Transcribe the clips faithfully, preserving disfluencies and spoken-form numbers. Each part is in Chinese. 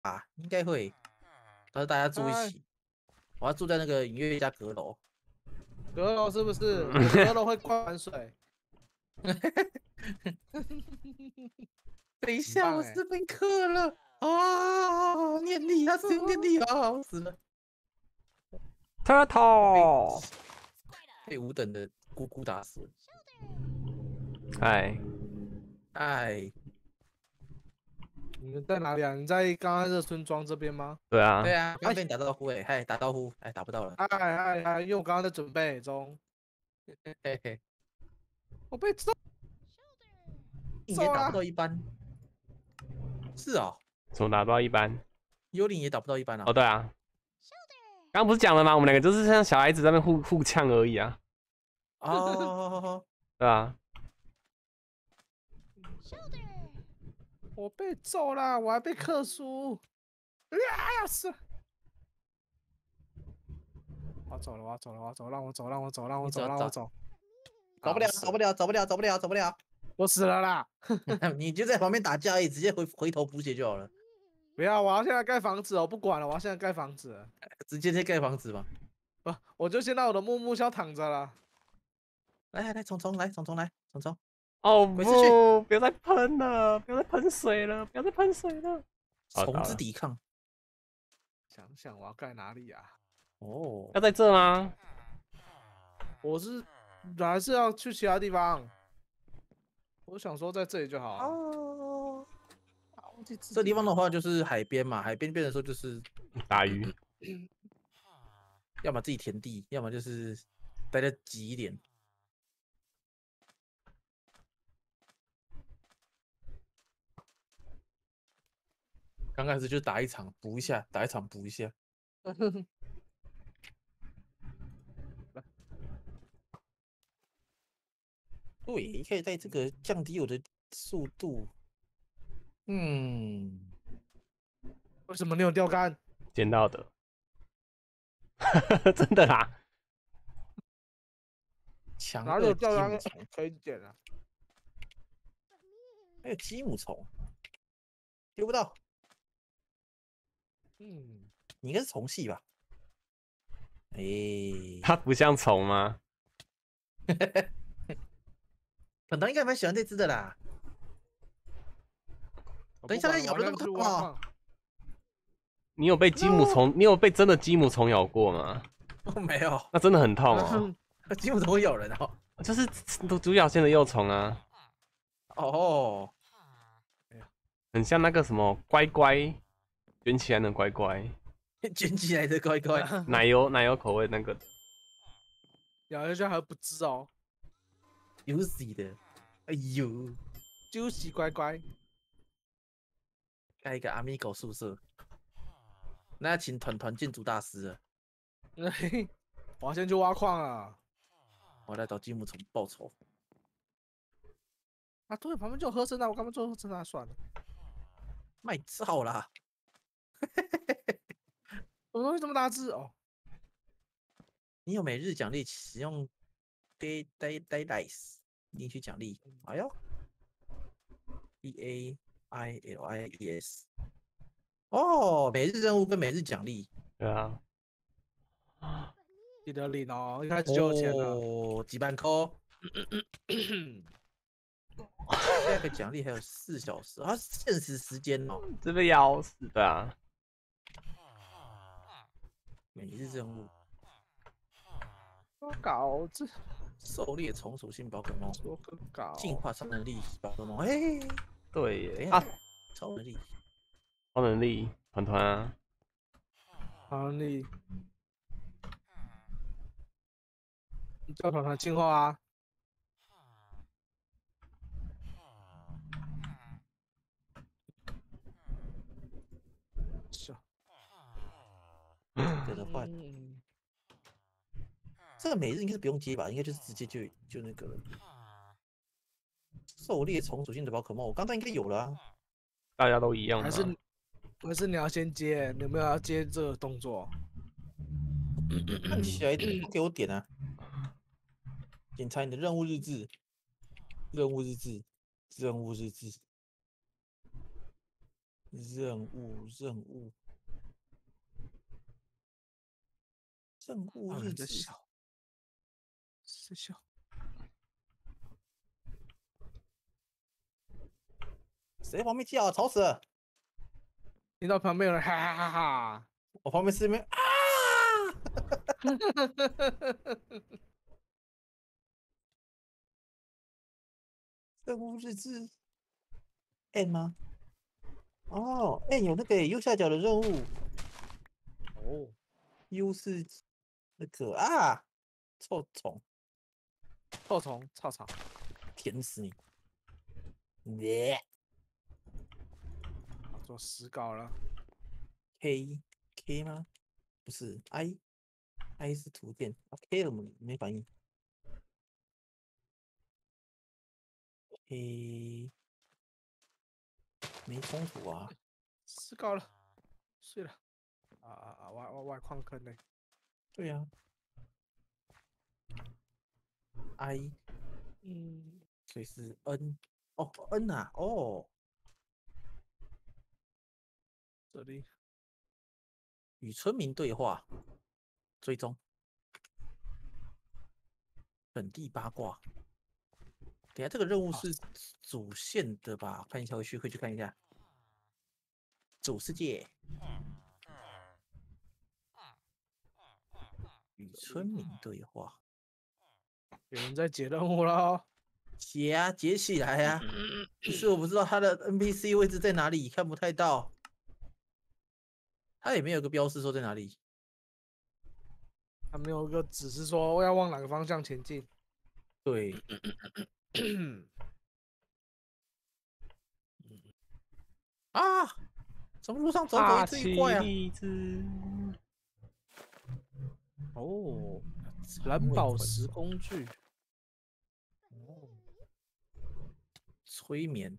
啊，应该会。到时候大家住一哎起，我要住在那个音乐家阁楼。 阁楼是不是？我阁楼会灌水。 等一下， 很棒哎！ 我这边课了啊！念力啊，使用念力啊，我死了。 Turtle， 被五等的咕咕打死了。 哎， 哎， 你们在哪里啊？你在刚刚热村庄这边吗？ 对啊， 对啊，刚跟你打招呼哎，嗨，打招呼，哎，打不到了。 哎哎哎！因为我刚刚在准备中， 嘿嘿， 我被揍你也打不揍了。 到一般。是哦， 怎么打不到一般？ 幽灵也打不到一般啊。 哦，对啊，刚刚不是讲了吗？我们两个就是像小孩子在那边互互呛而已啊， 哦， 对啊， 我被揍了，我还被克输。啊！是。我要走了，我要走了，我要走，让我走，让我走，让我走， 你走走， 让我走。 走不了， 啊走不了，走不了，走不了，走不了。 我死了啦！ 你就在旁边打架而已，直接回回头补血就好了。 不要，我要现在盖房子，我不管了，我要现在盖房子了。 直接在盖房子嘛。 不，我就先让我的木木枭躺着了。 来来来，虫虫来，虫虫来，虫虫。 哦鬼子去不，不要再喷了，不要再喷水了，不要再喷水了。好虫到了之抵抗。 想想我要盖哪里啊？ 哦， 要在这吗？ 我是还是要去其他地方？我想说在这里就好了。 哦， 啊，忘记这地方的话就是海边嘛，海边变的时候就是打鱼。 要么自己填地，要么就是待的挤一点。刚开始就打一场补一下，打一场补一下。对，可以在这个降低我的速度。嗯， 为什么你有钓竿？ 捡到的，真的啦。 强哪里有二钓竿鸡母虫， 可以捡啊？ 还有鸡母虫，丢不到。 嗯， 你应该是虫系吧？哎、 它不像虫吗？ 本来应该蛮喜欢这只的啦。等一下，咬的那么痛哦！ 你有被鸡母虫？你有被真的鸡母虫咬过吗？ 哦，没有， 那真的很痛哦。 鸡母虫会咬人哦。 就是独角仙的幼虫啊， 哦， 很像那个什么乖乖卷起来的乖乖， 卷起来的乖乖， 奶油奶油口味那个的。 咬下去还不知哦。 有死的。哎呦， juicy 乖乖。 盖一个阿米狗宿舍，那要请团团建筑大师了。 我要先去挖矿了。 我来找鸡母虫报仇。 啊，对，旁边就有合成蛋，我干嘛做合成蛋？算了， 卖照啦！ 怎么东西这么大只哦？ 你有每日奖励，使用 day day day dice 领取奖励。哎呦 ，E A I L I E S。哦，每日任务跟每日奖励。 对啊， 记得领哦，一开始就有钱了。 哦，几万扣。下个奖励还有四小时，啊，限时时间哦。 这被咬死的啊！ 每日任务， 稿子， 狩猎虫属性宝可梦， 做个稿， 进化超能力宝可梦。哎， 对耶啊啊，， 超能力， 超能力团团啊， 好，你你叫团团进化啊。是啊。 这个的话， 嗯这个每日应该是不用接吧，应该就是直接就就那个了。狩猎虫属性的宝可梦，我刚刚应该有了啊。 大家都一样吗？ 还是还是你要先接？你有没有要接这个动作？ 看起来不给我点啊。检查你的任务日志，任务日志，任务日志。 任务任务任务日志。 在笑，在笑。 谁在旁边叫啊？吵死了！ 听到旁边有人哈哈哈哈。 我旁边是边啊！任务日志 N 吗？哦 ，N 有那个右下角的任务。 哦 U 是那个啊，臭虫， 臭虫，操操。 甜死你！耶做实稿了。 ，K K 吗？不是 I I 是图片啊 ，K 怎么没反应 ？K 没冲突啊。 实稿了，睡了。啊啊啊！外外外矿坑呢？ 对呀、啊、，I 嗯， 所以是 N 哦 N 啊哦， 这里与村民对话，追踪本地八卦。等下这个任务是主线的吧？看一下回去，回去看一下。主世界与村民对话， 有人在解任务了哦。 解啊，解起来啊！只是我不知道他的 N P C 位置在哪里，看不太到。他也没有个标示说在哪里。 他没有一个指示说要往哪个方向前进。 对，啊！怎么路上走走大一堆怪啊？ 粒子。 哦，蓝宝石工具。 哦，催眠。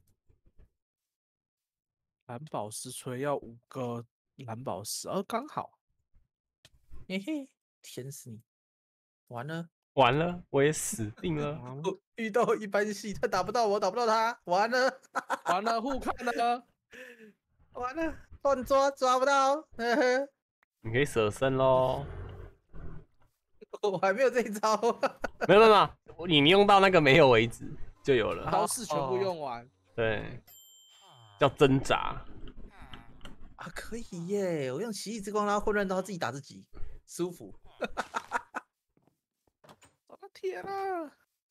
蓝宝石锤要五个蓝宝石，哦，刚好。 嘿嘿，甜死你！完了， 完了，我也死定了。 我遇到一般系，他打不到我，打不到他，完了， 完了，互看了。 完了，乱抓抓不到，呵呵， 你可以舍身喽。 我还没有这一招。 没有没有没有，你用到那个没有为止就有了。 招式全部用完。 对，叫挣扎。 啊，可以耶！我用奇异之光拉混乱刀自己打自己，舒服。 我的天啊！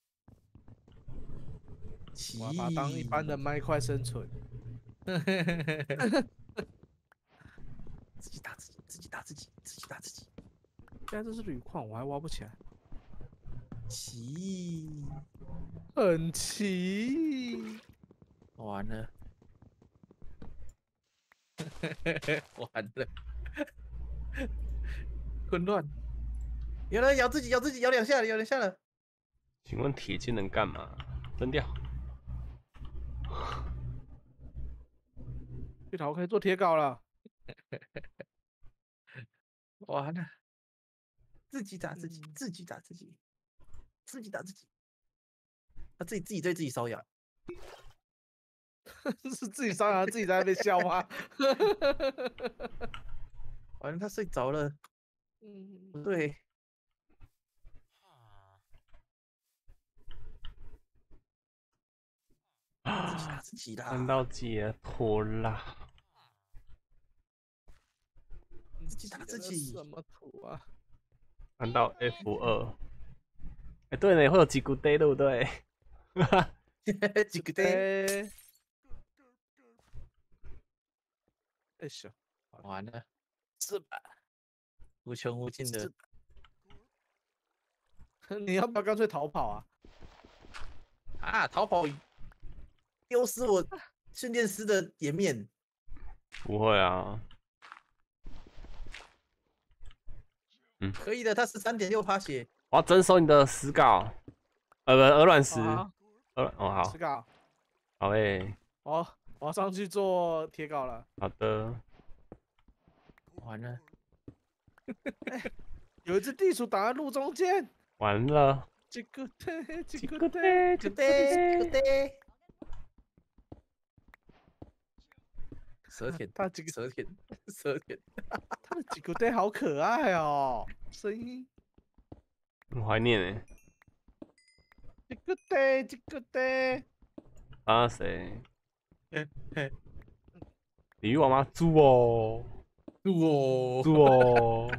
奇我要把它当一般的麦块生存。 自己打自己，自己打自己，自己打自己。 现在这是铝矿，我还挖不起来。 奇， 很奇。 完了，完了，混乱。有人咬自己，咬自己，咬两下了，咬两下了。 请问铁剑能干嘛？扔掉。 对头，我可以做铁镐了。 完了，自己打自己， 嗯自己打自己，自己打自己。他自己自己对自己瘙痒。 是自己伤人，自己在那边笑吗？ 完了，他睡着了。 嗯， 对。自己打自己啦。 看到解脱啦。 自己打自己。 什么图啊？ 看到 F 二。哎，对呢，会有几股 day 对不对？ 几个 day。 哎呦， 完了， 是吧？ 无穷无尽的。 你要不要干脆逃跑啊？ 啊，逃跑丢失我训练师的颜面。 不会啊。嗯， 可以的，他十三点六趴血。 我要征收你的石镐，呃不，鹅卵石。 啊鹅哦好。 石镐。 好诶。 哦，我要上去做铁镐了。 好的。 完了。 有一只地鼠挡在路中间。 完了。 这个对，这个个对， 这个对，这个对。 蛇田， 他几个蛇田，蛇田， 他的几个 day 好可爱哦，声音。 很怀念哎。 几个 day， 几个 day。 啊谁？鲤鱼王吗？猪哦， 猪哦， 猪哦。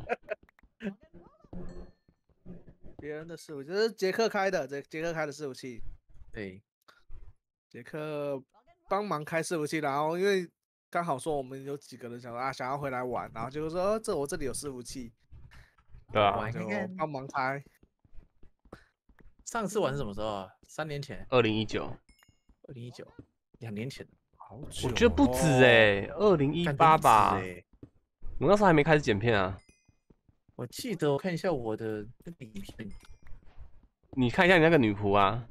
别人的伺服器，这是杰克开的，杰杰克开的伺服器。 对， 杰克帮忙开伺服器，然后因为刚好说我们有几个人想说啊想要回来玩，然后结果说、哦、这我这里有伺服器， 对啊， 就玩看看。 帮忙开。 上次玩是什么时候啊？三年前， 二零一九， 二零一九，两年前， 好久、 我觉得不止哎、欸，二零一八吧。 哎， 我那时候还没开始剪片啊。 我记得我看一下我的那个影片， 你看一下你那个女仆啊。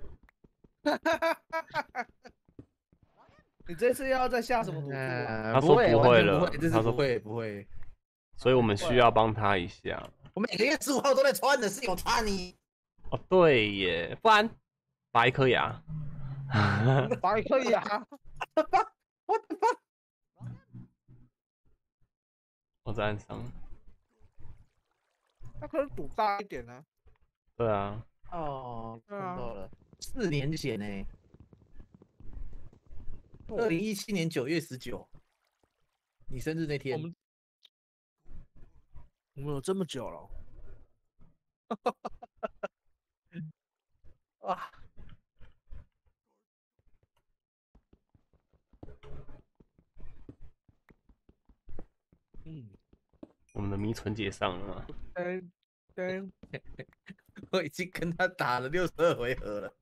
你这次要再下什么赌注啊？ 他说不会， 不会了完全不会，这次他说不会，不会。 所以我们需要帮他一下。 我每个月十五号都在穿的，是有差你。 哦，对耶，不然拔一颗牙。 拔也可以啊。 我的妈！ 我在岸上。 那可能赌大一点啊。 对啊。 哦，看对啊到了，四年前呢、二零一七年九月十九，你生日那我天。 们我们有这么久了？ 哇！ 嗯， 我们的迷存解上了吗？ 噔噔， 我已经跟他打了六十二回合了。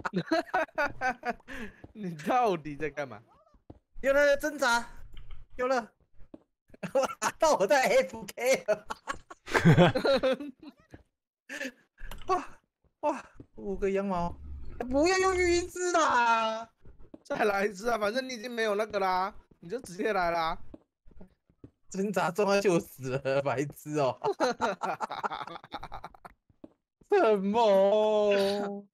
你到底在干嘛？ 有了挣扎，有了，我打到我的 F K 了。哇哇，五个羊毛，不要用语音字啦！ 再来一次啊！反正你已经没有那个啦，你就直接来啦。 挣扎中他就死了，白痴哦、什么？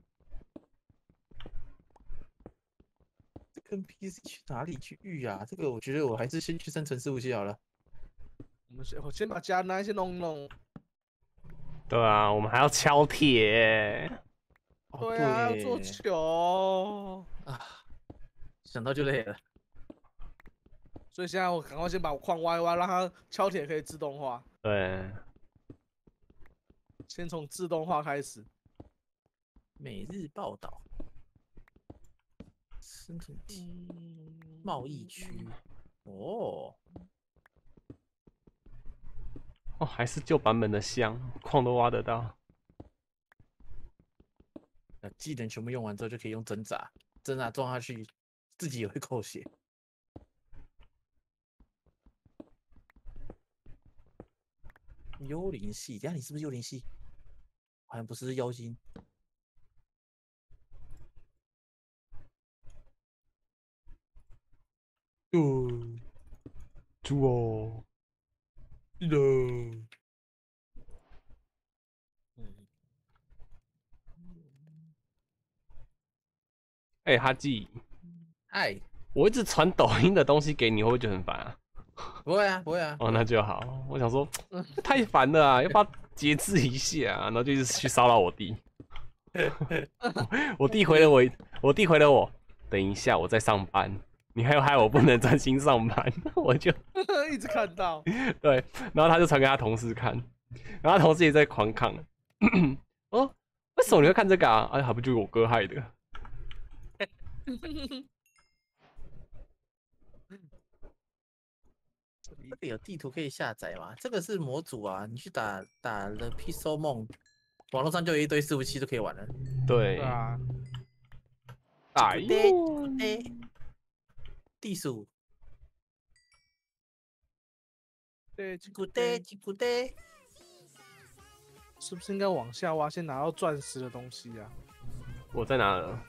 这跟 P C 去哪里去遇啊？这个我觉得我还是先去生成伺服器好了。 我们先我先把家那些弄弄。 对啊，我们还要敲铁。 哦对啊，要对做球。 啊，想到就累了。 所以现在我赶快先把我矿挖一挖，让它敲铁可以自动化。 对， 先从自动化开始。 每日报道，生成体嗯， 贸易区。哦， 哦，还是旧版本的香，矿都挖得到。 那技能全部用完之后，就可以用挣扎，挣扎撞下去，自己也会扣血。幽灵系，等下你是不是幽灵系？好像不是妖精。哦， 猪哦。 是的。 哎、欸，哈记， 哎， 我一直传抖音的东西给你，会不会觉得很烦啊？ 不会啊，不会啊。 哦，那就好。我想说，太烦了啊，要不要节制一下、啊？然后就一直去骚扰我弟。我弟回了我，我弟回了我，等一下我在上班，你还有害我不能专心上班，我就一直看到。 对，然后他就传给他同事看，然后他同事也在狂抗。哦，为什么你会看这个啊？哎，还不就是我哥害的？ 这个有地图可以下载吗？这个是模组啊，你去打打了 Pixel 梦，网络上就有一堆伺服器都可以玩了。 对， 对啊， 哎呦， 哎，地鼠， 对， 吉古代，吉古代， 是不是应该往下挖，先拿到钻石的东西啊？ 我在哪了？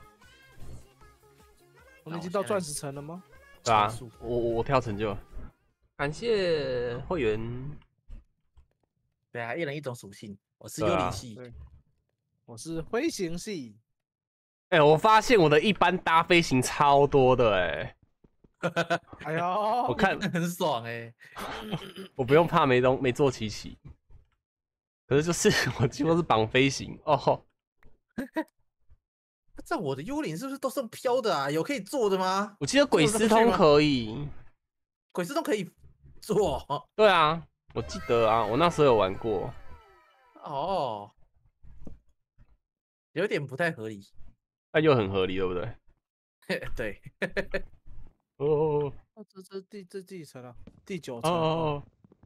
我们已经到钻石城了吗？ 对啊超速， 我我我跳成就，感谢会员。 对啊，一人一种属性，我是对啊幽灵系。 对，我是飞行系。 哎、欸，我发现我的一般搭飞行超多的哎、 哎呦， 我看很爽哎、 我不用怕没东没做齐齐，可是就是我几乎是绑飞行哦。 这样我的幽灵是不是都是用飘的啊？有可以做的吗？ 我记得鬼斯通可以， 鬼斯通可以做对啊，我记得啊，我那时候有玩过。 哦，有点不太合理。 那又很合理，对不对？ 对， 哦哦这这第这第几层了？第九哦层哦， 哦，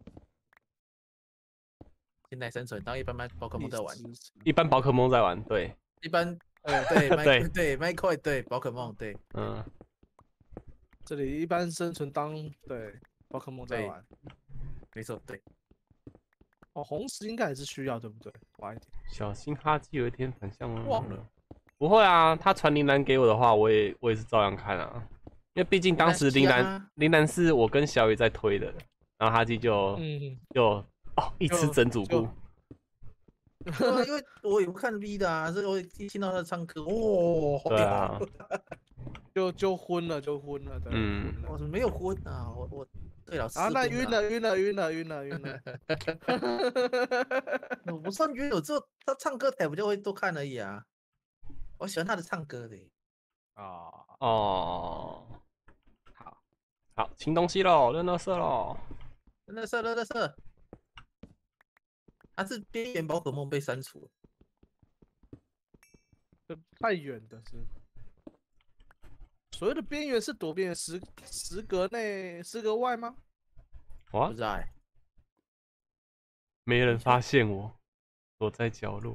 现在生存当一般般宝可梦第在玩， 十层。 一般宝可梦在玩，对， 一般哎， 对麦对对麦块对宝可梦对嗯， 这里一般生存当对宝可梦在对玩。 没错对。 哦，红石应该也是需要，对不对？晚一点。 小心哈基有一天反向忘了。 不会啊，他传铃兰给我的话，我也我也是照样看啊，因为毕竟当时铃兰没关系啊铃兰是我跟小雨在推的，然后哈基就嗯， 就哦一吃就整主就顾， 对啊，因为我有看 V 的啊，所以我一听到他唱歌，哦，好屌对啊， 就就昏了，就昏了，对， 嗯昏了。 我没有昏啊，我我对了， 啊，那晕了， 了，晕了，晕了，晕了，晕了。 我不算晕，有时候他唱歌台不就会多看而已啊。我喜欢他的唱歌的， 啊， 哦，好，好清东西喽，扔垃圾喽， 乐色乐乐色，他是边缘宝可梦被删除了， 这太远的是。所谓的边缘是多边缘，十十格内，十格外吗？ 哇不，知道哎。 没人发现我躲在角落，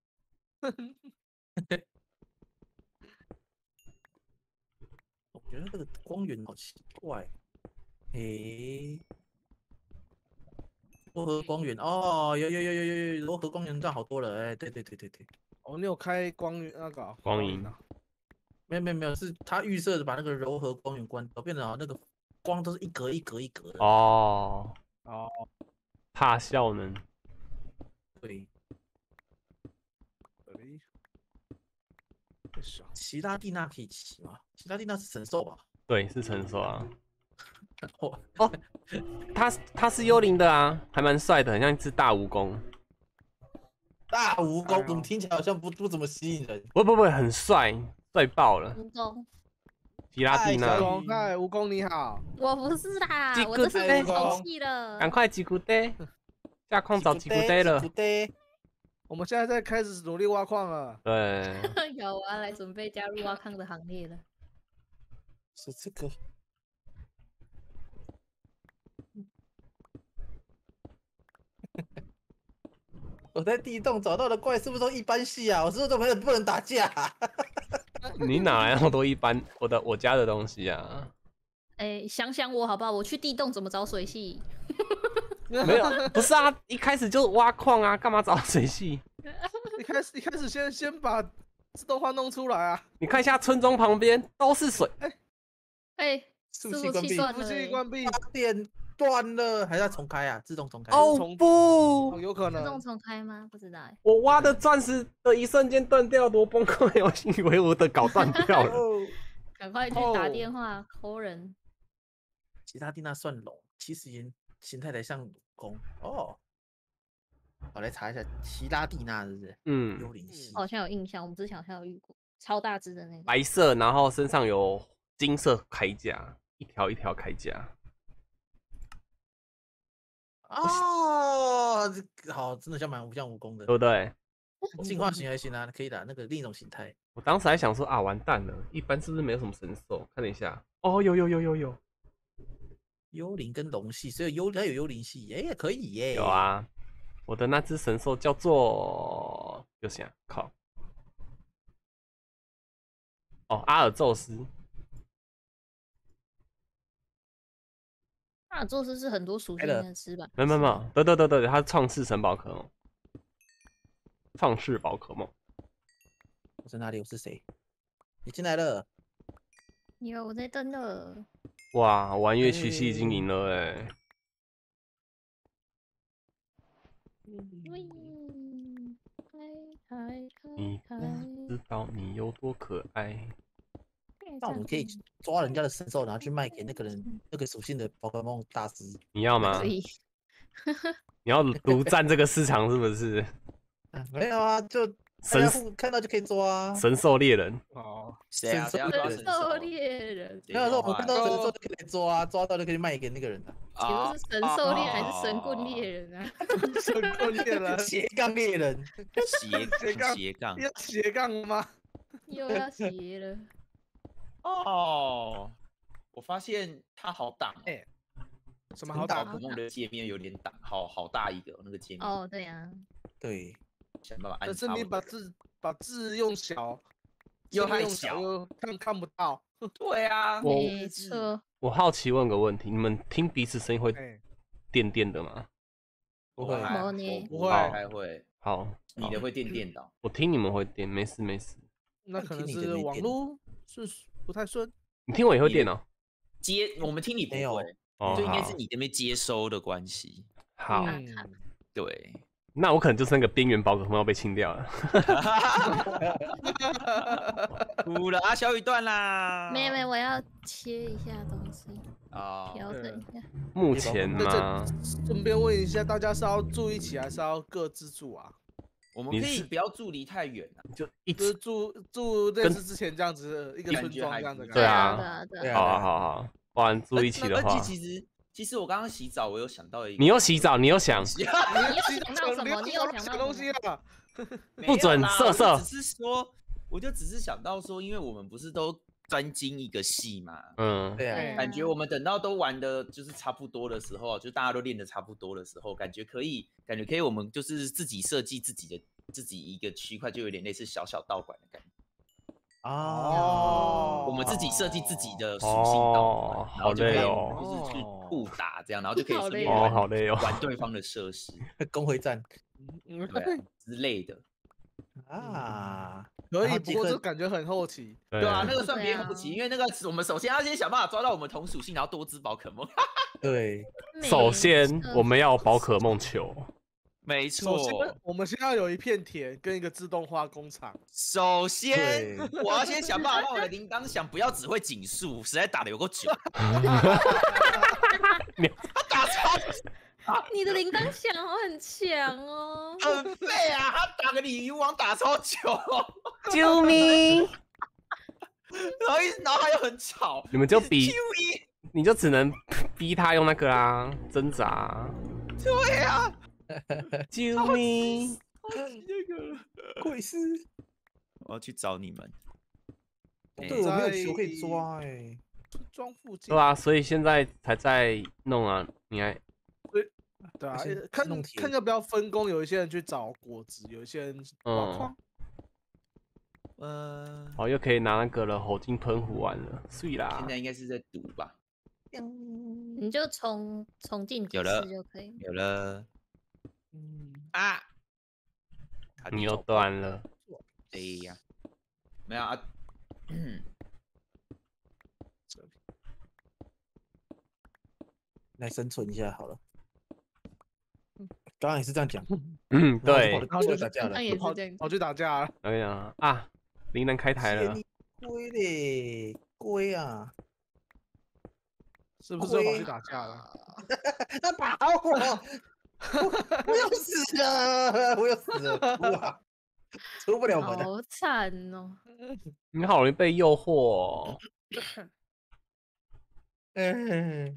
我觉得这个光源好奇怪，诶，柔和光源哦，有有有有有有柔和光源这样好多了，哎，对对对对对， 哦，你有开光源那个啊光影影啊？ 没有没有没有，是他预设的把那个柔和光源关掉，变成好像那个光都是一格一格一格的， 哦， 哦， 怕效能， 对， 哎，太小。 奇拉蒂娜可以骑吗？奇拉蒂娜是神兽吧？ 对，是成熟啊。 我哦，他他是幽灵的啊，还蛮帅的，很像一只大蜈蚣。 大蜈蚣哎呦怎么听起来好像不不怎么吸引人？ 不不不，很帅，帅爆了。 蜈蚣， 吉拉蒂哎小娜， 蜈蚣，嗨，蜈蚣你好。 我不是啦吉， 我这是古代生气了赶。快吉古代，下矿找吉古代了吉。古代我们现在在开始努力挖矿了。 对， 有我要来准备加入挖矿的行列了。 是这个。我在地洞找到的怪是不是都一般系啊？我是不是都没有不能打架、啊？ 你哪来那么多一般我的我家的东西啊？ 哎、想想我好不好？我去地洞怎么找水系？ 没有，不是啊，一开始就挖矿啊，干嘛找水系？ 一开始一开始先先把自动化弄出来啊， 你看一下村庄旁边都是水， 哎、 伺伺服服器关闭服务器断了、欸， 器关闭。 电断了，还是要重开啊？自动重开？ 哦重不哦，，有可自动能。 重开吗？不知道哎、 我挖的钻石的一瞬间断掉，多崩溃！我以为我的镐断掉了。 哦， 赶快去打电话 call 人。 其他蒂娜算龙，其实形形态才像公哦。我来查一下奇拉蒂娜是不是？幽嗯， 灵系好像有印象，我们之前好像有遇过超大只的那个。 白色，然后身上有金色铠甲，一条一条铠甲。 哦，这个好，真的像蛮像蜈蚣的对。不对？ 进化型还行啊，可以的，那个另一种形态。 我当时还想说啊，完蛋了，一般是不是没有什么神兽？看了一下，哦，有有有有有幽灵跟龙系，所以幽还有幽灵系，哎、可以耶。 有，啊！我的那只神兽叫做，又想靠，哦，阿尔宙斯， 阿尔宙斯是很多属性来了的吃吧？ 没有没有是吗没有，对对对对，它是创世神宝可梦，创世宝可梦。 我在哪里？我是谁？你进来了。 有我在登了。 哇，玩乐曲系已经赢了哎！ 喂，嗨嗨你嗨不知道你有多可爱。 嗨！ 那我们可以抓人家的神兽，然后去卖给那个人那个属性的宝可梦大师。 你要吗可？以。 你要独占这个市场是不是？ 啊没有啊，就大神家互看到就可以抓啊。 神兽猎人， 哦， 谁啊？谁要抓神神兽兽？ 猎人， 没有说我们看到神兽哦就可以抓啊，抓到就可以卖给那个人的。 请问是神兽猎人还是神棍猎人啊？ 神棍猎人斜杠猎人， 斜斜杠斜杠要斜杠吗？ 又要斜了。 哦，我发现它好挡哦， 哎什么好很大打宝可梦的界面有点挡，好好大一个哦那个界面， 哦，对呀， 对， 想办法按可是插。 你把字把字用小， 又太字用小小又看看不到。 对啊， 我没错。 我好奇问个问题，你们听彼此声音会哎， 电电的吗？ 不会我还没呢我不会还会， 好， 你的会电电的哦。 我听你们会电，没事没事。 那可能听你的是网没电络是不太顺。 你听我也会电哦。 接我们听你不没有会， 哦， 就应该是好你那边接收的关系。 好， 嗯对， 那我可能就是那个边缘宝可梦要被清掉了。 哭了啊，小雨断啦。 没有没有，我要切一下东西， 啊， 调整一下。 目前那吗？ 这顺便问一下，大家是要住一起还是要各自住啊？ 我们你是可以不要住离太远啊。 就一就是直住住类跟似之前这样子一个感村庄觉还不这样的感觉。 对啊对啊对对啊。 好啊好好，不然住一起的话而且，其实其实我刚刚洗澡，我有想到一个， 你又洗澡，你又想， 你又想到什么？你又想想到东西啊？ 不准色色我就只是说，我就只是想到说，因为我们不是都专精一个系嘛， 嗯， 对啊， 对啊感觉我们等到都玩的就是差不多的时候，就大家都练的差不多的时候，感觉可以，感觉可以，我们就是自己设计自己的自己一个区块，就有点类似小小道馆的感觉。 哦， 我们自己设计自己的属性道馆， 哦然后就可以好累哦就是去互打这样，然后就可以顺便好累玩哦好累哦玩对方的设施， 工会战嗯， 对啊之类的。 啊， 可以， 然后杰克不过这感觉很后期。 对对啊，那个算对啊别后期，因为那个我们首先要先想办法抓到我们同属性，然后多只宝可梦。 对， 首先没我们要有宝可梦球， 没首先，我们先要有一片田跟一个自动化工厂。 首先对我要先想办法让我的铃铛响不要只会警速，实在打的有够久。他打超你的铃铛响哦，很强哦。 很废啊，他打个鲤鱼王打超久， 救命！ 然后一然后他又很吵， 你们就比一直 Q 一， 你就只能逼他用那个啊，挣扎。 对啊， 救命！ 那个贵司， 我要去找你们。 对我没有球可以抓哎， 村庄附近。 对啊，所以现在才在弄啊，你还对啊而且， 看弄铁看要不要分工，有一些人去找果子，有一些人挖嗯矿。 呃， 哦又可以拿那个了，火金喷壶玩了，碎啦现！在应该是在读吧？ 你就重重进几有了次就可以。 有了嗯， 啊， 你又断了， 哎呀，没有啊。 来生存一下好了。刚刚也是这样讲， 嗯，对， 然后就跑然后就打架了那。也是跑这样子跑去打架了。 我跟你讲啊，灵能开台了， 龟嘞，龟啊， 是不是又跑去打架了？ 他打我，我我要死了，我要死了，哭啊，出不了门了。 好惨哦。 你好容易被诱惑哦。 嗯，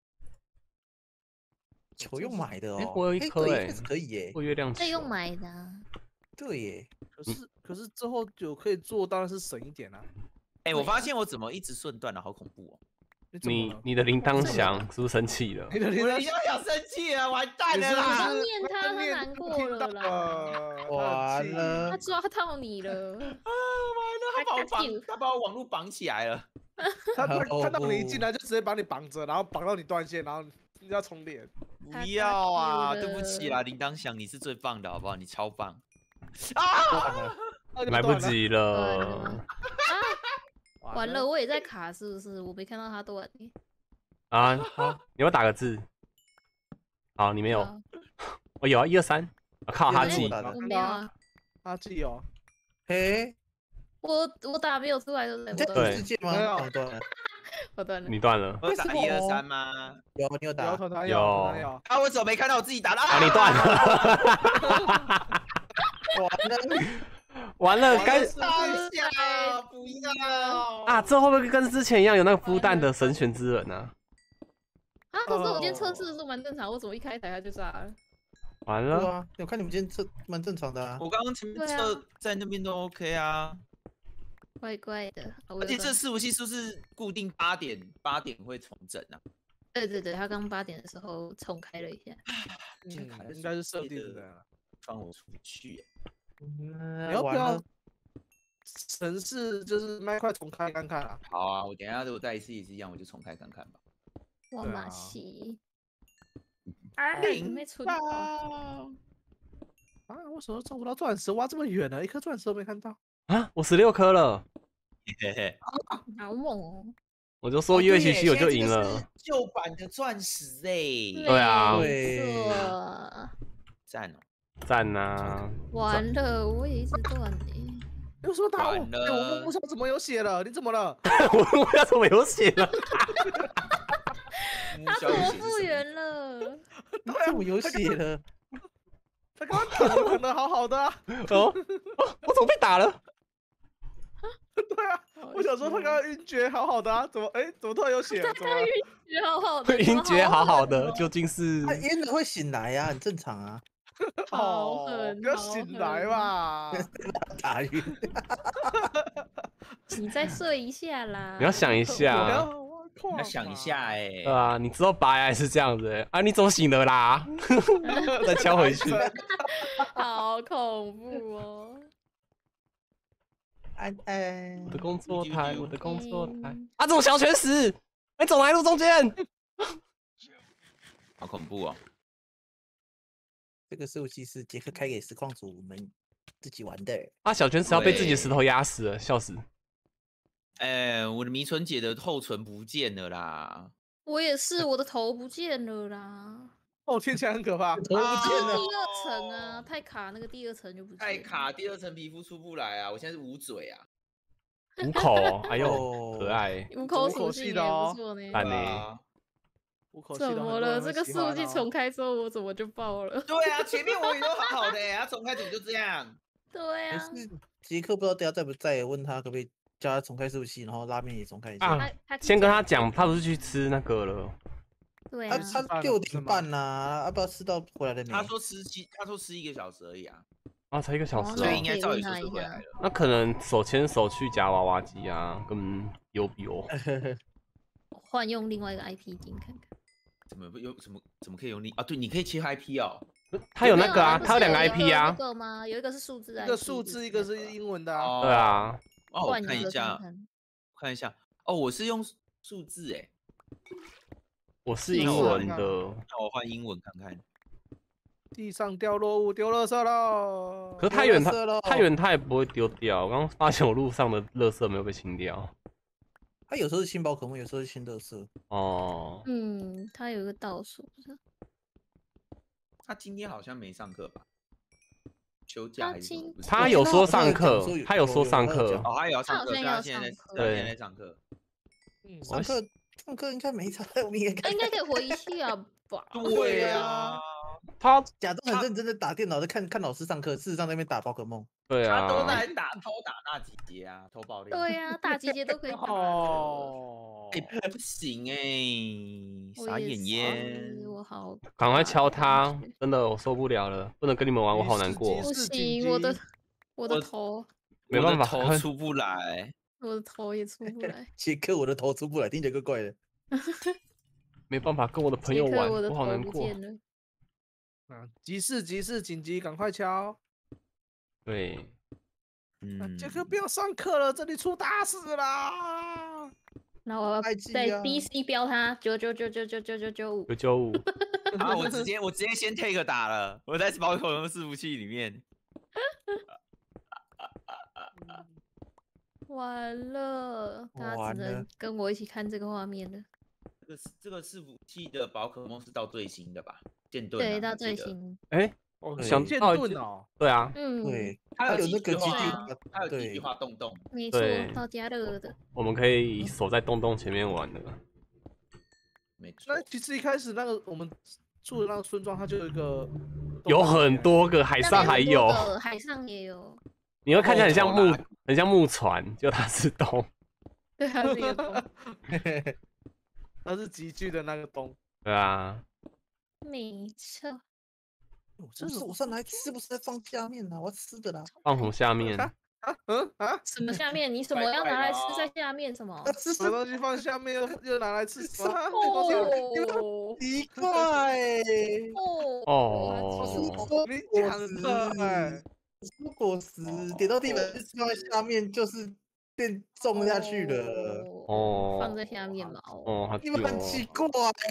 球用买的哦， 哎我有一哎颗哎对确实可以耶， 或月亮这用球， 买的啊。 对耶， 可是可是之后有可以做，当然是省一点啊。 哎、我发现我怎么一直顺断了，好恐怖哦！ 你你怎么了你的铃铛这响是不是生气了？ 你的我的铃铛要想生气了，完蛋了你是不啦！ 刚是念他他念难过听到了啦了完了他抓到你了。 啊，完了，他把我绑，他把我网络绑起来了。 他他哦看到你一进来就直接把你绑着，然后绑到你断线，然后你要重连。 不要啊！ 他对不起了啦，铃铛响，你是最棒的，好不好？你超棒。 断了， 那就来不断了。 及断了了。完了，我也在卡，是不是？我没看到他断欸。 啊！好，你要打个字。好，你没有， 啊我有啊，一二三。我靠，哈有记打的我没有啊。 阿纪哦， 嘿， 我我打没有出来，对不对？ 你在我断了主世界吗？ 没有哦，对， 我断了。 你断了。 我打为什么一二三吗？ 有你有有打， 团团有有团团有， 啊，我怎么没看到我自己打的？ 啊，你断了， 完了， 完了，该上下不要啊，这会不会跟之前一样有那个孵蛋的神选之人啊？ 啊，可是我今天测试的时候蛮正常，为什么一开台他就炸了？ 完了， 对啊，我看你们今天这蛮正常的啊。 我刚刚前面对啊测在那边都 OK 啊， 怪怪的。啊我而且这又断伺服器是不是固定八点八点会重整啊？ 对对对，他刚八点的时候重开了一下。 这卡在嗯，应该是设手机的定的。 放我出去耶。 你你要不要城市就是麦块重开看看啊？ 好啊，我等一下如果再一次也是一样，我就重开看看吧。 哇马对啊西，啊， 零没存到。 啊，为什么找不到钻石？挖这么远了，一颗钻石都没看到。 啊，我十六颗了， 嘿嘿， 好猛哦！ 我就说 U H C 我就赢了。。 旧版的钻石哎， 对啊没对错赞哦！ 赞呐！ 完了，我也一直断呢。 你为什么打我？ 完哎，我了幕上怎么有血了？你怎么了？ 我我要怎么有血了？ 他怎么复原了？ 你怎么有血了？ 他刚刚打我，可能好好的啊。 哦，哦我怎么被打了？ 对啊，我想说他刚刚晕厥好好的啊，怎么哎怎么突然有血了？怎么了？ 晕厥好好的， 晕厥好好的， 哦究竟是他晕了会醒来呀，很正常啊。 好哦狠不要好醒来狠吧。 打晕， 你再睡一下啦。 你要想一我下， 要我要想一下哎， 对啊，你知道拔牙是这样子欸啊，你怎么醒了啦？再敲回去。 好恐怖哦！ 安安我的工作台，我的工作台嗯啊，怎么小全死？你走哪一路中间？ 好恐怖哦！ 这个伺服器是杰克开给实况组们自己玩的。 啊，小全死要被自己的石头压死了，笑死！ 哎，我的迷存姐的后存不见了啦， 我也是，我的头不见了啦。 哦，听起来很可怕。 头不见了， 就是第二层啊，太卡那个第二层就不见了太卡，第二层皮肤出不来啊！我现在是捂嘴啊， 五口哦，哎呦， 哦可爱， 五口五口属性也系的哦不错呢。 烂呢。 啊五口气的怎么了？这个伺服器重从开之后，我怎么就爆了？ 对啊，前面我也都好好的欸，他重开怎么就这样？ 对啊， 可是杰克不知道等下在不在，问他可不可以叫他重开伺服器，然后拉面也重开一下。 啊他他先跟他讲，他不是去吃那个了？ 他对啊， 他六点半呐，要不要吃到回来的没？ 他说吃七，他说吃一个小时而已啊， 啊，才一个小时哦所以应，该可以照理说问他一下是回来了。 那可能手牵手去夹娃娃机啊，根本有比哦。 换用另外一个 I P 进看看。 怎么有怎么怎么可以用力啊？对，你可以切 I P 哦。 他有那个啊， 没他有两个不是 I P 啊那，个吗？有一个是数字一 I P， 个数字，一个是英文的啊。 哦对，啊， 哦，我换一个看一下看，看。 看一下。哦，我是用数字哎， 我是英文的， 那我换英文看看。 地上掉落物，丢垃圾喽。 可是太远丢垃圾咯他太远他也不会丢掉。我刚刚发现我路上的垃圾没有被清掉。 他有时候是清宝可梦，有时候是清乐色。 哦， 嗯，它有一个倒数，是他今天好像没上课吧？休假他还是什么今不是他有说上我课听到， 他有说上课有有有有， 哦，他也要上课，所以他好像要他现在在上课他现在对在上课。 嗯上课上课应该没差，我们应该他应该可以回一下吧？ 对呀啊， 他假装很认真的打电脑，在看看老师上课，事实上在那边打宝可梦。 对他都啊， 在打偷打那几节啊，偷爆料。 对呀，大集结都可以打的。 哦， 哎，不行哎， 我也傻眼耶！ 是我好赶快敲怕他的感觉， 真的我受不了了，不能跟你们玩，我好难过急。 不事紧行，我的急我的我头， 没办法我的头看出不来。 我的头也出不来。 杰克，我的头出不来，听起来怪怪的。 没办法跟我的朋杰克， 友玩， 我的我好难过。 头不见了。 啊，急事急事紧急，赶快敲！ 对， 啊嗯， 杰克不要上课了，这里出大事啦！ 然后我要爱记在啊 D C 标他九九九九九九九九五九。九五， 啊，我直接我直接先 take 打了，我在宝可梦伺服器里面。 完了，大家完了只能跟我一起看这个画面了。 这个这个伺服器的宝可梦是到最新的吧？剑盾、啊， 对，到我记得。 最新。 哎， 哦， 对想剑哦就盾哦， 对啊， 嗯， 对， 它有有那个几句话基地啊化， 它有几句对， 话洞洞， 没错对， 到家乐的。 我们可以守在洞洞前面玩的。 没错那。其实一开始那个我们住的那个村庄，它就有一个有很多个，海那边上还有， 很多个，海上也有。 你会看起来很像木后头啦， 很像木船，就它是洞。 对啊，是一个洞。 它是集聚的那个洞。 对啊， 没错。 我真是我上来吃不是在放下面呢，我要吃的啦。 放从下面。 啊嗯啊， 什么下面？你什么怪怪要拿来的哦吃在下面什么？ 要吃什么东西放下面又又拿来吃什么？啊哦奇怪， 哦哦， 说你果讲的实，说果实点到地板就放在下面，就是变种下去了。 哦放在下面嘛。哦， 哦，好你们很奇怪，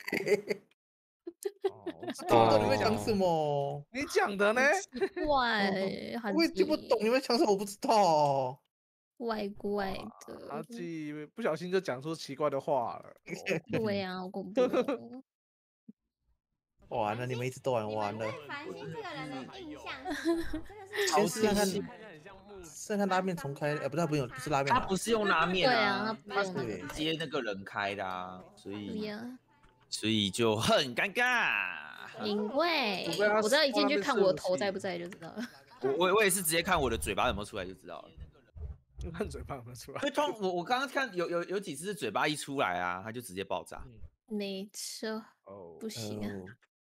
哦，我知听不道懂你们了讲什么， 你讲的呢？ 奇怪，很我也听不懂你们讲什么，我不知道。 怪怪阿的。 纪不小心就讲出奇怪的话了。 对啊，好恐怖哦。 完了，你们一直都玩完了。 繁星这个人的印象是什么？这个是先试看看， 新试看看拉面重开，呃，不是，不用，不是拉面啊， 它不是用拉面对啊啊， 它它不用是接那个人开的啊，所对以呀， 所以就很尴尬。 因为除非他我知道一进去是看我的伺服器头在不在就知道了。 我我我也是直接看我的嘴巴有没有出来就知道了。 看嘴巴有没有出来因？为通我我刚刚看有有有几次是嘴巴一出来啊，它就直接爆炸。 没错， 哦不行啊。 哦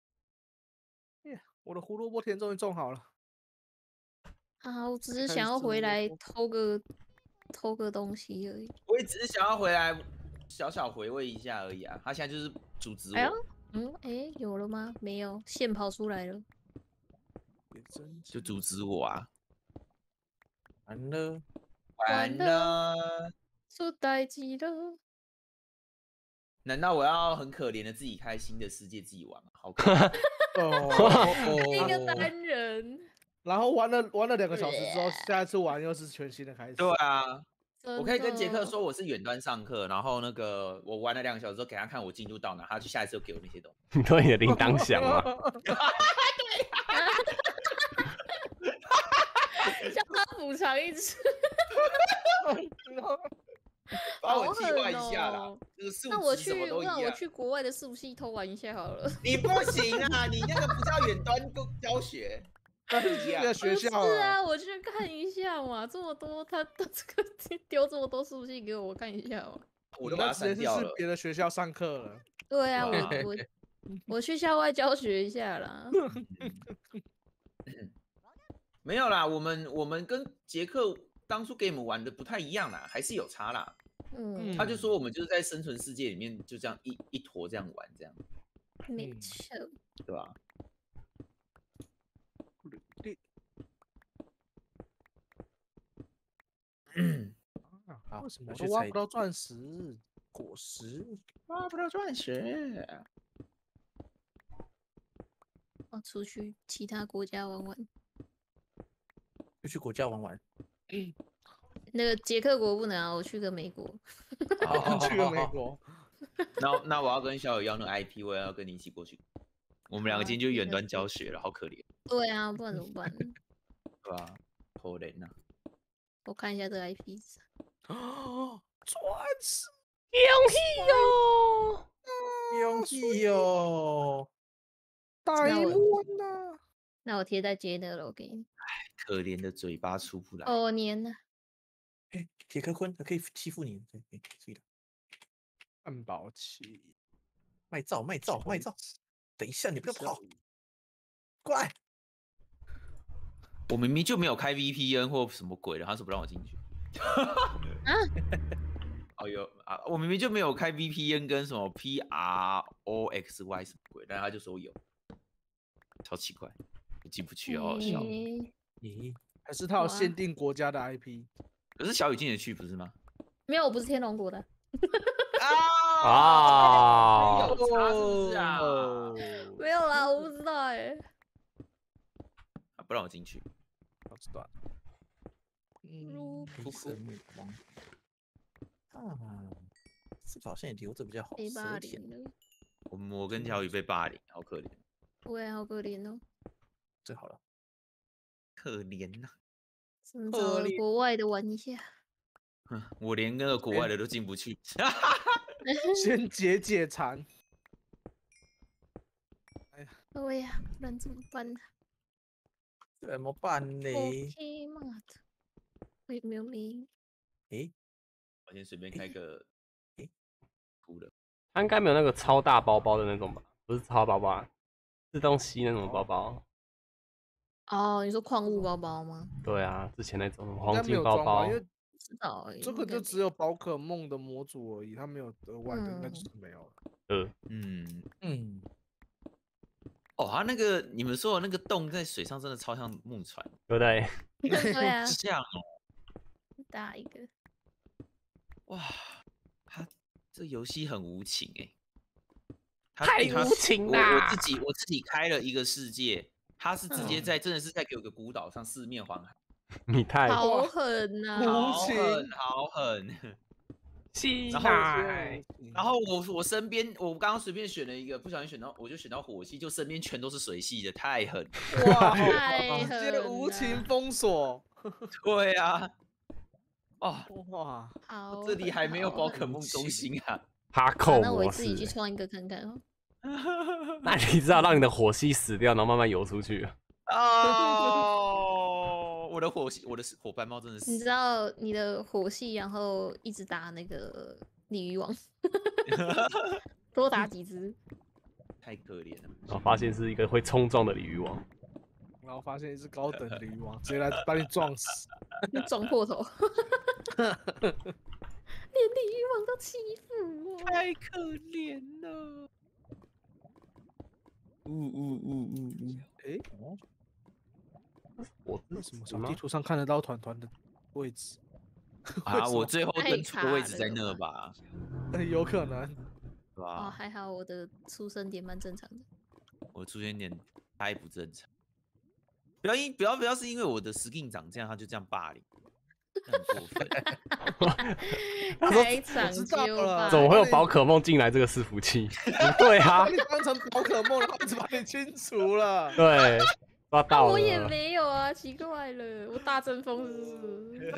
我的胡萝卜田终于种好了。 啊，我只是开想要始回来我偷个偷个东西而已。 我也只是想要回来小小回味一下而已啊。他现在就是阻止哎呦我，， 嗯，哎，有了吗？没有，线跑出来了。 也真就阻止我啊。 完了， 完了， 出代志了。 难道我要很可怜的自己开新的世界自己玩吗？好可怜。 一个哦， 单人。 然后玩了玩了两个小时之后，下一次玩又是全新的开始。 对啊，我可以跟杰真的克说我是远端上课，然后那个我玩了两个小时之后给他看我进度到哪，他就下一次又给我那些东西。 你对你的铃铛响吗？ 叫他补偿一次。 把我好计划狠一下啦哦， 这个数那我值什么去， 都一样。 那我去国外的伺服器偷玩一下好了。 你不行啊，你那个不叫远端教学， 那是一样在学不是校啊，我去看一下嘛，这么多，他他这个丢这么多伺服器给我，我看一下嘛。 我都把它那直接是删掉了。 是别的学校上课了。 对啊，我对我我去校外教学一下啦。 没有啦，我们我们跟杰克当初给你们玩的不太一样啦，还是有差啦。 嗯， 他就说我们就是在生存世界里面就这样一一坨这样玩，这样没错。 对吧？ 好为什么我去采都挖不到钻石？ 果实， 挖不到钻石。 我出去其他国家玩玩。 就去国家玩玩。 那个捷克国不能啊，我去个美国。 去了美国， 那那我要跟小友要那个 I P，我也要跟你一起过去。我们两个今天就远端教学了，好可怜， 对啊，不然怎么办？ 对吧？可怜呐。 我看一下这个 I P。 哦，钻石， 勇气哟！ 勇气哟！ 台那我湾呐， 那我贴在接的了，我给你。 可怜的嘴巴出不来。 哦，年呐， 哎，铁壳坤可以欺负你，对，可以可以的。 汉堡旗， 卖照卖照卖照，等一下你不要跑，过来。 我明明就没有开 V P N 或什么鬼的，他是不让我进去。 啊？ 哦有啊，我明明就没有开 V P N 跟什么 P R O X Y 什么鬼，但他就说有，超奇怪，我进不去，好好笑。 诶咦， 还是他有哇限定国家的 I P？ 可是小雨进得去不是吗？ 没有，我不是天龙国的。 啊啊有差是不是啊？ 哦， 没有啦，我不知道哎。 啊不让我进去， 我知道了。 如黑色目光。啊，这个好像也留着比较好， 被霸蛇甜凌了， 我我跟小雨被霸凌，好可怜。 对啊，好可怜哦。 最好了。 可怜呐、 嗯， 可找了怜国外的玩一下。 哼我连那个国外的都进不去。 先解解馋。 对呀，不然怎么办呢怎么办呢？ ？OK 嘛的，我有没有名？ 诶， 我先随便开个， 诶哭了。 他应该没有那个超大包包的那种吧？不是超包包啊，自动吸那种包包。 哦，你说矿物包包吗？ 对啊，之前那种应黄该没金包包有装吧？因，为不知道欸， 这个就应该没只有宝可梦的模组而已，它没有额外的，应该就嗯是没有了。 呃， 嗯， 嗯， 哦，它那个你们说的那个洞在水上真的超像木船， 对不对？ 对啊， 像哦， 大一个。 哇，它这游戏很无情哎、它太它无情我我啦自己我自己开了一个世界，它是直接嗯在真的是在给我个孤岛上四面环海， 你太好狠呐、 无好情狠好狠。 吸然后奶， 然后我我身边我刚刚随便选了一个，不小心选到我就选到火系，就身边全都是水系的，太狠了。 哇， 太直接狠无情了封锁。 对啊，哦， 哇， 好这里还没有狠好狠宝可梦中心啊。 哈扣好那我模自己去式。 创一个看看哦。 那你知道让你的火系死掉，然后慢慢游出去？ 哦，我的火系，我的伙伴猫真的是， 你知道你的火系，然后一直打那个鲤鱼王，多打几只。 太可怜了。 然后发现是一个会冲撞的鲤鱼王。 然后发现一只高等鲤鱼王直接来把你撞死。 撞破头，连鲤鱼王都欺负我。 太可怜了。呜呜呜呜呜！ 诶， 我为什么从地图上看得到团团的位置？ 啊， 为什么我最后太登出的位置在卡了那吧， 呃有可能。 对哦， 吧？ 还好我的出生点蛮正常的。 我出现点太不正常。不要因不要不要是因为我的 skin 长这样，他就这样霸凌，这很过分。 开场知道就了把怎么会有宝可梦进来这个伺服器？不对啊把，你当成宝可梦，然后一直把你清除了。 对，抓啊， 到了。 我也没有啊，奇怪了，我大阵风是不是？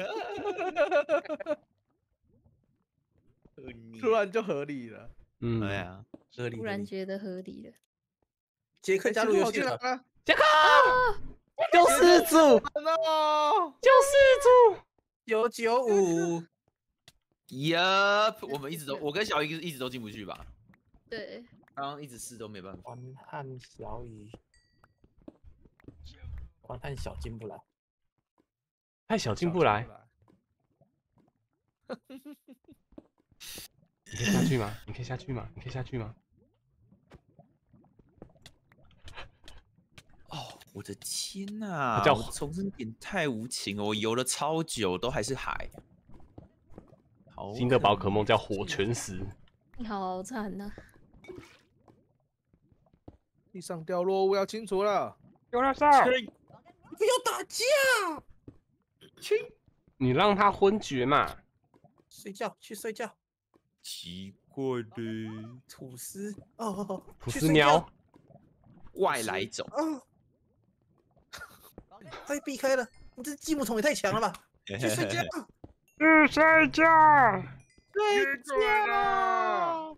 突然就合理了。 嗯， 对啊， 合理合理。 突然觉得合理了。 杰克加入游戏了， 进来了。 杰克，救世主， no！ 救世主。 九九五， Yup，我们一直都，我跟小鱼一直都进不去吧？ 对， 刚刚一直试都没办法。 环汉小雨，环汉小进不来。 太小进不来，你可以下去吗？你可以下去吗？你可以下去吗？ 哦，我的天呐、 它叫我重生点太无情了，我游了超久都还是海。好新的宝可梦叫怜火拳石， 你好惨呐、 地上掉落物要清除了。 有了上， 不要打架， 你让他昏厥嘛。 睡觉去睡觉。 奇怪的吐司哦， 吐去睡司喵觉， 外来种。 哦，快避开了！你这积木虫也太强了吧！去睡觉， 去睡觉。 睡觉。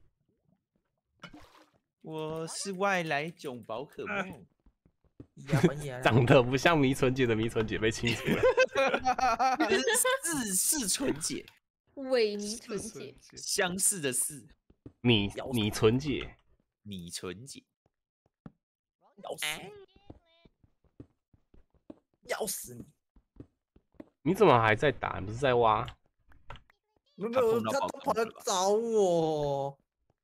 我是外来种宝可梦。 牙还牙， 长得不像迷纯姐的迷纯姐被清除了。 这是四是纯姐， 伪迷纯姐， 相似的似米咬死米纯姐， 米纯姐。 咬死你，咬死你！ 你怎么还在打？你不是在挖？ 没有没有， 他碰到宝他都跑来可梦了吧找我。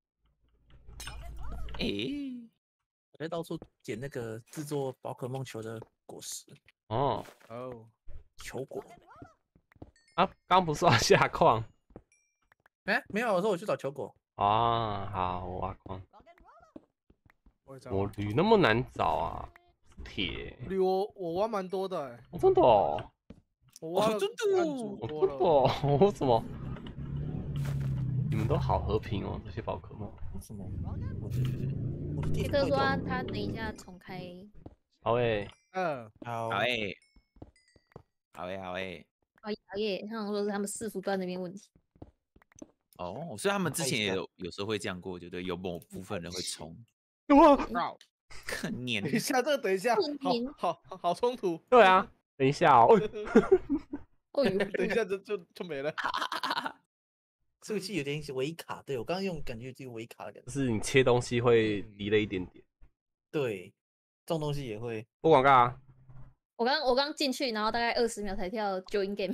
诶、 我在到处捡那个制作宝可梦球的果实， 哦， 哦， 球果。 啊，刚不是要下矿哎，没有，我说我去找球果。 啊？好，我挖矿。 我也在玩。 我铝那么难找啊？铁， 铝我我挖蛮多的哎， 我真的哦， 我挖了真的按哦组多我真的了。 哦，我怎么？你们都好和平哦，这些宝可梦。 为什么？我的我的地杰图坏掉了。 克说他他等一下重开， 好诶， 嗯， 好好哎、好哎、好哎、 熬夜熬夜，他们说是他们伺服端那边问题。 哦，所以他们之前也看一下有有时候会这样过，就对，有某部分人会冲， 哇， 好， 很黏等一下，这个等一下，好不明好好好冲突， 对啊，等一下哦， 哦呦， 等一下就就就没了。 这个器有点微卡，对我刚刚用感觉就微卡的感觉。 就是你切东西会离了一点点。 对，这种东西也会。 不广告啊， 我刚我刚进去，然后大概二十秒才跳 join game，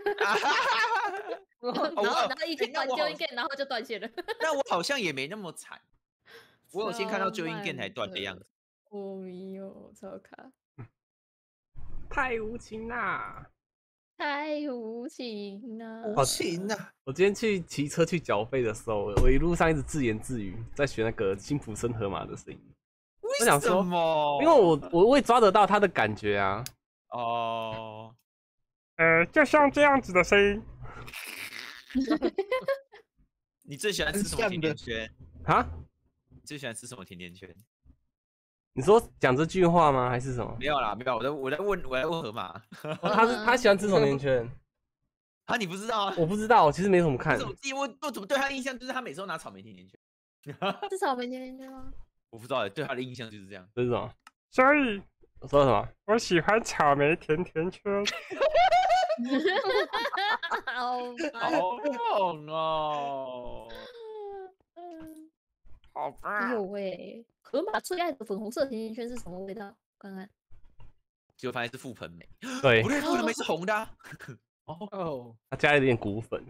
然后我然后一哎天玩那我好 join game，然后就断线了。 那我好像也没那么惨，我有先看到超 Join Game 才慢断的样子。 我没有超卡， 太无情啦！ 太无情了。 无情啊！ 我今天去骑车去缴费的时候，我一路上一直自言自语，在学那个辛普森河马的声音。我想说， 么因为我我会抓得到他的感觉啊。 哦， 呃，就像这样子的声音你最喜欢吃什么甜甜圈？ 啊？ 你最喜欢吃什么甜甜圈？ 你说讲这句话吗？还是什么？ 没有啦，没有，我在我在问我在问河马。 哦他是他喜欢吃什么甜圈？ 啊，你不知道啊？ 我不知道，其实没怎么看可是。我自己我我怎么对他的印象就是他每次都拿草莓甜甜圈。 是草莓甜甜圈吗？ 我不知道欸，对他的印象就是这样。 这是什么？所以我说什么？我喜欢草莓甜甜圈。 好烦。 好猛哦！好吧。 有喂，河马最爱的粉红色甜甜圈是什么味道？看看。 结果发现是覆盆梅。 对不，对，覆盆梅是红的啊。哦， 哦， 他加了一点骨粉。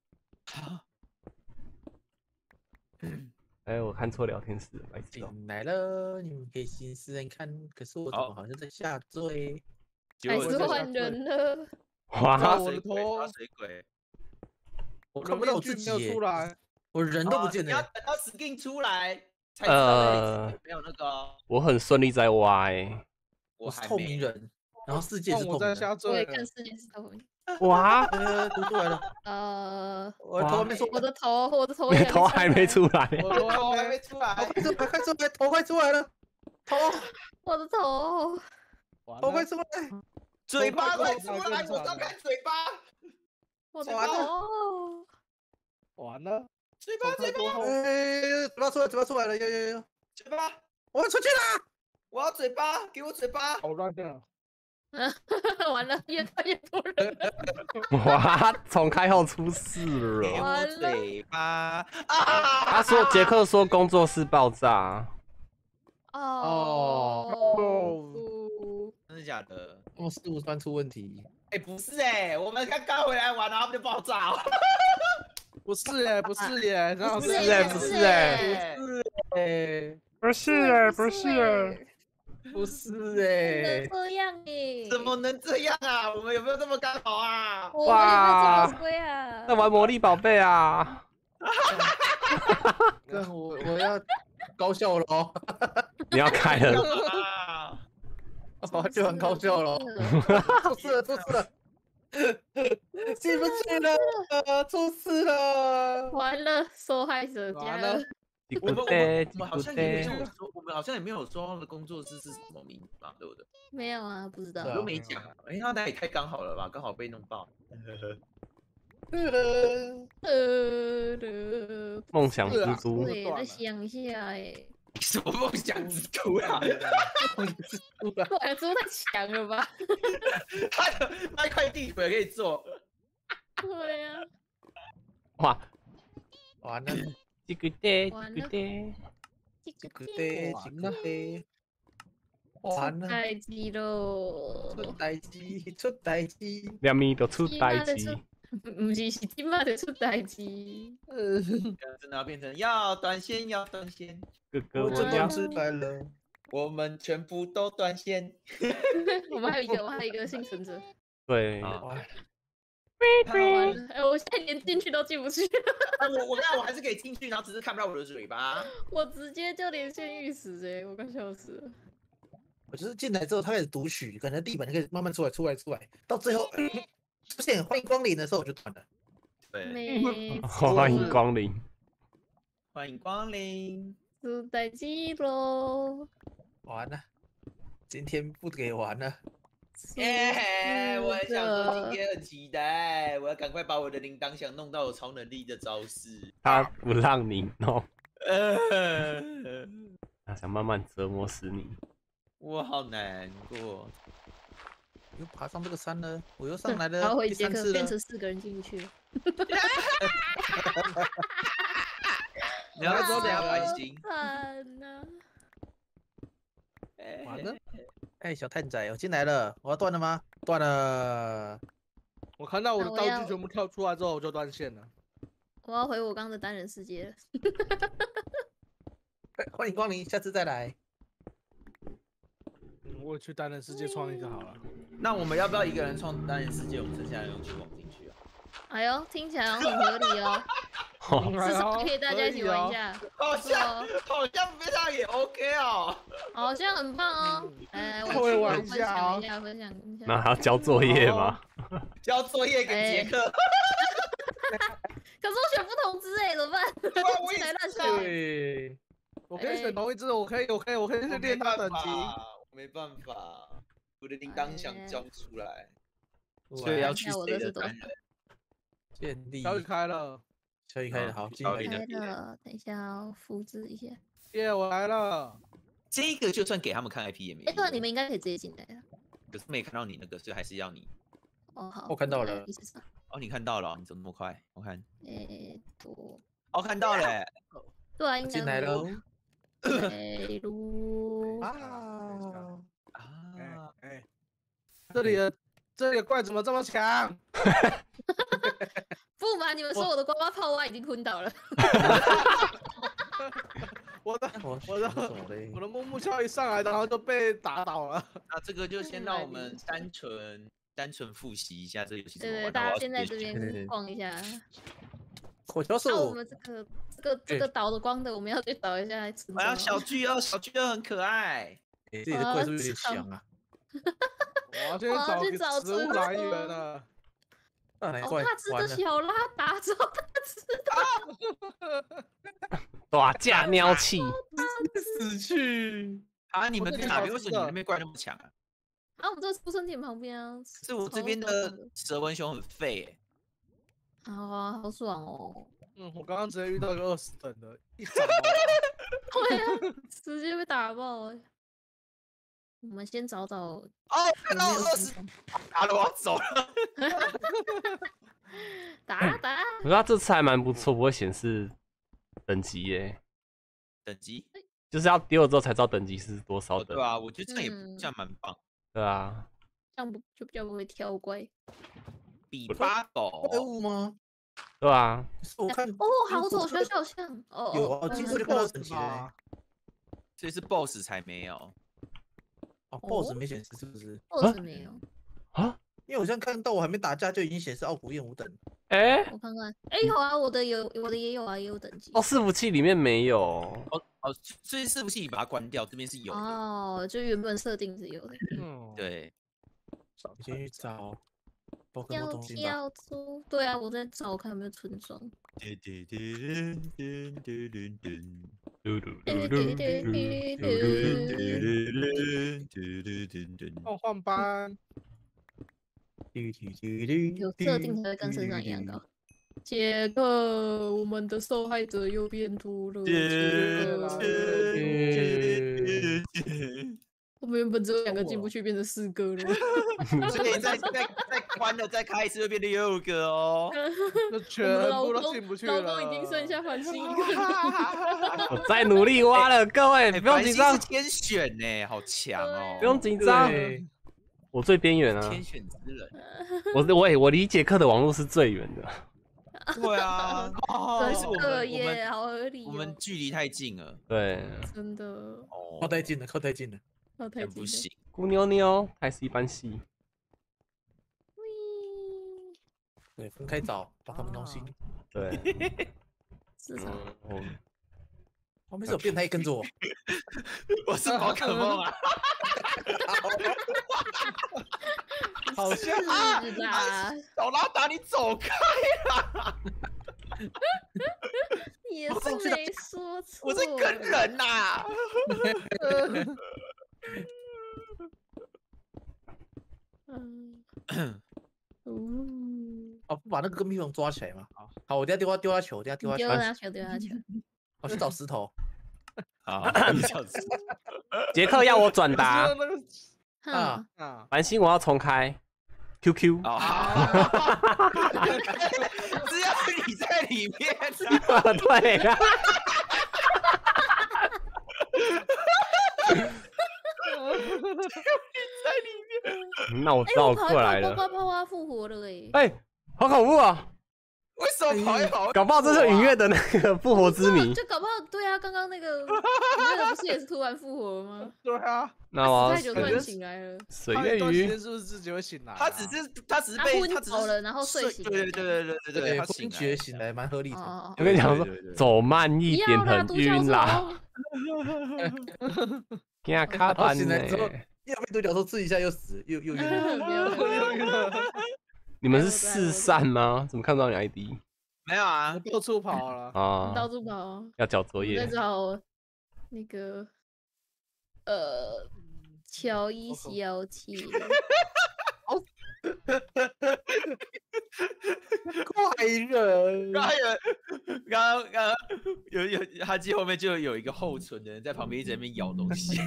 哎，我看错聊天室了，白痴哦。 进来了，你们可以新试人看。可是我怎么好好像在下坠？ 还结果就是我在换人了。 哇， 抓我的水鬼， 头抓水鬼。 我我看不到我自己没有耶出来， 我人都不哦你要见了。 等到 skin 出来才知道那里呃没有那个哦。 我很顺利在挖哎。 我是透我还没明人，然后世界换我在是透明的。 下坠了我也看。世界是透明。 哇， 呃，读出来了， 呃， 我的头还没出我的头，我的头你也的头还没出来。 我头头还还没， 没出来， 快出来，快出来，头快出来了，头我的头， 完了， 头快出来， 嘴巴头快快出来， 出来更惨我刚看嘴巴， 我的完了头， 完了， 嘴巴嘴巴多后， 哎，嘴巴出来，嘴巴出来了，有有有， 嘴巴， 我要出去了， 我要嘴巴，给我嘴巴。 好乱的， 完了，越看越多人了。 哇，重开后出事给了。 我嘴巴啊！ 他说杰克说工作室爆炸。 哦， 真的假的？ 我们事务端出问题， 哎，不是哎，我们刚刚回来玩，然后他们就爆炸哦。 不是耶，不是耶，然后不是哎耶， 不是耶， 哎， 不是耶， 不是耶， 不是不哎能，这样耶， 怎么能这样啊？我们有没有这么刚好啊？ 我们有没有这么衰啊？ 在玩魔力宝贝啊！ 那我我要高效了哦， 你要开了， 啊！ 我就很高效了，出事了，出事了，进不去了，出事了， 完了，受害者家完了了。 我们我对们我们好像也没有说，我们好像也没有说他的工作室是什么名字嘛，对不对？ 没有啊，不知道对啊都没讲。哎，那那也太刚好了吧，刚好被弄爆。 呃， 梦想之都。 对，再想一下哎， 什么梦想之都啊？ 不然猪太强了吧？ 他的那一块地可以做。 对呀， 哇， 完了， 这个的， 完了这个的， 这个得，这个得，完了， 太鸡喽！ 出代志，出代志， 两米都出代志。 不是，是今晚就出代志。 呃， 真的要变成要断线，要断线， 哥哥， 我这我要都出来了， 我们全部都断线。 我们还有一个，我们还有一个幸存者。 对， 啊完了， 完了，哎，我现在连进去都进不去， 啊我我看我还是可以进去，然后只是看不到我的嘴巴。 我直接就连线遇死哎，我快笑死了。 我就是进来之后，他开始读取，可能地板就开始慢慢出来，出来，出来，到最后出现欢迎光临的时候，我就断了。 对， 没欢迎光临。 欢迎光临。 出代志喽！ 完了， 今天不给玩了。 耶！我很想说今的天很期待，我要赶快把我的铃铛响弄到有超能力的招式。 他不让你弄， 呃， 他想慢慢折磨死你。 我好难过。 又爬上这个山了，我又上来了然后回第杰克变三次了。 成四个人进不去了。 你要说怎样开心？ 惨呐！ 完了，哎，小探仔，我进来了，我要断了吗？断了。 我看到我的道那我要具全部跳出来之后，我就断线了。 我要回我刚刚的单人世界了。 哎欢迎光临，下次再来。 嗯，我也去单人世界创一个好了。 那我们要不要一个人创单人世界？我们剩下的人用去往进去啊？ 哎呦，听起来好像很合理哦，至少可以大家一起玩一下。 好不错像哦， 好像非常也 OK 哦。 好像很棒哦。哎，我会去玩一下我分享哦一下，分享一下。 那还要交作业吗？ 交作业给杰克。 可是我选不同只哎，怎么办？ 对啊，我也进来乱是选。 对， 我可以选同一只，我可以，我可以，我可以去我没练它等办法， 级。 我没办法，我的铃铛想交不出来，所对以要去看一下我谁的是多少的单人？ 建立。 小雨开了， 小雨开了，好，进来小雨的来了，等一下要复制一下。 耶，我来了。 这个就算给他们看 I P 也没哎，对啊， 用， 你们应该可以直接进来了。 可是没看到你那个，所以还是要你。 哦，好， 我看到了意思上， 哦，你看到了哦，你怎么那么快？我看， 哎，多， 哦，看到了欸。 对啊，应该进来喽。 哎，噜， 啊， 哎啊， 哎，这里的这里的怪怎么这么强？ 不瞒你们说，我的呱呱泡蛙已经昏倒了。 我的我我的选什么嘞我的木木橇一上来，然后就被打倒了。 那这个就先嗯让我蛮们单纯单纯复习一下这个游戏怎对对， 么玩。那我要大家先在直接这选边逛一下。 火球那我术， 们这个这个这个岛的光的，我们要去找一下村哎呀， 庄小巨鳄，小巨鳄很可爱。 哎，这里的怪是不是有点香啊？ 我要去我要找去找个食物村来源庄了。 好大奶怪大只完了， 的小拉达，超大只的。 打架鸟气， 死去。 啊，你我这里们在哪边？为什么你找吃的那边怪那么强啊？ 啊，我们这出生点旁边啊。 是我这超边爽的蛇纹熊很废欸。 好啊，好爽哦。 嗯，我刚刚直接遇到一个二十等的，一掌爆对啊，直接被打爆哎。我们先找找哦， 有看到没有二十， 村庄打了我要走了。 打啊打啊。 可是他这次还蛮不错，不会显示等级耶， 等级？ 就是要丢了之后才知道等级是多少哦， 的。 对啊，我觉得这样也嗯这样蛮棒。 对啊， 这样不就比较不会跳怪。 比巴怪狗， 物吗？ 对啊， 可是我看哦，好走小小巷。哦， 有哦啊，经嗯过就看到等级了吧欸。 所以是 B O S S 才没有。 哦，boss 没显示是不是？ 或是没有。 啊， 因为我现在看到我还没打架就已经显示傲骨焰五等。 哎、 我看看，哎，有啊，我的有，我的也有啊，也有等级。 哦，伺服器里面没有， 哦哦，所以伺服器你把它关掉，这边是有的。 哦，就原本设定是有的。 嗯， 对， 你先去找宝可要梦中心吧。 跳出，对啊，我在找看有没有村庄。 噔噔噔噔噔噔噔嘟嘟嘟嘟嘟嘟嘟换换班， 有设定才会跟身上一样高。杰克，我们的受害者又变多了。杰克来了我们原本只有两个进不去，变成四个了。 所以再再再关了，再开一次会变成六个哦。 就我全们的老部都公进不去了。 老公已经剩下繁星一个了。 我在努力挖了，各位不用紧张繁星，是天选呢，好强哦！ 不用紧张， 对， 我最边缘啊， 天选之人。 我我也我离杰克的网络是最远的， 对啊，但是我们真的我耶， 们好合理我们哦。 距离太近了， 对， 真的， 哦靠，太近了，靠太近了。 那太近了。 很不行。 姑妞妞还是一般戏， 喂对，分开找宝可梦中心。 对， 市场嗯， 后面是有变态跟着我。 我是宝可梦啊！ 好像是啦， 小拉达，你走开！ 也是没说错。 我在跟人呐、 把那个跟屁虫抓起来嘛。 好， 好，我等下丢他丢他球，我等下丢他球， 丢他球，丢他球。 我去找石头。 好，笑死。 杰克要我转达， 那个哼， 啊， 繁星我要重开 Q Q。 啊！只要你在里面， 对呀。 在里面， 那我知哎， 道我我跑一过来了。 跑呱呱泡蛙复活了哎。 哎，好恐怖啊！ 为什么跑一跑？ 搞不好这是允月的那个复活之谜。 就搞不好，对啊，刚刚那个那个不是也是突然复活了吗？ 对啊， 那我太久突要然醒来了， 水他一月鱼段时间，是不是自己会醒来啊？ 他只是他只是他昏被他只是倒了然后睡醒了对对对对对对对，他昏醒来厥醒来蛮合理的。 哦， 我跟你讲说对对对，对走慢一点不要啦， 很独角晕啦， 兽。 给他卡然后板呢。 醒来之后，又被独角兽刺一下，又死，又又晕。 不要你们是四散吗？怎么看不到你 I D 没有啊， 到处跑了。 啊？ 到处跑， 要交作我在业。 找那个呃乔伊小姐。 怪人， 刚刚有刚刚刚刚有有哈基后面就有一个后存的人在旁边一直在那边咬东西。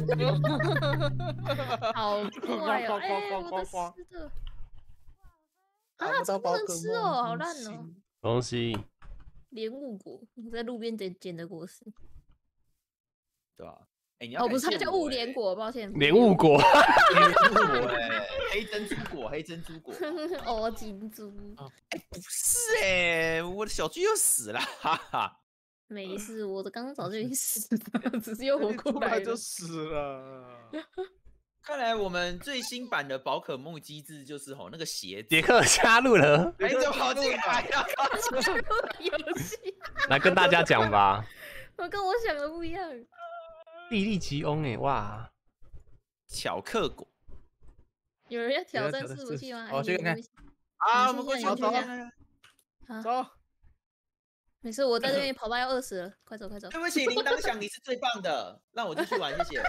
好怪哦！哎，我的吃的啊，这不能吃哦，好烂哦！ 东西莲雾果，在路边捡捡的果实。 对吧？哎，你要哦，不是，它叫雾感谢我欸莲果，抱歉。 莲雾果。 黑珍珠果哎，黑珍珠果，黑珍珠果。 哦，金珠。 哎，不是哎，我的小猪又死了，哈哈。 没事，我的刚刚早就已经死了，只是又活过来了。 出来就死了。 看来我们最新版的宝可梦机制就是吼那个鞋子， 杰克加入了， 哎，怎么跑进来了？ 游戏， 来跟大家讲吧。 我跟我想的不一样。 地利吉翁哎，哇！ 巧克果有人要挑有人战伺挑战伺服器吗？ 哦去看看啊， 你我们过去先看看看。 啊， 走， 没事，我在这边跑到要饿死了，快走快走。 对不起，铃铛响，你是最棒的，让我继续玩，谢谢。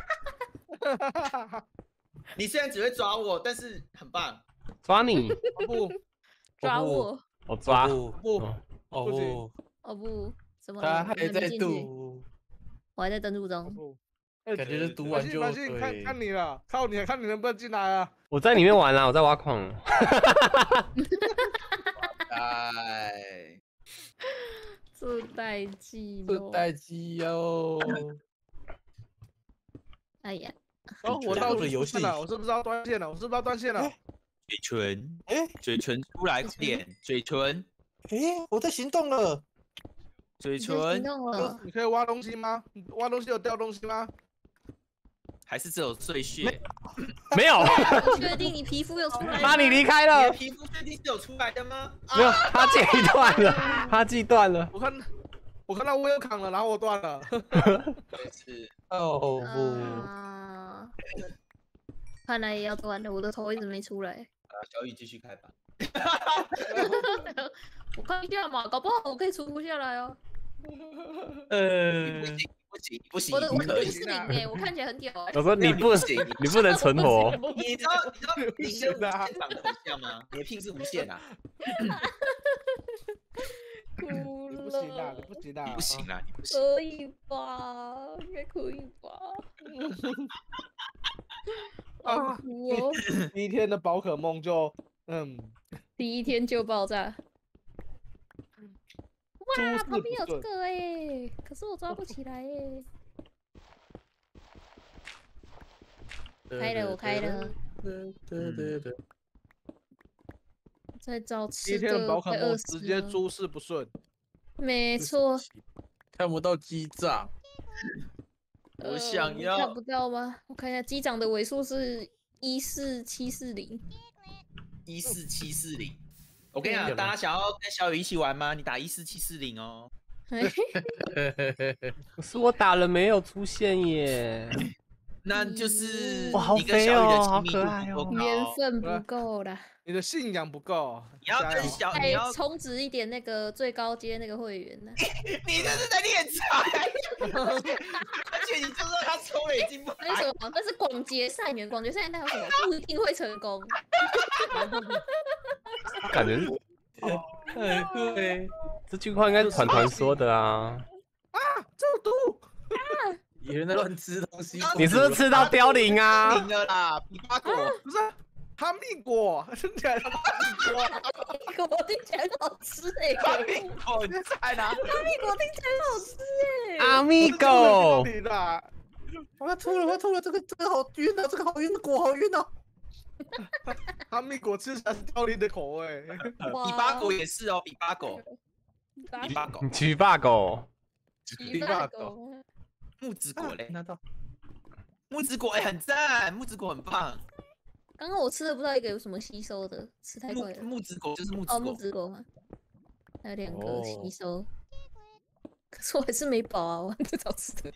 你虽然只会抓我，但是很棒。 抓你， 不， 抓不我！ 我抓。 不不哦哦不行不， 哦不，怎么他了？ 还在你还没进去？ 读， 我还在登录中。 不。 感觉是读马信， 完就马信，看对看你了，靠你，看你能不能进来啊？ 我在里面玩啦，我在挖矿。 哎， 这代机这哟！ 代机哟。 哎呀， 哦，我到的游戏了，我是不是要断线了？我是不是要断线了？ 嘴唇， 哎嘴唇出来快点，嘴唇， 哎，我在行动了。 嘴你在行唇， 动了。 你可以挖东西吗？你挖东西有掉东西吗？ 还是只有碎屑？ 没有， 你确定你皮肤有出来吗？ 那你离开你的了。 皮肤确定是有出来的吗？ 没有，他戒断了，他戒断了。 我看我看到我有扛了，然后我断了。 是， 哦不， 啊，看来也要断了，我的头一直没出来。 啊，小雨继续开吧。 我看一下嘛，搞不好我可以存活下来哦。 呃不，行不行不行， 我的我的不可以零是零哎，我看起来很屌哎。 我说你不不行， 你不能存活。 你知道你知道你跟无限长得很像吗？你的聘是无限啊， 哭你不行啊， 了你，不行啊， 你不行啊，你不行。 可以吧？应该可以吧？好啊！ 哭哦， 第一天的宝可梦就嗯， 第一天就爆炸。哇， 诸事旁边有不顺。 这个哎，可是我抓不起来哎。开了，我开了，在找第吃一天的的， 宝可梦快饿死了直接诸事不顺。 没错， 看不到机长。 我呃想要看不到吗？我看一下机长的尾数是一四七四零。 一四七四零。我跟你讲， 对大家想要跟小雨一起玩吗？你打一四七四零哦。 可是我打了没有出现耶。 那就是哇好你跟小雨的肥哦亲密度好可爱哦不够高缘分不够啦， 你的信仰不够， 你要加油跟小，你再要， 充值一点那个最高阶那个会员呢。 你这是在敛财，而且你就说他抽了已经不那是什么？那是广结善缘，广结善缘代表什么？不一定会成功。 感觉很酷哎！ 这句话应该是团团说的啊。 啊，中毒！ 有人在乱吃东西， 你是不是吃到凋零啊？ 赢了啦，比巴果不是哈密果，听起来哈密果， 哈密果听起来很好吃哎， 哈密果你在哪？ 哈密果听起来很好吃哎。 阿密狗， 你的， 我要吐了，我要吐了，这个这个好晕啊，这个好晕，果好晕啊！ 哈密果吃起来是凋零的口味。 哇比巴果也是哦，比巴果，比巴果， 举霸狗， 比巴狗， 木子果嘞， 拿到木子果哎很赞，木子果很棒。 刚刚我吃的不知道一个有什么吸收的，吃太木快了。 木子果就是木子哦，木果， 子果嘛，还有两个哦吸收。可是我还是没饱啊，我不早吃的。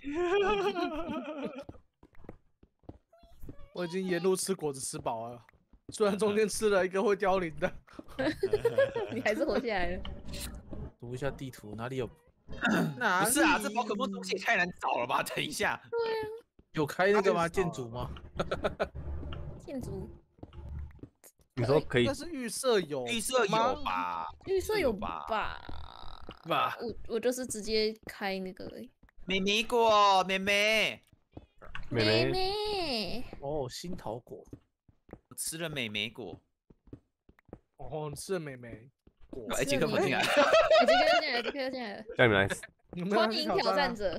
我已经沿路吃果子吃饱了，虽然中间吃了一个会凋零的。 你还是活下来了。 读一下地图，哪里有？ 不是啊，这宝可梦东西也太难找了吧？等一下， 有开那个吗？建筑吗？ 建筑你说可以但是预设有， 绿色吗有吧？ 预设有吧吧？ 吧， 我我就是直接开那个而已。 美美果，妹妹， 妹妹妹， 妹， 哦，新桃果， 我吃了美美果， 哦，你吃了美眉果， 哎，杰克不进来， 已经开进来了，已经开进来了。 叫你们来， 你们欢迎挑战者。 者。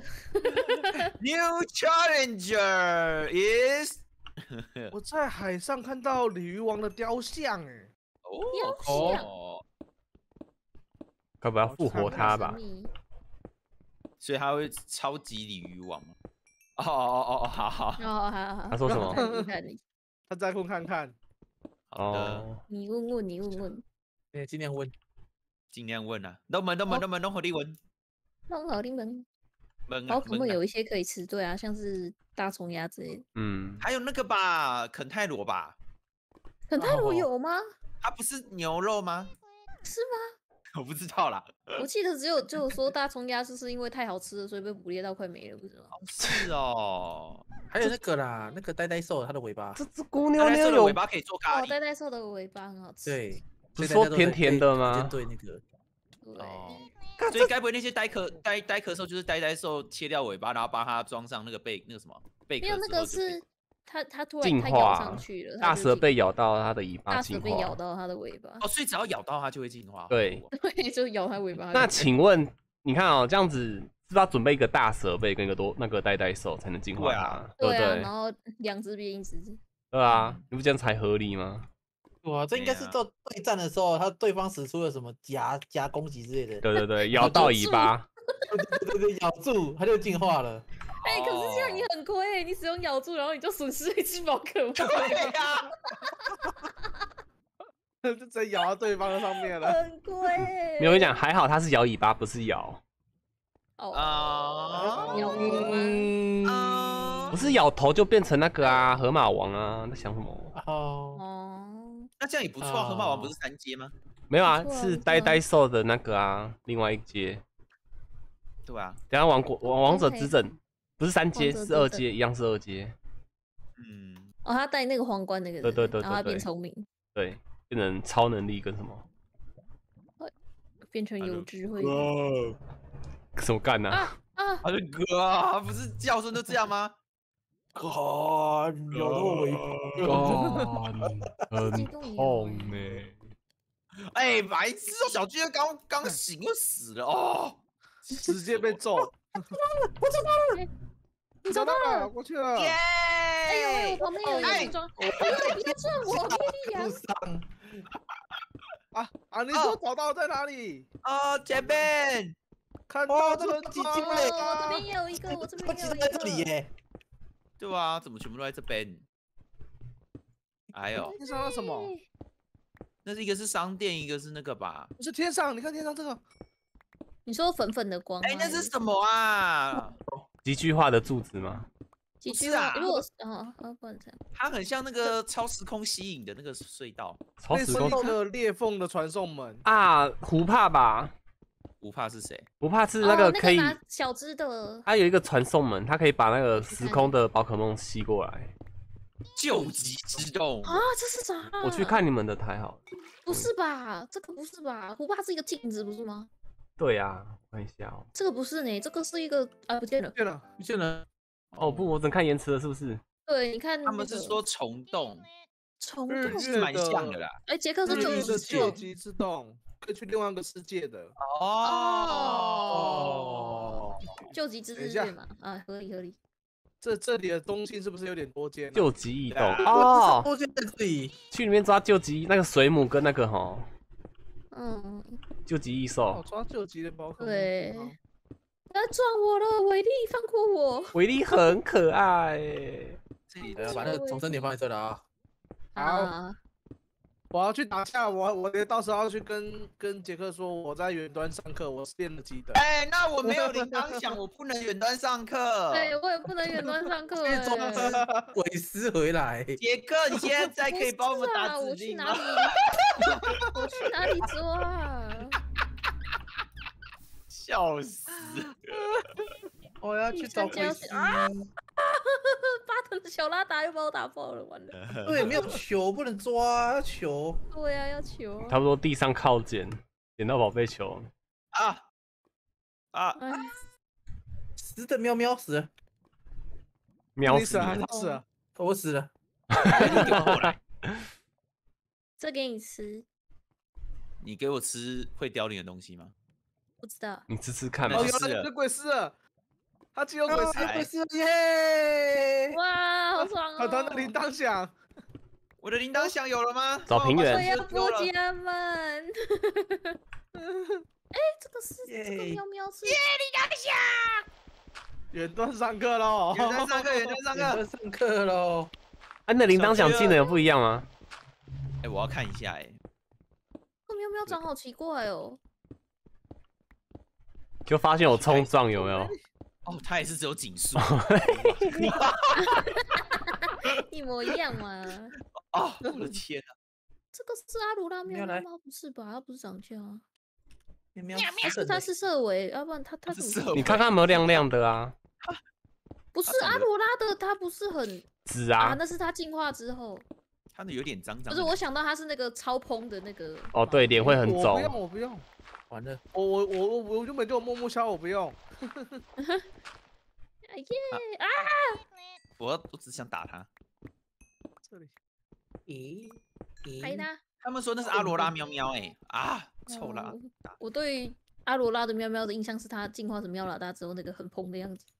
New challenger is 我在海上看到鲤鱼王的雕像，哎， 雕像哦， 该不要复活他吧？ 神秘所以他会超级鲤鱼王吗？哦哦哦哦，好好哦，好好好。 他说什么？ 看你看你， 他再空看看。 好的， 哦， 你问问你问问， 哎，尽量问。 尽量问啊，都问都问都问都和你问， 弄好你们。 问宝可梦啊问啊有一些可以吃，对啊，像是大虫鸭之类的。 嗯， 还有那个吧，肯泰罗吧， 肯泰罗哦有吗？ 它不是牛肉吗？ 是吗？ 我不知道啦。 我记得只有只有说大葱鸭就是因为太好吃了，所以被捕猎到快没了，不是吗？ 是哦， 还有那个啦，那个呆呆兽，它的尾巴， 这只姑它娘娘有来兽的尾，巴可以做咖哦， 喱。 呆呆兽的尾巴很好吃。 对， 不是所以大家都说甜甜在对的吗针对那个， 对， 哦，所以该不会那些呆壳呆呆壳兽就是呆呆兽切掉尾巴，然后帮它装上那个贝那个什么贝壳没有那个之后就可以是它它突进然它咬化上去了，它大就进蛇被咬到它的尾巴大进蛇被咬化。 到它的尾巴， 哦，所以只要咬到它就会进化。 对哦对，就咬它尾巴。 那请问，你看哦，这样子是不是要准备一个大蛇背跟一个多那个呆呆兽才能进化它？ 对啊对不对啊， 对然？后两只变一只， 对啊，你不这样才合理吗？ 哇，这应该是对啊到对战的时候，他对方使出了什么夹夹攻击之类的， 对对对，咬到尾巴， 对对对，咬住它就进化了。 哎，可是这样你哦很亏，你使用咬住，然后你就损失一只宝可梦， 对呀， 就直接咬到对方的上面了。 很亏。 没有，我跟你讲，还好它是咬尾巴，不是咬， 哦， 啊咬头吗？ 嗯， 啊不，是咬头就变成那个啊，河马王啊，在想什么？ 哦， 哦， 那这样也不错啊。河马王不是三阶吗？ 没有啊， 不错啊不错啊是呆呆兽的那个啊，另外一阶。 对吧？ 等一下王国王王者 OK 之阵不是三阶， 王者之阵是二阶，一样是二阶。 嗯， 哦，他戴那个皇冠那个人， 对对对然后他对对变聪明， 对，变成超能力跟什么？ 变成有智慧哦， 什么干呢、 啊啊！ 他的哥啊，不是叫声都这样吗？ 干，咬到我尾巴， 干， 激动痛摇呢。 哎，白痴哦，小巨刚刚醒就死了哦， 直接被揍。 你找到了， 了！ 过去了。 耶！ 哎呦哎呦，我旁边有一个哎树桩，哎呦，不要撞我，莉莉路亚！ 上啊啊！你说找到在哪里？ 哦，前面看哦这到村庄个几斤哦， 嘞了我这边也有一个，我这我边也有一集中在这里个。 耶， 对啊，怎么全部都在这边？哎呦， 天上那什么？ 那是一个是商店，一个是那个吧？ 不是天上，你看天上这个。 你说粉粉的光吗？ 哎，那是什么啊？ 极具化的柱子吗？ 几句不是啊话？如果是哦，哦，不然这样。 它很像那个超时空吸引的那个隧道。 类似超时空一个裂缝的传送门。 啊，胡帕吧？ 不怕是谁？ 胡帕是哦那个可以， 拿小只的， 它有一个传送门，它可以把那个时空的宝可梦吸过来。 救急之动啊，这是啥？ 我去看你们的台好了。 不是吧？这个不是吧？胡巴是一个镜子，不是吗？ 对呀，看一下哦。 这个不是呢，这个是一个啊，不见了。 对了， 不见了。 哦不，我只能看延迟了，是不是？ 对，你看他们是说虫洞， 虫日洞， 是蛮像的啦。 哎，杰克是日月的救急救急之洞，可以去另外一个世界的。 哦， 哦， 救急之等一下日对嘛？啊，合理合理。 这这里的东西是不是有点多见、啊？ 救急异动对啊哦， 我现在这里去里面抓救急那个水母跟那个哈嗯， 救急异哦， 兽， 抓救急的宝可梦。 对好他撞我了，伟力放过我。 维力很可爱欸。 这里哎呀，把那个重生点放在这了啊。 好啊， 我要去打架，我我得到时候要去跟跟杰克说我在远端上课，我是练了级的。 哎，那我没有铃铛响，我不能远端上课。 对我也不能远端上课哎。 被抓鬼丝回来， 杰克，你现在在可以帮我们打不是啊我指令吗？ 去哪里？我去哪里抓啊？ 笑死！ 我要去找鬼丝。 八等的小拉达又把我打爆了，完了。 对，没有球不能抓，要球。 对呀，要求。 差不多地上靠捡，捡到宝贝球。 啊啊！ 哎， 死的喵喵死了， 喵你死啊！ 死了！ 他死了。 我死了。 这给你吃， 你给我吃会凋零的东西吗？ 不知道。 你吃吃看哦， 嘛那。 有了，有鬼丝了，他只有鬼丝。 鬼丝耶！ 哇，好爽哦！ 他他的铃铛响， 我的铃铛响有了吗？ 找平原我要丢了不家们。哎，这个是这个耶喵喵是。 远端上课喽。 远端上课，远端上要课。 上课喽。 啊，你的铃铛响技能有不一样吗？ 哎，我要看一下哎。 这喵喵长好奇怪哦。 就发现我冲撞有没有？ 哦，它也是只有景速。 一模一样嘛。 哦，我的天啊！ 这个是阿鲁拉喵喵来喵吗？不是吧？它不是长这样啊。 喵喵还是它是色尾，要不然它它怎么是？ 它是色尾你看看有没有亮亮的啊？ 不是阿罗拉的，它不是很啊？ 紫啊！ 那是它进化之后。 它的有点脏脏。 不是，我想到它是那个超蓬的那个。 哦，对，脸会很我不肿。 用，我不用， 完了， 我我我我我原本就有木木枭，我不用。 哎耶啊！ 我我只想打它。 这里咦咦， 拍它。 他们说那是阿罗拉喵喵哎啊，臭啦！ 哦我对阿罗拉的喵喵的印象是它进化成喵老大之后那个很蓬的样子。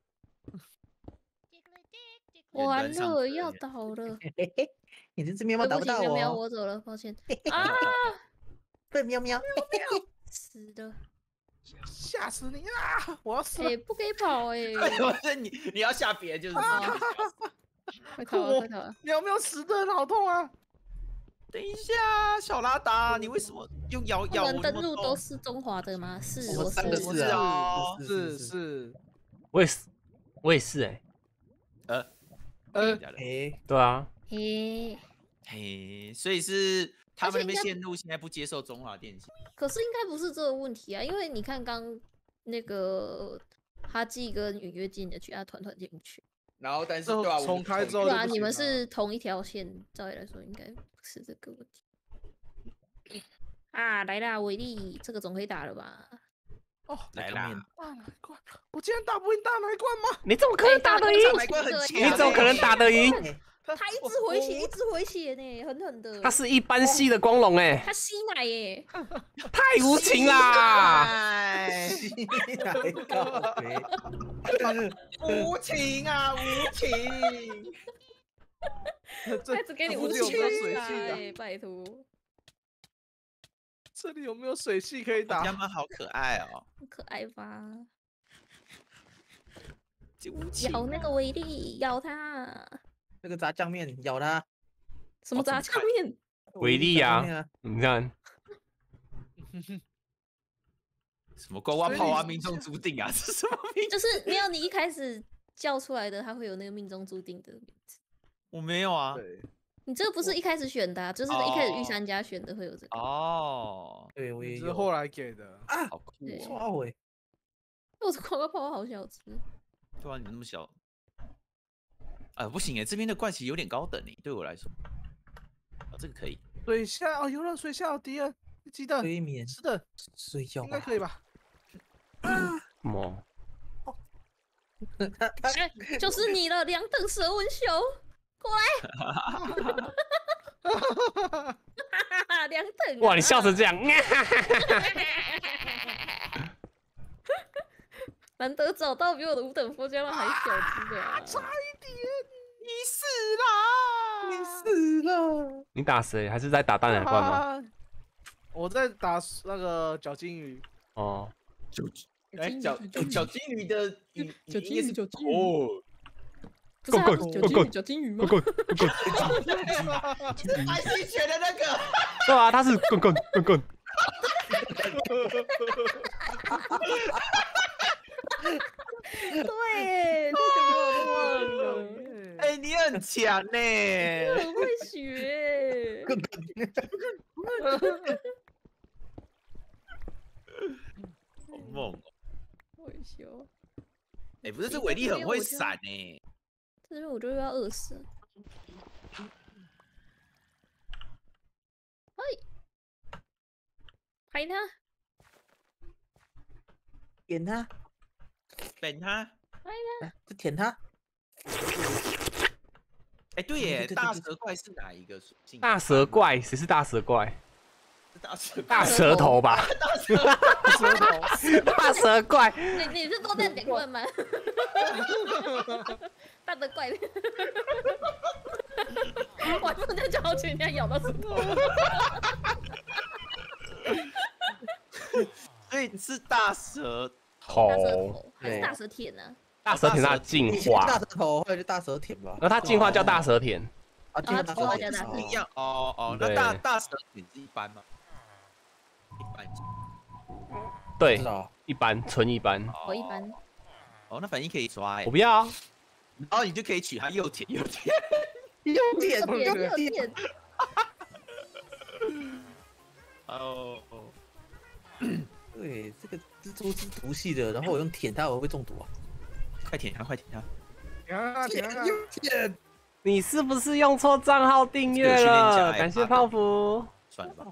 完远端上了， 课要远倒了。 嘿嘿，你这只喵喵打不到对不起，喵喵， 我。 我走了，抱歉。啊！ 对，喵喵。 死的。 吓死你啊！我要死哎， 了。 不可以跑哎！ 我是你你要下别人就是自己啊快逃了， 我快逃了！ 喵喵死的好痛啊！ 等一下，小拉达，你为什么用咬不咬能登录我那么痛都是中华的吗？是， 我们我是是三个是啊啊， 是是是。 是， 我也是，我也是哎。 呃呃， 哎， 对啊， 嘿， 嘿，所以是他们那边而且应该线路现在不接受中华电信。 可是应该不是这个问题啊，因为你看刚那个哈记跟允约进的去，啊团团进不去， 然后但是之后对啊，我们重开之后对啊， 就不行了你们是同一条线，照理来说应该不是这个问题。啊，来啦，伟力，这个总可以打了吧？ 哦， 来啦， 大奶罐，我竟然打不赢大奶罐吗？ 你怎么可能打得赢？ 大奶罐很强你怎么可能打得赢？ 他他一直回血，一直回血呢，狠狠的。 他是一般系的光荣哎， 他吸奶耶， 太无情啦！ 哎， 来告别。 无情啊，无情！ 这他只给你这无情附近有没有水打系的？ 哎，拜托， 这里有没有水系可以他打？ 们好可爱哦， 很可爱吧？ 就无情。 咬那个威力，咬他！ 那个炸酱面咬它。 什么炸酱面？ 维力呀炸酱面啊， 你看， 什么瓜瓜炮啊， 所以你命中注定啊，这是什么名字？ 就是没有你一开始叫出来的，它会有那个命中注定的名字。 我没有啊。 对， 你这个不是一开始选的、啊，就是一开始御三家选的会有这个。 哦， 对我也有。 是后来给的。 啊， 好酷对哦！ 哇喂， 我这广告泡好小吃。 对啊，你那么小， 啊，不行哎，这边的怪其实有点高等哎，对我来说。哦，这个可以。 水下哦，游乐水下有敌人，记得催眠是的， 睡觉吧。 应该可以吧？ 么？ 哎，就是你了，两等蛇纹熊，过来，两等、啊。 哇，你笑成这样， 难得找到比我的五等佛家人还小只的、啊， 差一点， 你死啦！ 你死了。 你打谁？还是在打大奶罐吗？ 啊我在打那个角金鱼。 哦， 哎，小小金鱼的语小金鱼，小金鱼。 哦， 不是啊， 滚不是滚滚小金鱼，小金鱼吗？ 滚滚滚！ 是白吸血的那个。 对啊，他是滚滚滚滚。 对，太久没有忘了。 哎，你很强呢， 很会学。 好猛哦！ 会修。 哎，不是，这伟力很会闪呢。 这边我就要饿死了。嘿，拍他， 舔他， 扁他， 拍他， 来，就舔他。 哎，对耶，大蛇怪是哪一个属性？ 大蛇怪，谁是大蛇怪？ 是大蛇， 大舌头吧？ 大蛇， 舌头， 大蛇怪。 你你是多蛋点棍吗？大的怪，晚上就叫去人家咬到舌头。 所以是大蛇头大舌头还是对大舌舔呢？ 大蛇舔它的进以前大化， 舌头，或者是大舌舔吧。 然后它进化叫大蛇舔。 啊，进化大舌哦舔叫大舌不一样哦哦。那对大大蛇舔是一般吗？一般。 对知，道。 一般纯一般。 我一般。 哦，那反应可以抓哎我，不要啊， 然后你就可以取它又舔又舔。 又舔特别又特舔。 别， 哦哦， 对，这个蜘蛛是毒系的，然后我用舔它，我会不会中毒啊？ 快舔它，快舔它！ 啊，舔啊！ 又舔。 你是不是用错账号订阅这个训练家了？ 哎感谢泡芙。 算了吧。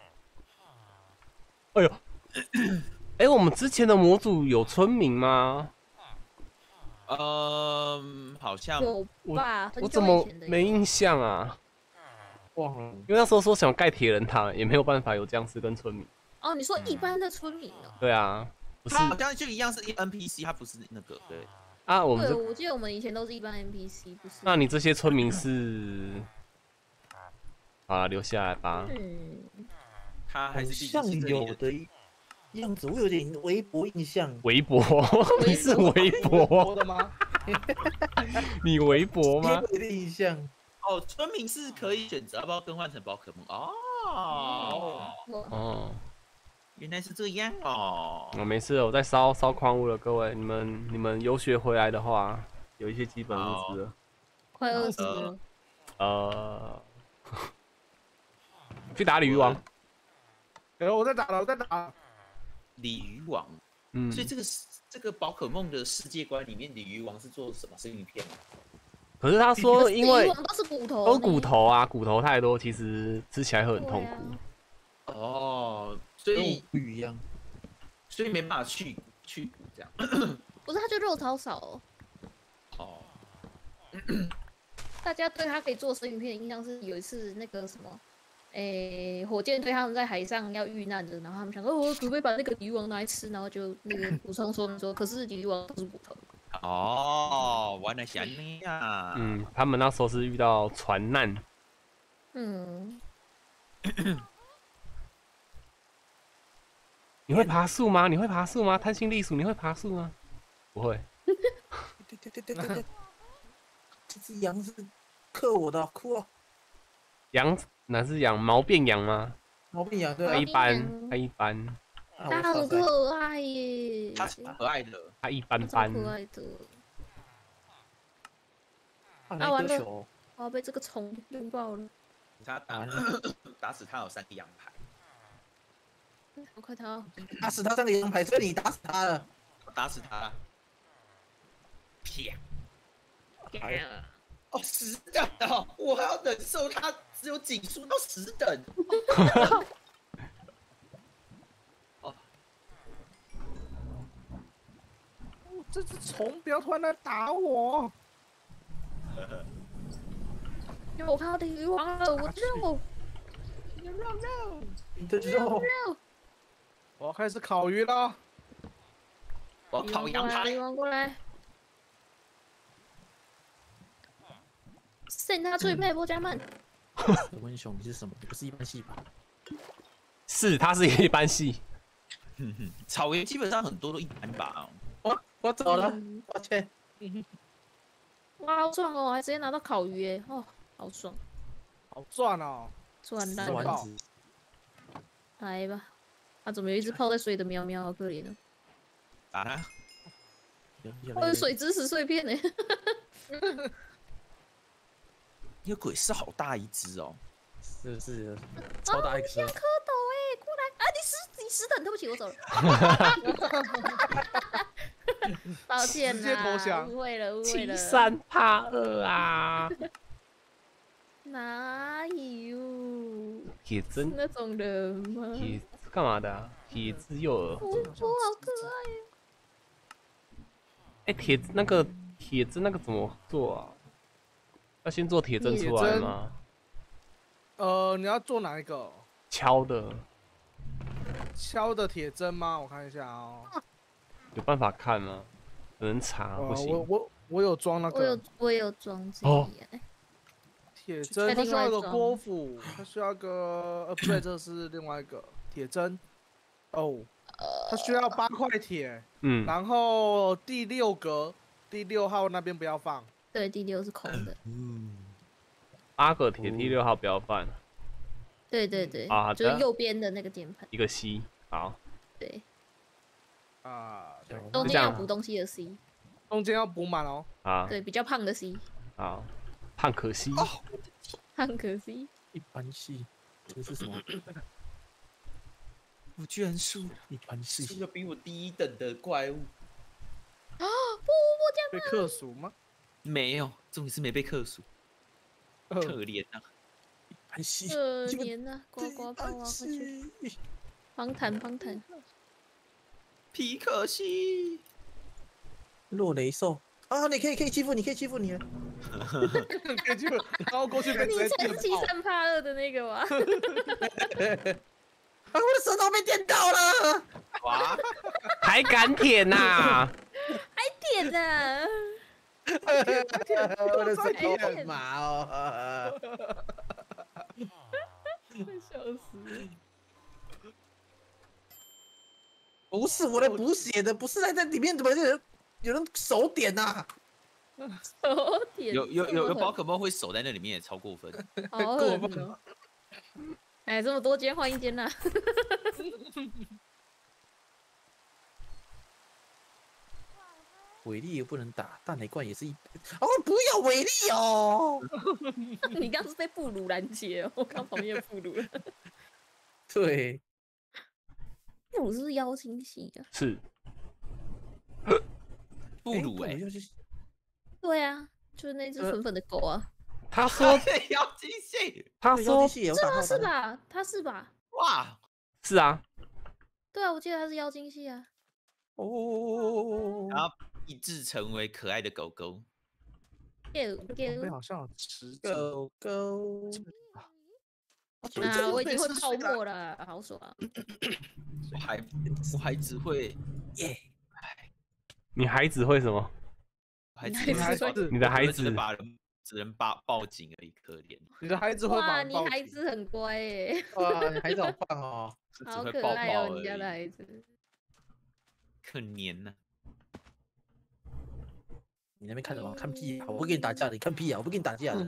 哎呦，哎，我们之前的模组有村民吗？ 嗯，好像有吧？很久我怎么以前的没印象啊？ 忘了。 因为那时候说想盖铁人塔，也没有办法有僵尸跟村民。 哦，你说一般的村民哦？ 对啊，不是它好像就一样是 N P C，它不是那个对。 啊，我们对， 这， 我记得我们以前都是一般 N P C，不是？ 那你这些村民是，好了，留下来吧。 嗯， 它还好是毕竟像是这里的有的样子，我有点微博印象。 微博，你是微博我，的吗？ 你微博吗？ 有点印象。 哦，村民是可以选择要不要更换成宝可梦哦。 我哦， 原来是这样哦。 我没事，我在烧烧矿物了，各位，你们你们游学回来的话，有一些基本物资了。 快饿死了。 呃，去打鲤鱼王。 哎，我在打了，我在打。 鲤鱼王， 嗯， 所以这个是这个宝可梦的世界观里面，鲤鱼王是做什么生鱼片吗？ 可是他说，因为以往都是骨头， 都骨。头啊，骨头太多，其实吃起来会很痛苦。 哦，所跟以不一样。 所以没办法去去骨这样。 不是，他就肉超少哦。 哦， 大家对他可以做生鱼片的印象是有一次那个什么，诶、火箭队他们在海上要遇难的，然后他们想说，哦，可不可以把那个鱼王拿来吃？然后就那个补充说明说，可是鱼王都是骨头。 哦，原来是这样。 嗯，他们那时候是遇到船难。 嗯， 你会爬树吗？你会爬树吗？贪心栗鼠，你会爬树吗？不会。 对对对对对对，这只羊是克我的，酷哦！ 羊哪是羊？毛变羊吗？ 毛病羊对它啊一般羊， 它一般， 啊， 它很我操塞可爱耶， 它是可爱的。 它一般它超般。 可爱的。 啊， 啊完了那颗球， 我要被这个虫拥抱了， 它打啊打死它有三个羊排， 好快逃！ 打死他三个羊排，所以你打死他了。 我打死它了。啪！ 哎呀哦，十等哦，我还要忍受它只有警速到十等。哦， 这只虫不要突然来打我！ 因为我看到鲤鱼王了，我肉， 肉肉， 你的肉， 肉， 我要开始烤鱼了。 我要烤羊排鲤鱼。王过来。剩他最配波加曼， 文雄，你是什么？你不是一般系吧？ 是，它是一般系。 草原基本上很多都一般吧。 我我走了， 嗯抱歉。 哇，好爽哦！还直接拿到烤鱼耶，哦，好爽， 好赚哦！ 赚烂了。 丸子， 来吧，啊，怎么有一只泡在水的喵喵，好可怜哦！ 啊， 有有我的水知识碎片呢。 那个鬼是好大一只哦。 是是超大一颗像蝌蚪哎，过来啊！你死你死等，对不起，我走了。抱歉直接投啦， 降误会了，误会欺了。 善怕恶啊！ 哪有铁针， 那种人吗？ 铁干嘛的啊？铁之幼儿。 我我好可爱哦。 哎，铁那个铁针那个怎么做啊？要先做铁针出来吗？ 呃，你要做哪一个？ 敲的， 敲的铁针吗？我看一下哦。 有办法看吗？有人查呃我不行。 我我有装那我有个我有装这哦里耶， 铁针， 在它需要一个另外装锅釜，它需要一个呃，不对，这是另外一个铁针。哦，它需要八块铁， 嗯， 然后第六格第六号那边不要放。 对，第六是空的。 八个铁，第六号不要犯， 对对对啊好，的就是右边的那个键盘。 一个 C。好， 对， 啊，对， 中这样间要补东西的 C， 中间要补满哦。 好， 对，比较胖的 C， 好，胖可惜。 胖可 C。 一般系，这个是什么？ 我居然输， 一般输系了比我低一等的怪物。 啊，不，我这被克数吗？ 没有，重点是没被克数，可呃怜啊！ 一般系， 可这个怜呐，呱呱一帮我般回去， 系。 方弹方弹。 皮克西， 落雷兽啊！你可以可以欺负你，可以欺负你了。 可以去，然后过去被你直接才是欺电爆。 善怕恶的那个吧？ 啊！我的舌头被电到了。 哇！ 还敢舔呐？ 点的， 我的舌头很麻哦。 笑死！ 不是我的补血的，不是在在里面怎么有人有人手点呐？ 手点有有有有宝宝可梦会守在那里面，也超过分。 好狠哦！哎，这么多间换一间呐！ 伟力也不能打，大奶罐也是一。哦，不要伟力哦！ 你刚是被布鲁拦截哦，我刚旁边有布鲁了。 对， 布鲁是不是妖精系的？ 是， 布鲁哎， 就是对啊，就是那只粉粉的狗啊。 他说， 妖精系， 他妖说精系也有是吗？ 打到的。 是吧？他是吧？ 哇！ 是啊， 对啊，我记得他是妖精系啊。 哦， 然后一致成为可爱的狗狗。 给旁给边好像有池子。 狗狗。 啊！我已经会泡沫了，好爽啊！ 我还我还只会耶！ 你孩子会什么？ 我还你只会孩子会你的孩子只能把人只能报报警而已，可怜。 你的孩子会把哇，你孩人报警。 子很乖耶， 哇，你孩子好棒哦！ 就只好会抱可爱哦， 抱你家的而已， 孩子。 可怜呐。 你那边看什么？看屁啊！我不跟你打架的，你看屁啊！我不跟你打架的。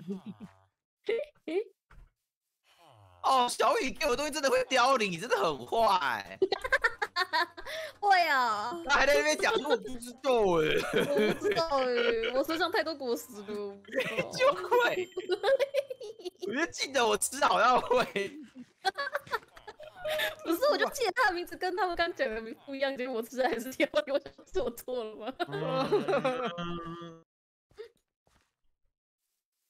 哦，小雨给我东西真的会凋零，你真的很坏。 会啊， 他还在那边讲说我不知道哎， 我不知道哎，我身上太多果实了，我不知道就会。我就记得我吃好像会。 不是，我就记得他的名字跟他们刚讲的名不一样，结果我吃的还是挑，我想是我错了吗？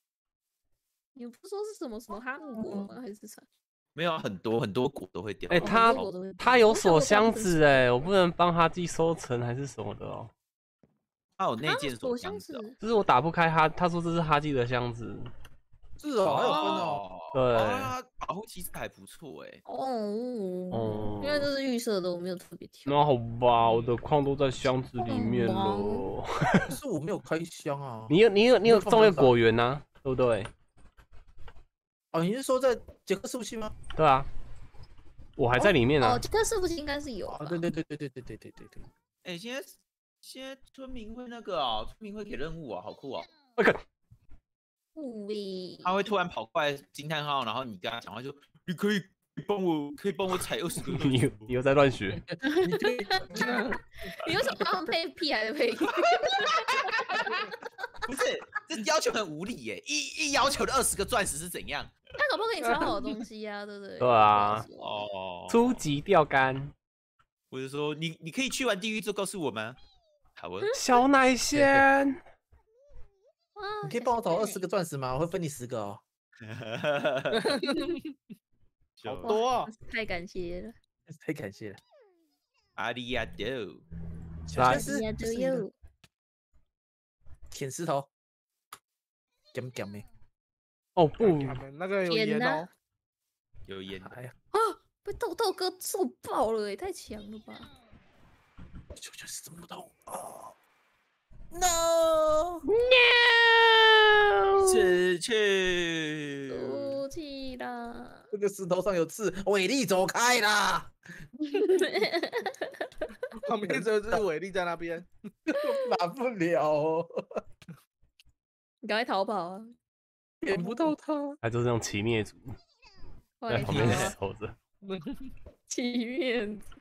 你不是说是什么什么哈姆果吗？还是啥？ 没有很多很多果都会掉。 哎、 哦他很多果都会掉他有我想说锁箱它不是子哎、我不能帮他寄收成还是什么的哦。 它有内啊建锁锁箱箱子哦。 子就是我打不开他，他说这是哈基的箱子。 是哦，还有分哦。 对啊，保护机制还不错哎。 哦， 哦因为这是预设的，我没有特别挑。 那好吧，我的矿都在箱子里面嗯了。 可是我没有开箱啊。 你有你有你有没有放种一个箱子啊果园呐，对不对？ 哦，你是说在杰克伺服器吗？ 对啊，我还在里面啊哦，。这个是不是应该是有吧？ 啊，对对对对对对对对对对。 哎，现在现在村民会那个哦，村民会给任务啊，好酷哦。 那个不呗。 他会突然跑过来惊叹号，然后你跟他讲话就，你可以帮我，可以帮我踩二十个你又你又在乱学。 你可以你为什么要用配屁还是配？ 不是，这要求很无理耶！一一要求的二十个钻石是怎样？ 他搞不好给你超好的东西啊，对不对？ 对啊不好说哦， 初级钓竿， 或者说你你可以去完地狱之后告诉我吗？好啊， 小奶仙。 哇你可以帮我找二十个钻石吗？我会分你十个哦。 好就多啊！ 太感谢了。 太感谢了。 阿里亚多， 来小仙呀， 师就是一个都有。 舔石头，干干没？ 哦不， 那个有天哪盐哦， 有烟的， 哎呀， 被豆豆哥揍爆了哎，太强了吧！ 就就是这么痛哦。No， 死去。 输气啦！ 这个石头上有刺，伟力走开啦！ 旁边只有只伟力在那边。 打不了哦， 你赶快逃跑啊！ 点不到他。 他就是那种骑灭族，在快旁边逃啊！ 守着。 欺面子。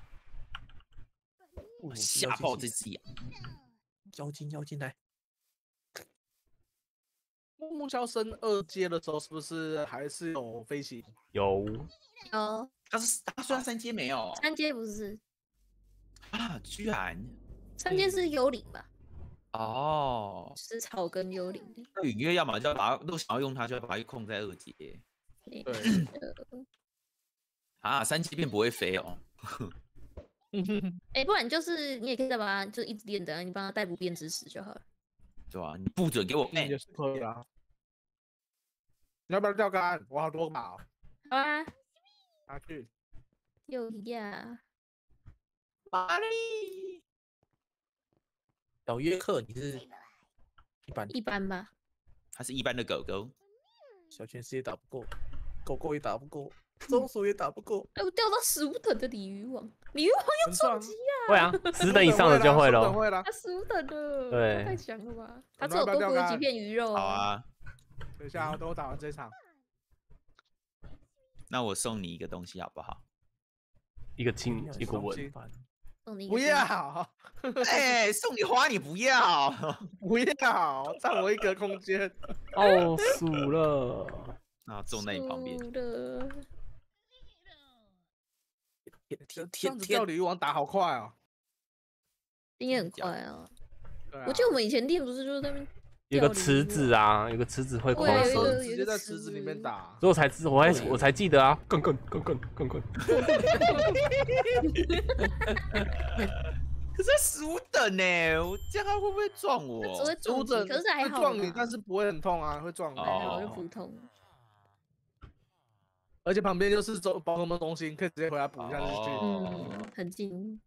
吓爆这只羊！ 妖精妖精来， 木木枭升二阶的时候，是不是还是有飞行？ 有有它是它虽然三阶没有三阶不是， 啊，居然三阶是幽灵吧？ 哦， 是草根幽灵的。 那隐约要么就要把它，如果想要用它，就要把它控在二阶对对， 啊，三阶变不会飞哦。 哎，不然就是你也可以再把它就一直练的，你帮他带不变之时就好了。 对吧？你不准给我也 ban， 是可以啊。你要不要钓竿？我好多把、哦， 好啊， 拿去。 有呀， 玛丽， 小约克你是一般， 一般吧。 它是一般的狗狗。 小拳师也打不过，狗狗也打不过，松鼠也打不过。 哎，我掉到十五等的鲤鱼王，鲤鱼王要很爽撞击啊！ 会啊，十等以上的就会了， 咯。 会了他。十五等的， 对他太强了吧？他我们要只有多给我几不要钓竿片鱼肉好，啊， 等一下，等我打完这场。 那我送你一个东西好不好？ 一个亲一个吻， 不送你一个金要， 哎、送你花你不要。 不要，占我一个空间。 哦，数了。 啊，坐在你旁边。 输了天天这样天天子钓鲤鱼王打好快哦。 经验很快啊！ 对啊我记得我们以前练不是就是在那边有个钓鲤鱼池子啊，有个池子会狂对有一射， 个直接在池子里面打。 所以我才知，我还我才记得啊，更更更更更更。 可是十五等呢，我这样他会不会撞我？ 只会撞击， 猪的可是还好会撞你， 啦但是不会很痛啊，会撞你。 还好就哦普通。 而且旁边就是中宝可梦中心，可以直接回来补一下就去。 哦嗯，很近。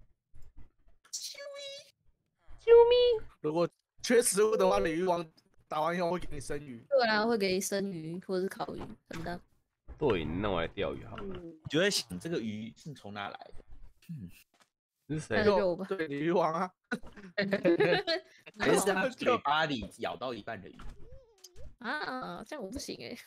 如果缺食物的话，鲤鱼王打完以后会给你生鱼。 对啊，会给生鱼或者是烤鱼，很大。 对，那我来钓鱼好了。 我就在想这个鱼是从哪来的？ 这是谁？ 那就肉吧。 对，鲤鱼王啊。 还是他嘴巴里咬到一半的鱼？ 啊，这样我不行哎，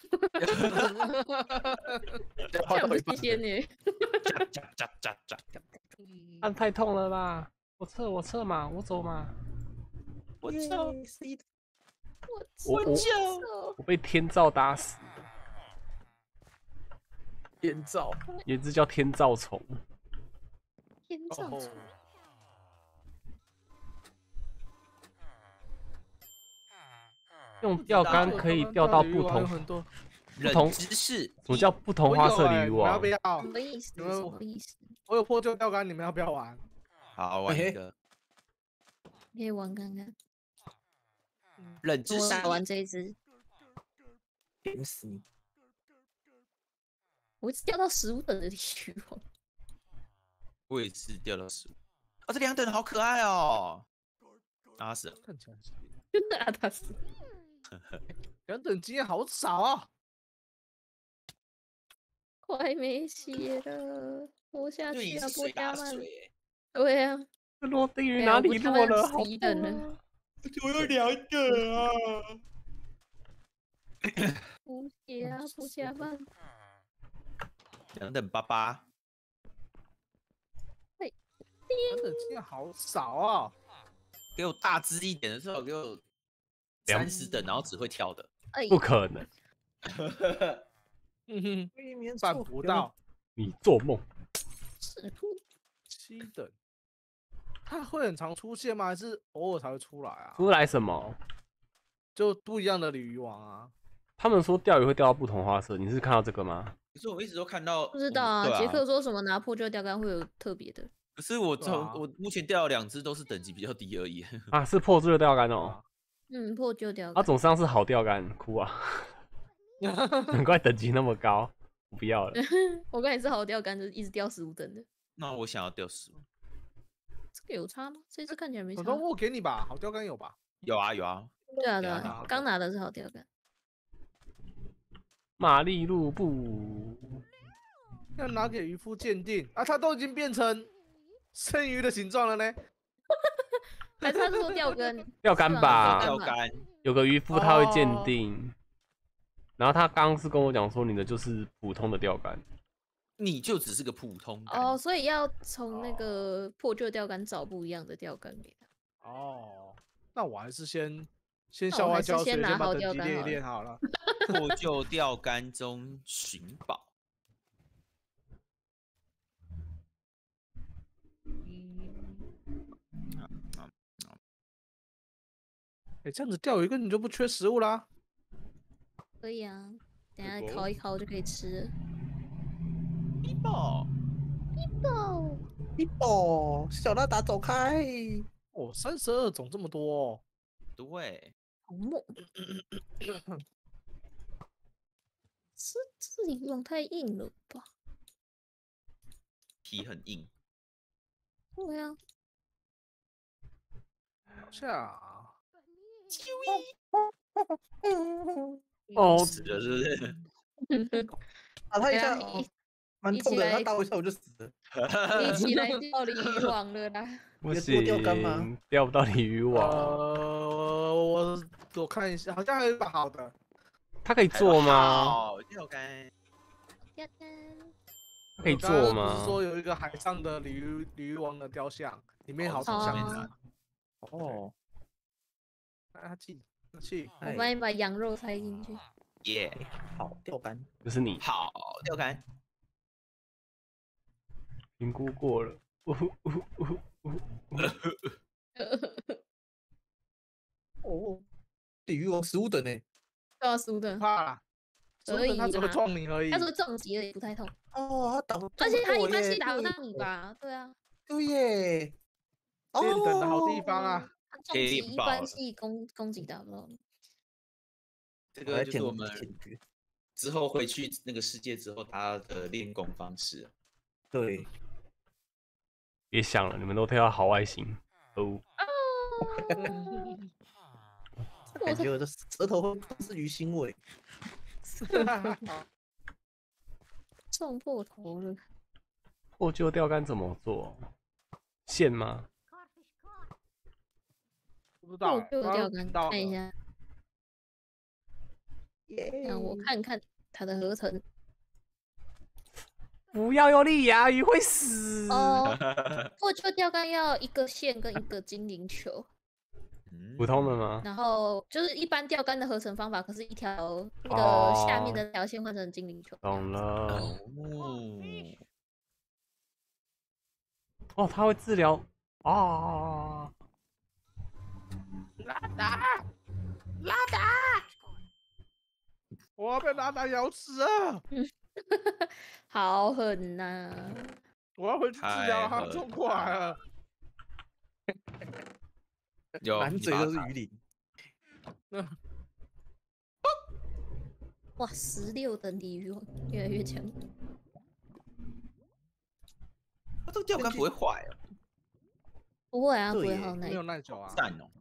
这这样不新鲜哎。 喳喳喳喳喳！ 啊，太痛了吧！我撤，我撤嘛，我走嘛。 我操！ 我我我操！ 我被天照打死， 天照， 有一只叫天照虫。 天照哦虫， 用钓竿可以钓到不同很多。 冷同知识， 什么叫不同花色鲤鱼王？ 我有欸你们要不要？ 什么意思？ 你们什么意思？ 我有破旧钓竿，你们要不要玩？ 好玩一个可以玩看看。 冷知识我打完这一只， 扁死你！ 我一直掉到十五等的鲤鱼王。 我也是掉到十五。哦，这两等好可爱哦！打死了， 看起来是真的啊，他是。 两等经验好少啊！ 快没血了，活下就已去啊，波经是水打加曼。 水， 对啊， 落地狱对啊哪里我不他妈落了？好十一等了痛啊我有两个啊！ 补血啊，波加曼。 两等八八， 两等经验好少啊！ 给我大只一点的，最好给我两三十等，然后只会跳的。 哎， 不可能， 嗯哼， 避免办错不到。 你做梦！ 是兔七等，它会很常出现吗？还是偶尔才会出来啊？ 出来什么？ 就不一样的鲤鱼王啊！ 他们说钓鱼会钓到不同花色，你是看到这个吗？ 可是我一直都看到， 不知道啊。 啊。杰克说什么拿破旧钓竿会有特别的。 可是我从、 对啊我目前钓了两只都是等级比较低而已。 啊，是破旧的钓竿哦。 嗯，破旧钓啊， 竿。 总上是好钓竿，哭啊！难怪等级那么高，我不要了。 我刚才是好钓竿，就是一直钓十五等的。 那我想要钓十五。 这个有差吗？这只看起来没差我。都我给你吧，好钓竿有吧？ 有啊有啊， 对啊对对啊啊，刚拿的是好钓竿。 玛丽露布， 要拿给渔夫鉴定啊！它都已经变成生鱼的形状了呢。 还是他是说钓竿？ 钓竿是啊吧钓竿。 有个渔夫他会鉴哦定，然后他刚刚是跟我讲说你的就是普通的钓竿， 你就只是个普通竿哦，所以要从那个破旧钓竿找不一样的钓竿给他。 哦，那我还是先先那校我还是先外教学，先把拿好等级练一钓竿好了练好了。 破旧钓竿中寻宝。 哎，这样子钓鱼根本就不缺食物啦。 可以啊，等一下烤一烤就可以吃了。 一宝， 哦， 一宝，小拉达走开！ 哦，三十二种这么多哦。 对， 好猛！这这里网太硬了吧？ 皮很硬。 对啊， 下， 哦， 死了是不是？ 打他一下， 对啊哦蛮痛的， 一起来他打我一下我就死了。 一起来钓鲤鱼王了啦！ 不有多行钓竿吗， 钓不到鲤鱼王， 呃，我我看一下，好像还有一把好的。 他可以做吗？ 好，钓竿。 钓竿。 他可以我刚刚做不是说吗？ 有一个海上的鲤鱼鲤鱼王的雕像，里面好哦多像哦子。 哦， 啊，气气， 我帮你把羊肉塞进去。 耶， 好钓竿， 就是你好，钓竿。 评估过了。呜呼呜呼呜呼呜呼哦，鲤鱼王十五等呢。 都要输的， 怕啦， 可以他只会啦撞你而已他。说重击而已，不太痛， 哦，他打不而且他一般耶戏打不对到你吧？对啊， 对耶，哦， 练等的好地方啊！ 他重击一爆了般系攻攻击打不到你。 这我来舔个就是我们舔觉之后回去那个世界之后，他的练功方式。 对， 别想了，你们都跳到好外形哦。 感觉我的舌头会都是鱼腥味。 撞破头了， 破旧钓竿怎么做？线吗？ 不知道破欸，刚旧钓竿刚到了看一下，让我看看它的合成。 不要用力呀，鱼会死。 哦，破旧钓竿要一个线跟一个精灵球， 普通的吗？ 然后就是一般钓竿的合成方法，可是一条那哦个下面的条线换成精灵球。 懂了。 哦， 哦，它会治疗啊。 拉达， 我要被拉达咬死啊！ 好狠呐、 我要回去治疗他太狠冲过来了。 有满嘴你把它都是鱼鳞。 哇，十六等鲤鱼王越来越强。 它这个钓竿不会坏哦， 不会啊，不对耶会好耐没。有耐久啊。 赞哦。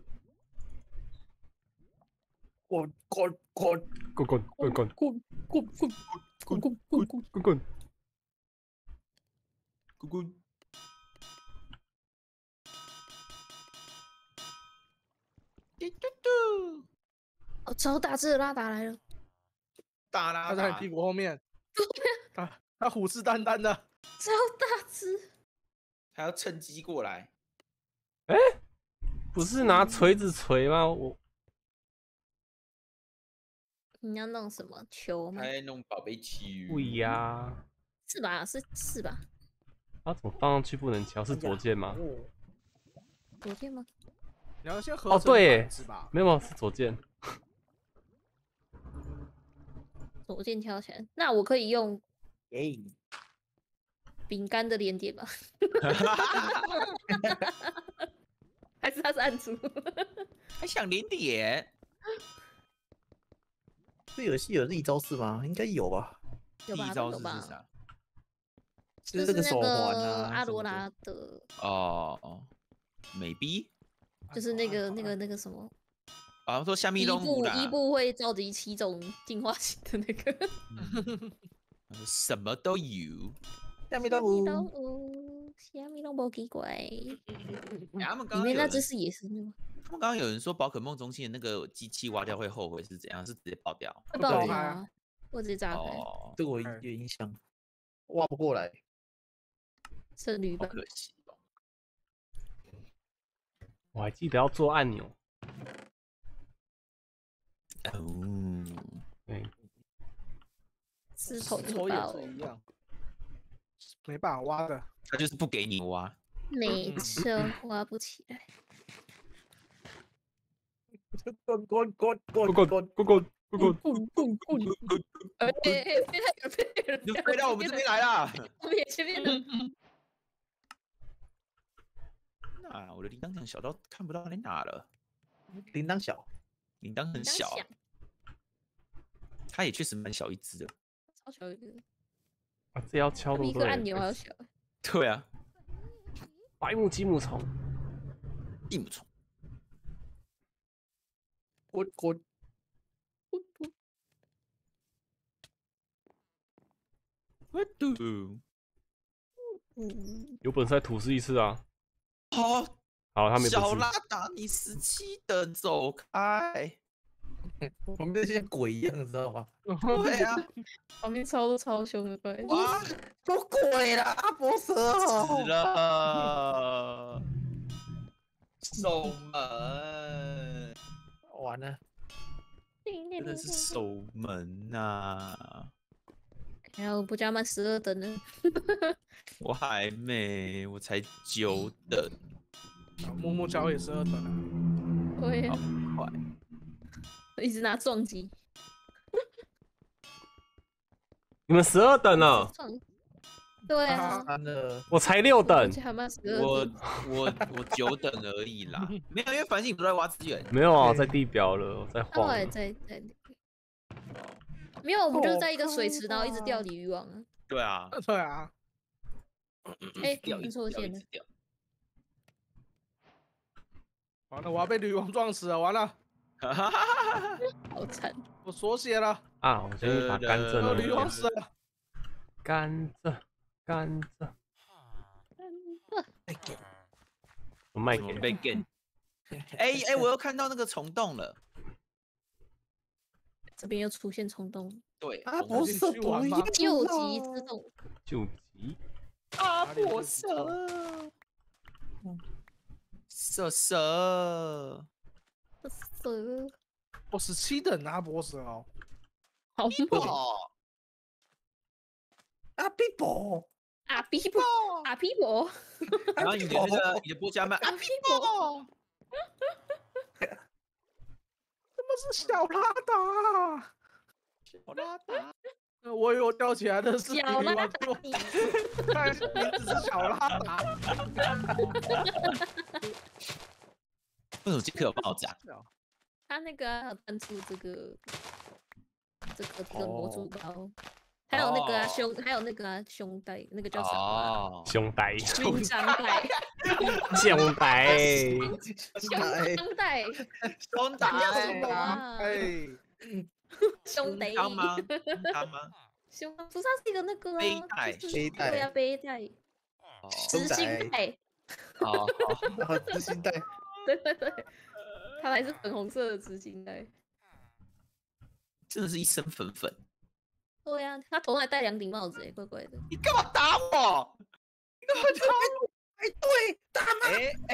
滚滚滚！ 滚滚滚滚滚滚滚滚滚滚滚！ 滚滚！ 咕咕，嘟嘟嘟， 哦，超大只的拉达来了， 大拉达他在你屁，股后面。他他虎视眈眈的。 超大只。 还要趁机过来。 不是拿锤子锤吗？我你要弄什么球吗还？在弄宝贝球。 不呀。 是吧？是是吧？ 啊，怎么放上去不能敲？是左键吗？ 哦， 昨天吗？ 你要先合哦， 成对耶板子吧？ 没有，是左键。 左键挑起来。那我可以用耶！ 饼干的连点吧？还是他是按住？ 还想连点？ 这游戏有立招式吗？应该有吧？ 有吧？ 第一招都有吧？ 式是啥？ 就就是是那这个手环个啊，什么的阿罗拉的， 哦哦，美逼就是那个那个那个什么， 啊，说虾米伊布龙母啦， 伊布会召集七种进化型的那个。 他说什么都有。 下面的舞， 都有，虾米都不奇怪。 哎他们刚刚里面有人那只是野生的吗？ 他们刚刚有人说宝可梦中心的那个机器挖掉会后悔是怎样？是直接爆掉？ 会爆对掉啊！我直接炸开， 哦， 这个我有印象，挖不过来。 好剩女版。 可惜哦。 我还记得要做按钮。 哦， 对， 丝绸石头也包， 是一样，没办法挖的。 他就是不给你挖。 没错，挖不起来。 滚滚滚滚滚滚滚！ 滚滚滚滚！ 滚滚滚！哎哎哎，飞太远，飞太远， 就飞到我们这边来了。 我们也前面的。 啊，我的铃铛很小到看不到在哪了。 铃铛小， 铃铛很小啊，它也确实蛮小一只的。 超小一个， 啊，这要敲多对？ 比一个按钮还要小。 对啊， 白目积木虫， 一母虫。 滚滚！ 我嘟。 嗯， 有本事再吐司一次啊！ 好， 好，他没小本事。 拉达，你十七等走开。 我们就像鬼一样，你知道吗？ 对啊， 旁边超多超凶的怪。 哇， 都鬼了，阿波蛇死哦！ 了，守门， 完了， 真的是守门呐、 然后不加满十二等呢。 我还没，我才九等， 木木桥也是二等啊。 对好，快。 一直拿撞击。 你们十二等了， 撞。对啊， 完了， 我才六等。 加满十二我等。 我我九等而已啦，没有，因为反正你不是在挖资源。 没有啊，我在地表了，我在他后来晃了。 在在那个，没有，我们就是在一个水池，然后一直钓鲤鱼王啊。 对啊， 对啊， 哎， 掉一你错线了直掉一直。掉。 完了，我要被女王撞死了，完了， 哈哈哈哈哈！ 好惨。 我缩血了， 啊，我先去把甘蔗呃， 弄女王掉。 死了。 甘蔗，甘蔗，我卖给怎么被 get？哎哎，我又看到那个虫洞了。 这边又出现冲动， 对， 阿虫洞波蛇不要救急之动。 救急。 阿波波蛇蛇，蛇蛇， 蛇， 我十七等阿波蛇哦。 好猛！ 哦， 阿比伯， 阿比伯，阿比伯， 然后你的那个你的波加曼， 阿比伯， 是小拉达， 小拉达， 我以为我吊起来的是小拉达， 达， 但是名字是小拉达。 为什么杰克有帮我讲？ 他那个还有弹出这个这个这个魔术包，还有那个啊胸，还有那个啊胸带，那个叫啥啊？ 哦， 胸带， 勋章带， 胸带， 胸带， 胸叫什带么啊？ 哎， 胸带胸吗？胸吗？ 胸不是它是一个那个啊背带就是背带对啊，背带， 哦执行带， 哦， 然后执行带， 对对对，它还是粉红色的执行带。 真的是一身粉粉。 对呀、啊，他头上还戴两顶帽子，哎，怪怪的。 你干嘛打我？你干嘛打我？ 哎，对，大妈，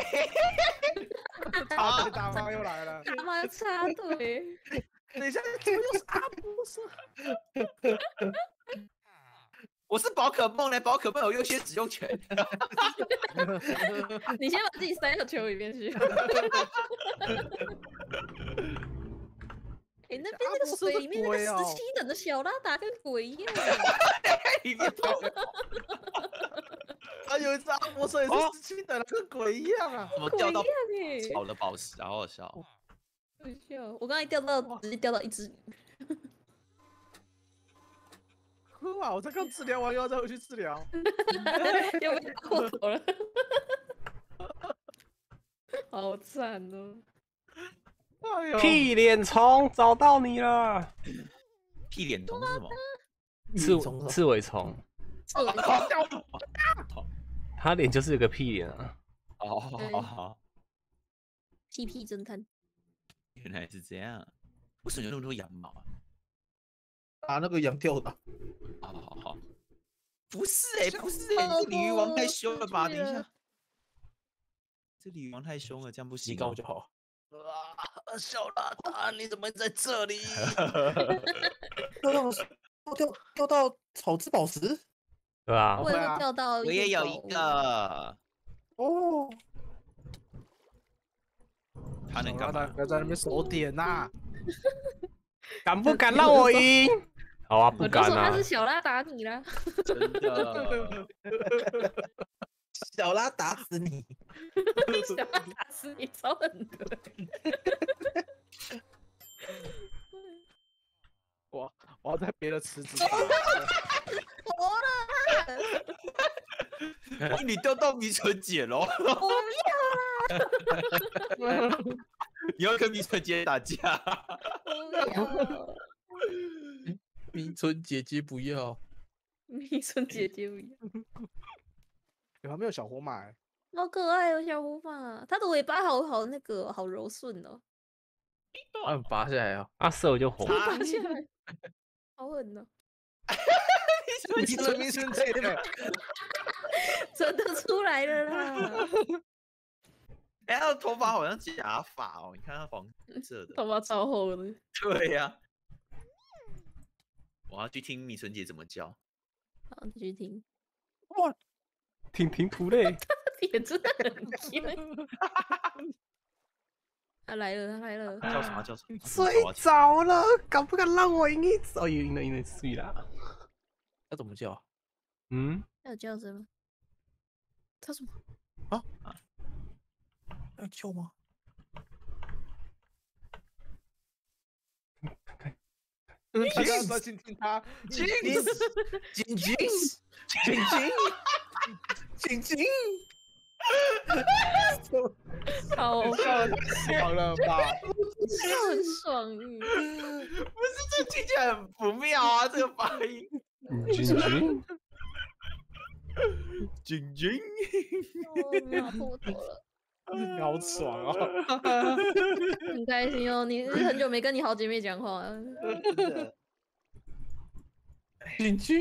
哎哎， 大队大妈又来了。 他妈要插队， 等一下，怎么又是阿波色？ 我是宝可梦嘞，宝可梦有优先使用权。 你先把自己塞到球里面去。哎、那边那个水里面那个十七等的小拉达跟鬼一样。 里面跑啊，有一只阿波色也是十七等的，跟鬼一样啊！ 怎么掉到鬼一样哎、 好的宝石，好好笑。 好笑！我刚才掉到直接掉到一只， 哭啊！我才刚治疗完，又要再回去治疗。 又被打过头了，好惨哦！ 哎呦， 屁脸虫找到你了， 屁脸虫是什么？ 刺刺猬虫， 这里他脸就是有个屁脸啊。 哦，好好， 屁屁侦探， 原来是这样。为什么有那么多羊毛啊？ 把那个羊掉的， 好好好，不是哎、不是哎、这鲤鱼王太凶了吧？等一下，这鲤鱼王太凶了，这样不行、 提高就好。 啊，小拉达，你怎么在这里？ 掉到掉掉到草之宝石对吧、 我也会掉到。 我也有一个， 哦， 他能干嘛？ 小拉达不要在那边手点呐！ 敢不敢让我赢？好啊，不敢啊我就说他是。小拉打你啦， 真的， 小拉打死你！ 小拉打死你，超狠的。 我我要在别的池子。 你掉到迷春姐喽！ 我不要啦， 你要跟迷春姐打架？ 我不要。 迷春姐姐不要， 迷春姐姐不要。 有还没有小火马、欸？ 好可爱哦，小虎马，它的尾巴好好那个，好柔顺哦， 把你拔下来啊！ 啊，射我就红。 拔下来，好狠哦， 迷春迷春姐的， 真的出来了啦， 哎、他的头发好像假发哦，你看他黄色的。 头发超厚的， 对呀、我要去听迷春姐怎么叫。 好，继续听， 挺挺土嘞， 脸真的很尖，他来了，他来了， 叫什么？叫什么？ 睡着了，敢不敢让我赢一次？哦，赢了赢了，睡啦。 要怎么叫？ 嗯， 还有叫声吗？他什么？ 要叫吗？ 你不要专心听他。 晶晶晶晶晶晶晶， 好， 笑得太爽了吧！ 笑很爽嗯， 不是，这听起来很不妙啊！这个发音。 君君， 君君， 哦，没有秃头了， 你好爽哦！ 很开心哦，你是很久没跟你好姐妹讲话了， 晶晶，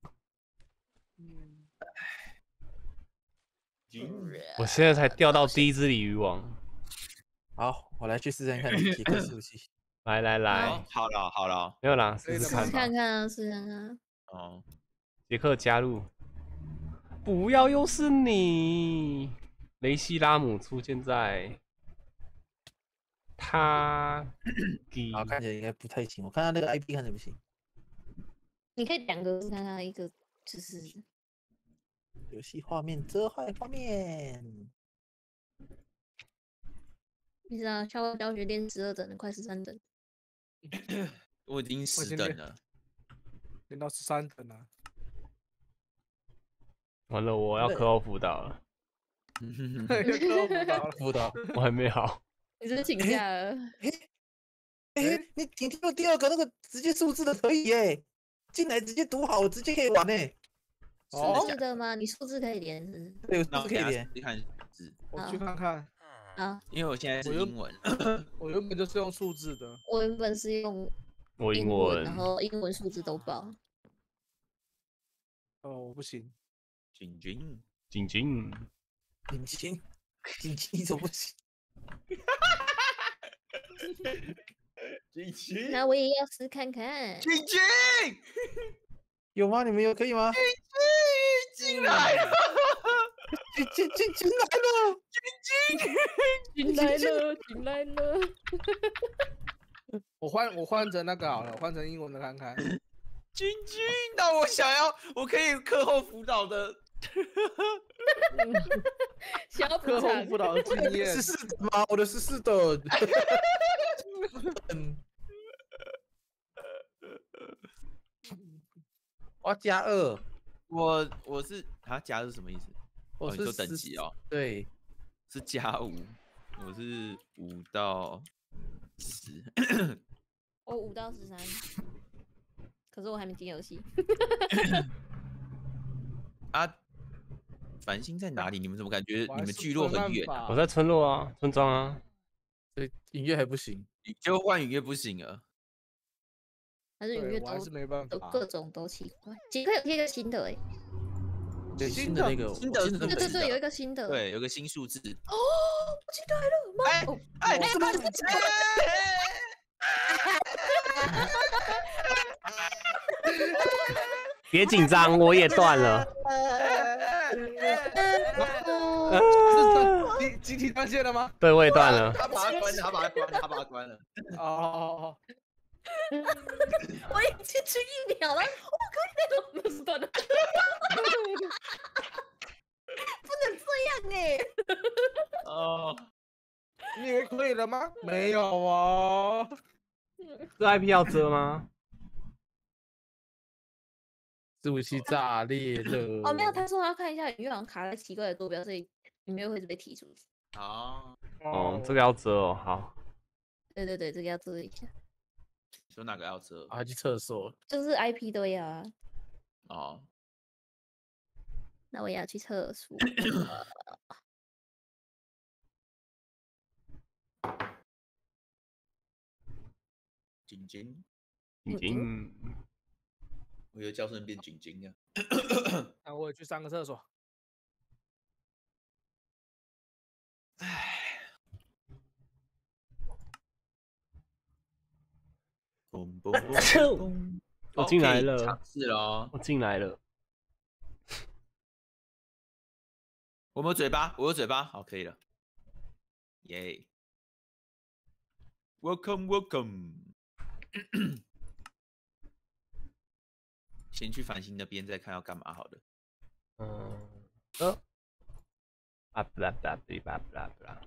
我现在才钓到第一只鲤鱼王。 好，我来去试试看杰克服务器。 来来来哦，，好了好了， 没有啦，试可以的试试看吧。 看看啊，试看看， 哦， 杰克加入，不要又是你！雷西拉姆出现在他好，看起来应该不太行。我看他那个 I P 看起来不行。 你可以两个看看，一个就是游戏画面遮坏画面。 你知道，校外教学练十二等的，快十三等。 我已经我已十经练等了。 练到十三等了。 完了，我要课后辅导了。 课后辅导了， 辅导。 我还没好。 你是不是请假了？ 哎、欸，你你听到第二个那个直接数字的可以耶，进来直接读好，直接可以玩呢。 数字的吗？你数字可以连是不是？ 对，有数字可以连。 你看字， 我去看看。 啊， 因为我现在是英文， 我原本就是用数字的。 我原本是用我英文，然后英文数字都报。 哦，我不行。 景君， 景君， 景君，景君，你怎么不行？ 景君， 那我也要试看看。 景君， 有吗？你们有可以吗？ 景君进来了， 景景景景来了， 景君来了，景来了。 我换我换成那个好了，换成英文的看看。 君君，那我想要，我可以课后辅导的。 想要课后辅导的经验是是的吗？我的是是的。嗯，我要加二。 我我是啊，加二是什么意思？ 我是哦、你说等级哦。 对， 是加五，我是五到十。 我五到十三。可是我还没进游戏。 啊，繁星在哪里？你们怎么感觉你们聚落很远、啊？ 我在村落啊，村庄啊。 对，音乐还不行， 你就换音乐不行了。 还是音乐都都各种都奇怪。杰克有贴一个新的哎、欸， 对，新的那个， 新的， 对对对，有一个新的， 对，有个新数字。 哦，我进来了，妈！ 哎哎哎， 怎么？ 别紧张，我也断了。 集集体断线了吗？ 对，我也断了。 他把它关了，他把它关了，他把它关了。 哦哦哦！ 我已经去一秒了，我可以那是断了。不能这样哎、欸！ 哦， 你以为可以了吗？没有哦。 这 I P 要遮吗？ 伺服器炸裂了。 哦，没有，他说他要看一下音乐好像卡在奇怪的坐标，所以音乐会是被踢出去。 好。 哦，这个要遮哦，好。 对对对，这个要遮一下。 说哪个要遮？ 啊，去厕所。 就是 I P 都要啊。 哦。 那我也要去厕所。 晶晶， 晶晶， 我以为叫声变晶晶了。 那我也去上个厕所。 唉。嘣嘣嘣嘣！ 我进来了， 尝试了， 我进来了。 我没有嘴巴，我有嘴巴，好，可以了。耶、yeah ！Welcome, welcome 。先去繁星那边，再看要干嘛好了。 嗯。呃。啊不啦不啦不啦不啦不啦。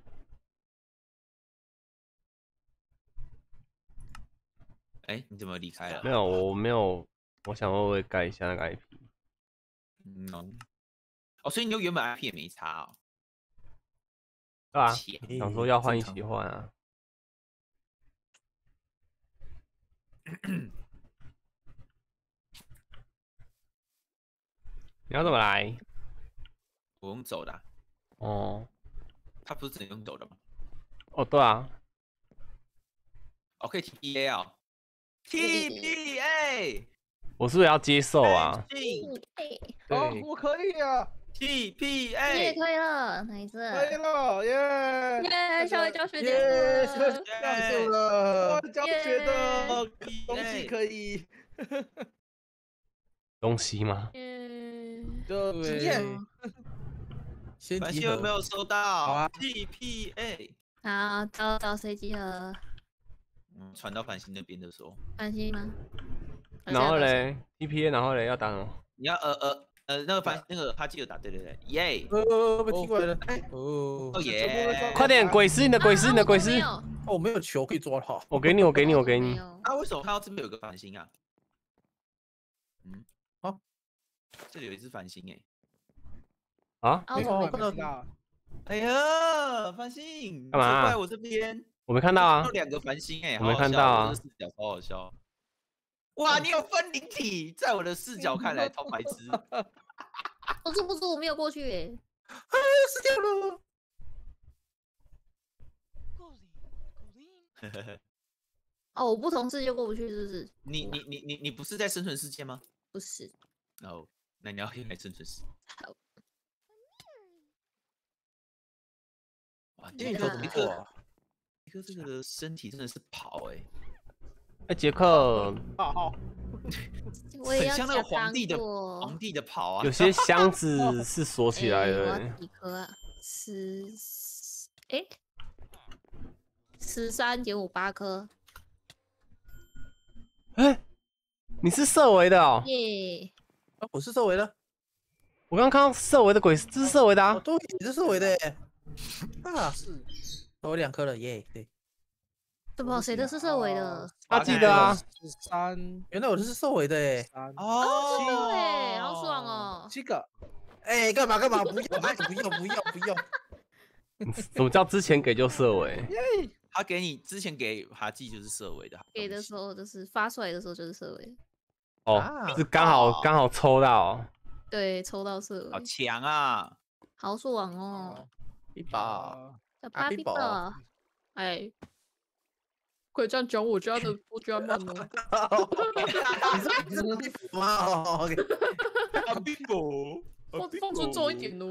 哎，你怎么离开了？ 没有，我没有，我想会不会改一下那个 I P。 嗯。哦，所以你就原本 I P 也没差哦。 对啊，想说要换一起换啊。你要怎么来？ 我用走的、啊。 哦。 他不是只能用走的吗？ 哦，对啊。 哦，可以 T P A 哦。T P A。 我是不是要接受啊？ 哦，我可以啊。 T P A。 你也可以了，哪一次？ 可以了，耶！ 耶！校外教学结耶！ 束结束了，教学的东西可以。 东西吗？ 嗯， 就经验。 先繁星有没有收到？ 好啊 T P A。 好，找找谁集合？ 嗯，传到繁星那边的时候， 繁星吗？ 然后嘞 ，T P A， 然后嘞要打哦。 你要呃呃呃那个繁那个哈基尔打，对对对，耶！ 呃，被踢过来了。哦哦耶！ 快点，鬼师，你的鬼师，你的鬼师。 哦， 哦，没有球可以抓他。 我给你，我给你，我给你。 啊，为什么看到这边有个繁星啊？嗯， 好， 这里有一只繁星哎。 啊？ 啊，我怎么没看到？ 到？ 哎呀，繁星， 干嘛过来我这边。 我没看到啊有。两个繁星哎， 我没看到啊。 我的视角超好笑。哇，你有分灵体，在我的视角看来超白痴。 不是不是，我没有过去哎。 啊，死掉了！ 哦，我不同事就过不去，是不是？ 你你你你你不是在生存世界吗？ 不是。 哦，那你要先来生存世界。 好。 哇， 这个杰克怎么做啊？ 杰克这个身体真的是跑哎。 哎，杰克， 好， 我也要很像那个加皇帝的当过皇帝的跑啊。 有些箱子是锁起来哎我的要。几颗啊？十，哎，十三点五八颗。 哎，你是色维的哦？ 耶！ 啊，我是色维的。 我刚刚看到色维的鬼，这是色维的哦， 啊。 对，你是色维的耶。啊，是，我两颗了耶。对， 怎么谁的是色尾的？ 他记得啊。 十三， 原来我的是色维的耶。 三， 哦， 真的哎，好爽哦！ 七个。 哎，干嘛干嘛？不要不要不要不要不要！ 什么叫之前给就色维？ 他给你之前给哈记就是色尾的， 给的时候就是发出来的时候就是色尾， 哦， 啊是刚好刚好抽到。 对，抽到色好尾， 强啊！ 好爽哦！ 一把小芭比芭比宝宝，哎，可以这样讲我家的我家慢哦。 你是你是芭比宝吗？哦，OK。 啊，冰果， 放放尊重一点哦。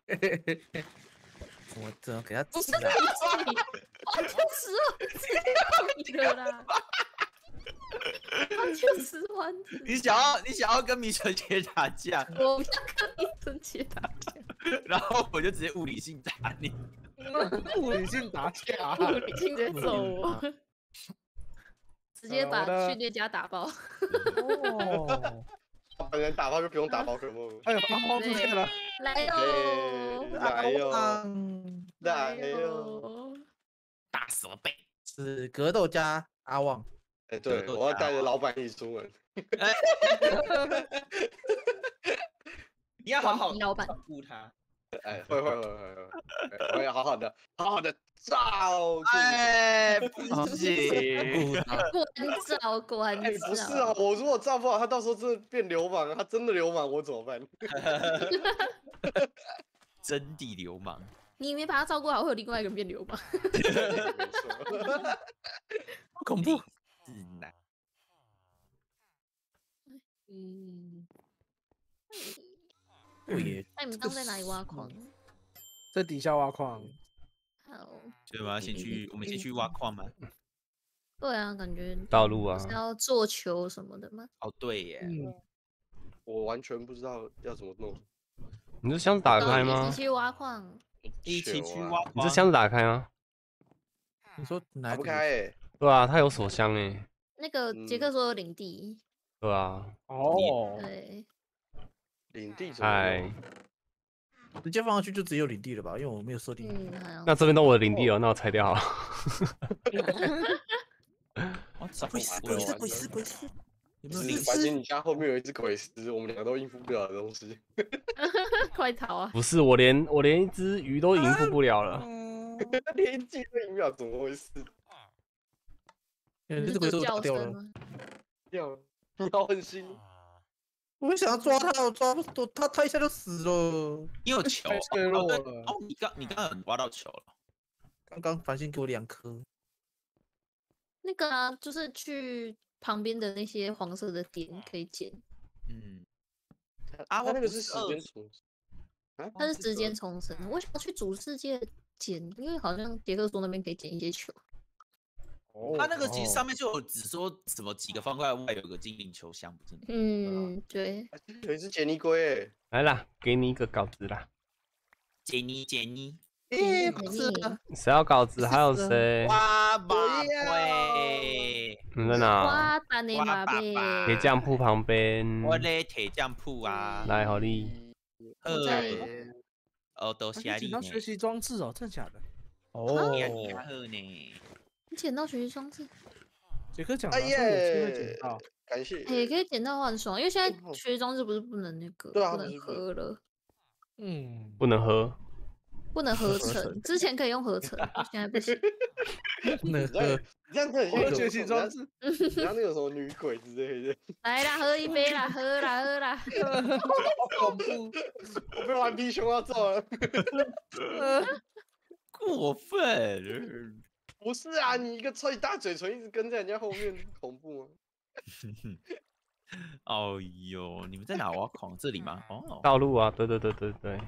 我怎么给他不是吃啊？ 你，我就是你了啦。他就是丸子， 你想要你想要跟米纯姐打架， 我不要跟你纯洁打架， 然后我就直接物理性打你。 物理性打架， 物理性直接走我，直接把我的训练家打爆。 哦， 本人打包就不用打宝可梦了。 哎呦，阿荒出现了， 来哟， 来哟，来来哟！ 哟！ 打死我背！ 是格斗家阿旺。 哎，对，我要带着老板一起出门。 你要好好老板照顾他。 哎，会会会会会，我要好好的好好的照顾。 哎，不行， 关照关哎，不是啊， 照， 我如果照不好，他到时候真的变流氓，他真的流氓，我怎么办？ 真地流氓。 你没把他照顾好，会有另外一个人变流氓。 没错， 好恐怖。 是难。 嗯， 对耶， 那你们刚在哪里挖矿？ 在底下挖矿。 好， 所以我们要先去，我们先去挖矿吗？ 对啊，感觉道路啊是要做球什么的吗？ 哦，对耶。 嗯， 我完全不知道要怎么弄。 你这箱子打开一吗起？去挖矿， 一起去啊挖矿。 你这箱子打开吗？ 你说哪打不个？ 开哎。 对啊，它有锁箱哎。 那个杰克说有领地， 对啊， 哦， 对， 领地怎么哎弄？， 直接放上去就只有领地了吧？因为我没有设定。 嗯，好像那这边都我的领地哦，那我拆掉好了。 我找鬼死鬼死鬼死鬼死！有没有是领反正你家后面有一只鬼狮，我们两个都应付不了的东西。 快逃啊！ 不是，我连我连一只鱼都应付不了了。 连一季都赢不了，怎么回事？ 嗯，这只鬼都打叫掉了。 声吗？ 要要狠心。 我想要抓他，我抓不都他他一下就死了。 你有球太脆弱了。 哦，你刚你刚刚有挖到球了。 刚刚繁星给我两颗。 那个啊，就是去旁边的那些黄色的点可以捡， 嗯， 啊， 我他那个是时不是二间重啊， 它是时间重生的。我想要去主世界捡，因为好像杰克说那边可以捡一些球。 哦他那个其实上面就有只说什么几个方块外有个精灵球箱，不是吗？ 嗯，对， 有一只杰尼龟哎， 来啦，给你一个稿子啦。 杰尼杰尼， 耶， 不不是啊， 谁要稿子？还有谁？ 哇马我会， 你在哪？ 哇，蛋的哇马贝， 爸爸铁匠铺旁边。 我咧铁匠铺啊， 来，好力。 我在哦，都还可以下力呢， 捡到学习装置哦，真的假的？ 哦， 呀你好呢， 你捡到学习装置， 杰克讲哎了说有机会耶捡到，， 感谢。 哎，可以捡到很爽，因为现在哦学习装置不是不能那个， 对啊不能不是不能喝了， 嗯， 不能喝。 不能合合成， 成之前可以用合成，现在不行。 不能你这样喝， 你这样子很像我那种学习装，置， 很像那个什么女鬼之类的。 来啦，喝一杯啦，喝啦，喝啦。 好恐怖。 我被顽皮熊要揍了。 过分， 不是啊，你一个超级大嘴唇一直跟在人家后面，恐怖吗？ 哦呦，你们在哪挖矿？这里吗？哦， 道路啊，对对对对对。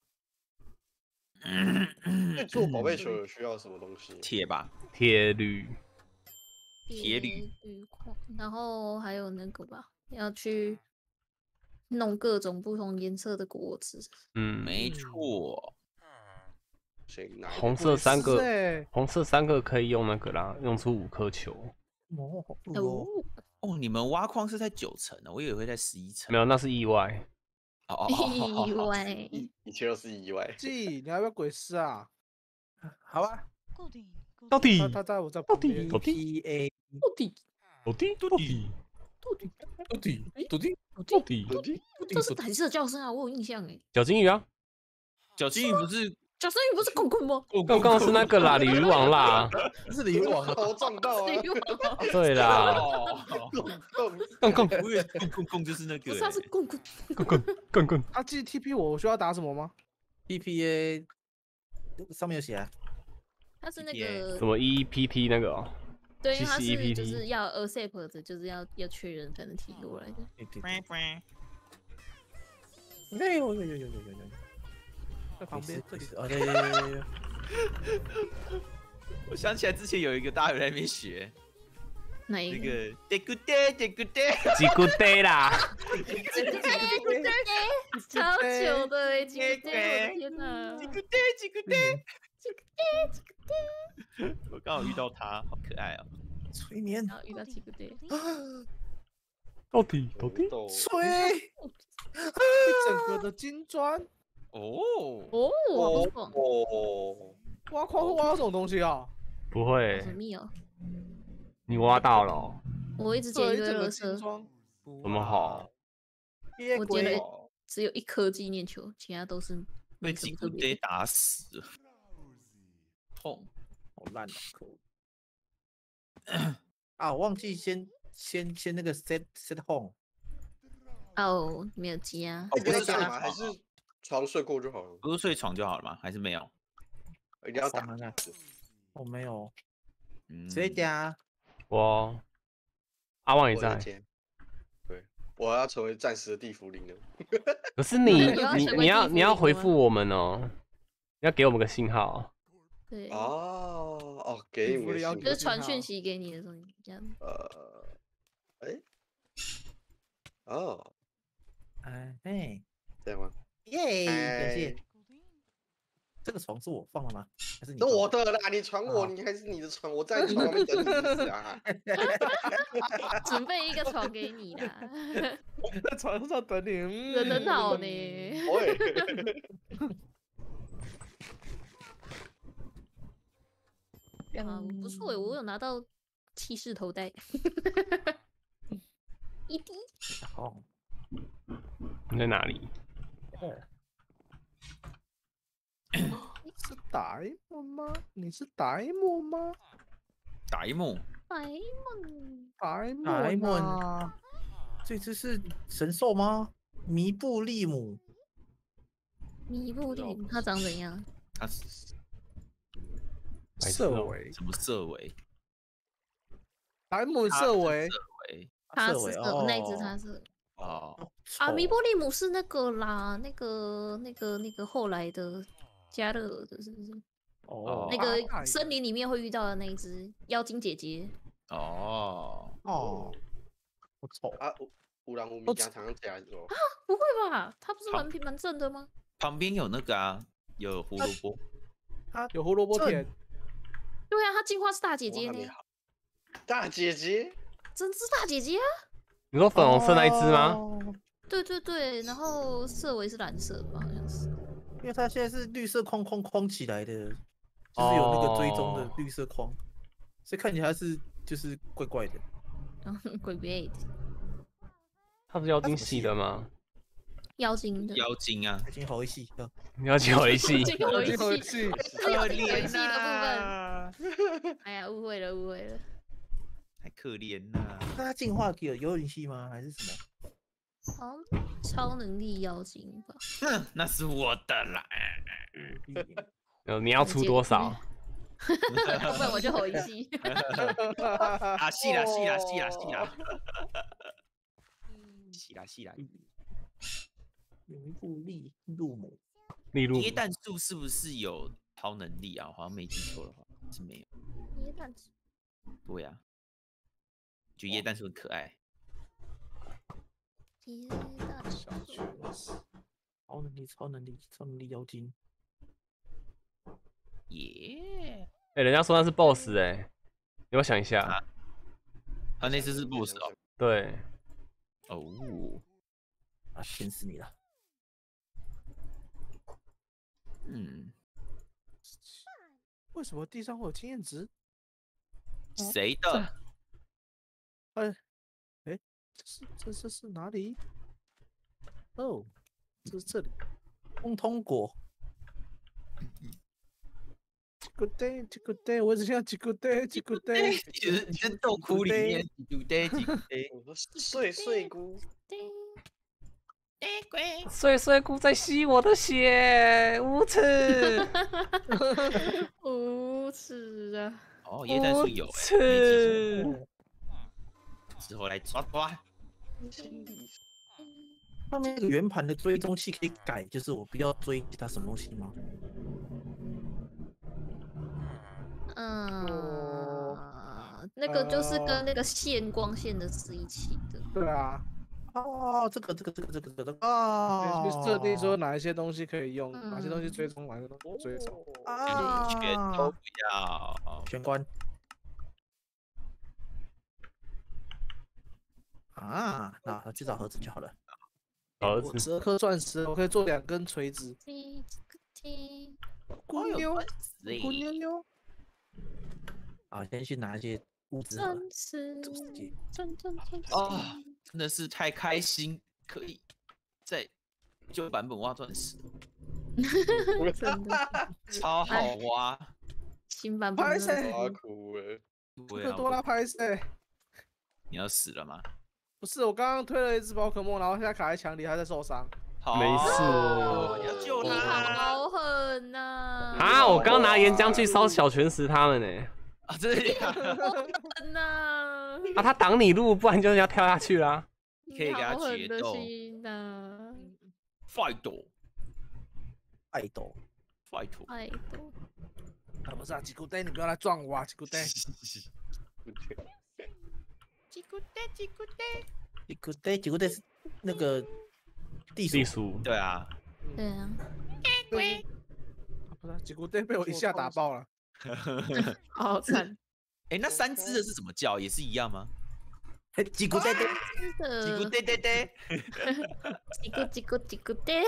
去做宝贝球有需要什么东西？ 铁吧， 铁铝。 铁铝铝矿，然后还有那个吧，要去弄各种不同颜色的果子。 嗯， 没错， 行，哪一红个色三个， 哎， 红色三个可以用那个啦，用出五颗球。 哦，好酷哦哦，， 哦，你们挖矿是在九层呢，我以为会在十一层。 没有，那是意外。 哦哦哦哦意哦， 外， 一一切都是意外。 季，你要不要鬼师啊？ 好啊到底他他在我在到底旁边到。底 ，P A 到底到底到底到底到底到底到底手机这是彩色叫声啊，我有印象哎。 小金鱼啊， 小金鱼不是小声语不是滚滚吗？ 刚刚是那个啦，鲤鱼王啦。 是鲤鱼王啊， 头撞到啊！ 鲤鱼王对啦， 哦， 杠杠我以为共共共就是那个不是，他是欸， 滚滚。 杠杠杠杠。 他寄 T P 我，我需要打什么吗？ P P A 上面有写啊， 他是那 P P A 个什么 E P T 那个哦？ 对，因为他 G C E P 是 T 就是要 accept 的，就是要要确认才能提过来的。 对对乖乖对，有有有有有有有， 在旁边这里。 哦，对对对对对， 我想起来之前有一个大家有在那边学那哪一个？ 个 de good day de good day， 几 good day 啦。 超久的哎，几个 day，我的天哪！ de good day de good day，我刚好遇到他，好可爱哦。 催眠然后遇到几个 day， 到底到底豆催， 一整个的金砖， 哦， 哦，好爽， 哦， 挖矿会挖到这种东西啊？ 不好会， 神秘哦！ 你挖到了哦， 我一直捡对， 一堆垃一整个金圾， 砖。 怎么好？ 夜我捡了鬼， 只有一颗纪念球，其他都是被没什 de 么特 good 别 day 的。 打死了，痛。 好烂哦，可恶！啊，我忘记先先先那个 set set home， 哦，没有加， 哦，不是这样吗？ 床还是床睡过就好了？ 不是睡床就好了吗？还是没有？ 一定要打好难啊我没有， 嗯， 谁家？ 我阿旺也在， 我的天，对，我要成为暂时的地府灵了。 可是你你要你成为地府你要你要灵吗回复我们哦，你要给我们个信号哦。 对， 哦哦，给你们地府里要个信就是传信号讯息给你的时候，你这样。 呃，哎，哦， 哎嘿， 这样吗？ 耶，感谢哎。 这个床是我放的吗？还是你那放我的啦，你传我， 啊你还是你的床，我在你床旁边等你的意思啊。 准备一个床给你啦， 在床上等你，嗯人很好呢。 喂， 啊，不错诶，我有拿到气势头带，一滴。 哦， 你在哪里？ 你是呆萌吗？你是呆萌吗？ 打一幕， 白梦， 呆呆萌萌啊！ 这只是神兽吗？弥布利姆， 弥布利姆，它长怎样？ 他是白色哦色尾， 什么色尾？ 呆萌色尾， 色尾它是色尾色，那一只哦它是哦， 啊，弥布布利姆是那个啦，那个那个那个后来的加勒尔的，是不是？ 哦那啊个森林里面会遇到的那一只妖精姐姐。 哦， 哦，好丑， 啊，有有人有物件常常吃的哦。 不会吧？它不是好蛮平蛮正的吗？ 旁边有那个啊，有胡萝卜， 它有胡萝卜这田， 对啊，她进化是大姐姐呢， 我还没好。大姐姐， 真是大姐姐啊！ 你说粉红色那一只吗？ 哦对对对，然后色尾是蓝色吧，好像是。 因为它现在是绿色框框框起来的，就是有那个追踪的哦绿色框，所以看起来它是就是怪怪的。 然后鬼别的它不是妖精系的吗？ 妖精的， 妖精啊， 已经好一戏，嗯妖精回系。 这个游这个游戏戏是有游戏的呐， 部分。哎呀，误会了，误会了。 太可怜了。 那它进化有有人系吗？还是什么？ 好像超能力妖精吧？ 哼，那是我的啦。 呃，你要出多少？ 要不然我就吼一戏。 啊，是啦，是啦，是啦，是啦，是啦，是啦。 有一部利路姆， 例如椰蛋树是不是有超能力啊？我好像没记错的话是没有。 椰蛋树对呀、啊，觉得椰蛋树很可爱。 椰蛋树超能力，超能力，超能力妖精。 耶、 哎、人家说那是 boss 哎、你要想一下。 啊他那次是 boss 哦。 对， 哦， 啊，骗死你了！ 嗯， 为什么地上会有经验值？ 谁的？ 哎，哎，这是这这是哪里？哦，这是这里。 通通果， good day，good day，我只想几 good day，几 good day。 你是你是豆腐里面几嘟呆几嘟呆？ 我说碎碎菇， 碎碎菇在吸我的血，无耻， 无耻啊！ 哦，椰蛋树有无哎、 耻。 之后来抓抓。 上面那个圆盘的追踪器可以改，就是我不要追其他什么东西吗？ 嗯，那个就是跟那个线光线的是一起的。 对啊， 哦，这个这个这个这个这个可啊， 以去设定说哪一些东西可以用，哪些东西嗯追踪，哪些东西不追踪。 啊， 全都不要。 玄关啊，那去找盒子就好了。 儿子， 我十二颗钻石，我可以做两根锤子。姑妞，姑妞妞， 啊，先去拿一些物资好了。 真是这个世界真真真啊，真的是太开心，可以在旧版本挖钻石， 真的超好挖。 新版本拍真的谁？ 好酷哎！ 对啊， 克多拉拍谁？ 你要死了吗？ 不是，我刚刚推了一只宝可梦，然后现在卡在墙里，还在受伤。 好， 没事你要救你他好狠呐！ 啊！我刚拿岩浆去烧小泉石他们呢、 啊！真的假的？ 狠呐！ 啊，他挡你路，不然就是要跳下去啦。 你可以给他好狠的决斗心呐！ ，fight 爱豆， fight。 爱豆， 啊，不是啊，吉古呆，你不要来撞我啊，吉古呆。 叽咕呆叽咕呆。 一个对，结果对是那个地鼠地鼠， 对啊， 对啊， 不是啊，吉古呆被我一下打爆了。 好惨， 哎，那三只的是怎么叫？也是一样吗？ 嘿叽咕对对， 真叽咕的， 呆呆呆。 叽咕叽咕叽咕的，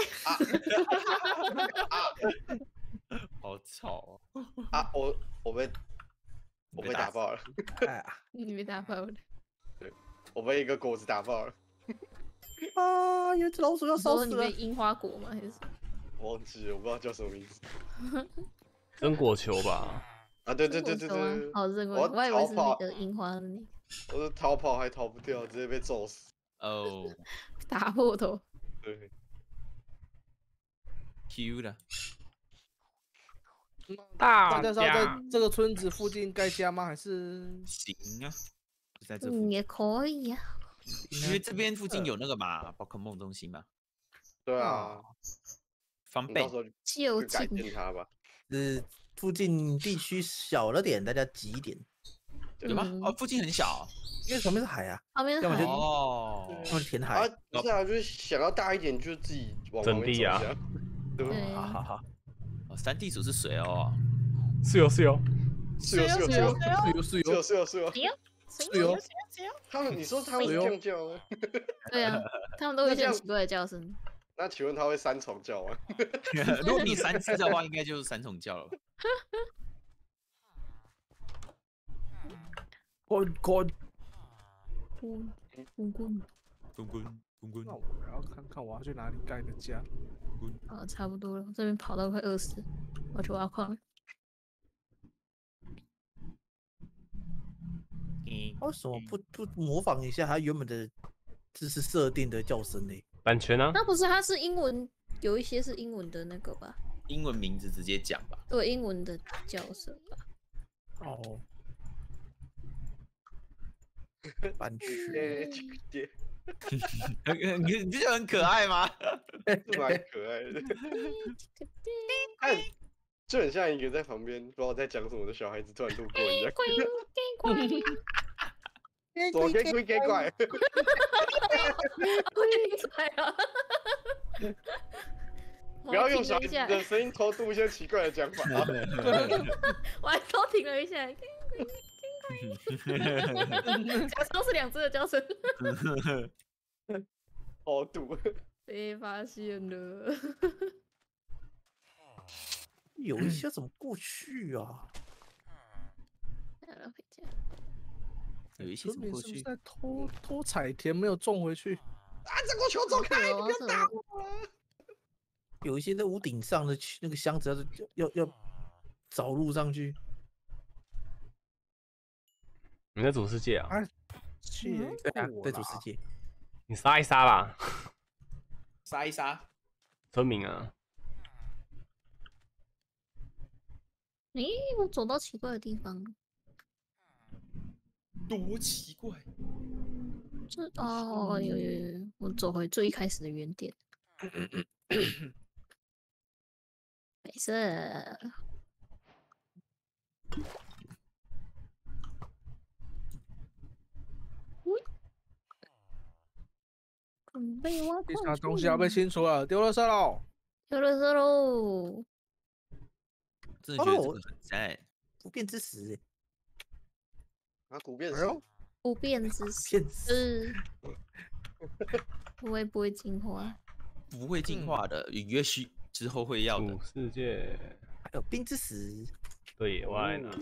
好吵哦！ 啊，我我被我被打被打爆了， 哎呀你被打爆了。 我被一个果子打爆了， 啊，有一只老鼠要烧死了说你被。樱花果吗？还是什么？ 我忘记了，我不知道叫什么名字。 真果球吧？ 啊，对对对对是我说吗对， 好认为， 我我还以为是那逃跑个樱花的那个我是逃跑还逃不掉，直接被揍死。 哦打破头。 对， ，Q 的。 大大家是要在家这个村子附近盖家吗？还是行啊，就在这附嗯， 近， 也可以呀、 因为这边附近有那个嘛，宝可梦中心嘛， 对啊， 方便你到时。候就去改近进它吧。 是附近地区小了点，大家挤一点， 有吗？ 嗯哦，附近很小因为旁边是海啊， 旁边海要么就哦。 要么就填啊海。， 不是啊，就是想要大一点，就自己往旁边整地啊走一下。对吧， 对好好好， 哦，三地鼠是水哦。 是有是有， 是有是有是有是有是是有有是有是有， 谁呀？ 是有， 他们你说他们是有这样叫吗？ 对啊，他们都会那这样一些很奇怪的叫声。 那请问他会三重叫吗？ 如果你三只的话，应该就是三重叫了吧？ 滚滚。 滚滚滚！ 滚滚滚滚那我要看看我要去哪里盖个家。 啊，差不多了，这边跑到快饿死，我去挖矿。 嗯， 为什么不不模仿一下他原本的知识设定的叫声呢？ 版权啊， 那不是，它是英文，有一些是英文的那个吧？ 英文名字直接讲吧。 对，英文的叫声吧。 哦，版权。 耶，耶， 你你不觉得很可爱吗？ 是蛮可爱的。看，就很像一个在旁边不知道在讲什么的小孩子突然路过一样。左给鬼给怪，不要用小孩子的声音偷渡一些奇怪的讲法啊！ 我还偷听了一下，假装是两只的叫声， 偷渡。 被发现了。 有一些怎么过去啊？ 有一些村怎么过去？ 民是不是在偷偷采田没有种回去？ 啊，这个球走开，你不要打我！ 有一些在屋顶上的那个箱子要要要找路上去。 你在主世界啊？ 啊，切对啊， 过啦在主世界。 你杀一杀吧， 杀一杀。 村民啊， 咦，我走到奇怪的地方了。 多奇怪！ 这哦，有有有，我走回最一开始的原点。没事。准备挖地矿下东西要被清除了，丢垃圾喽！ 丢垃圾喽！ 真的觉得这个很赞。 不变之时， 啊，古变哎呦， 不变之时， 骗子。 不会不会进化。 不会进化的，也许之后会要的主。世界还有冰之时， 对野外呢，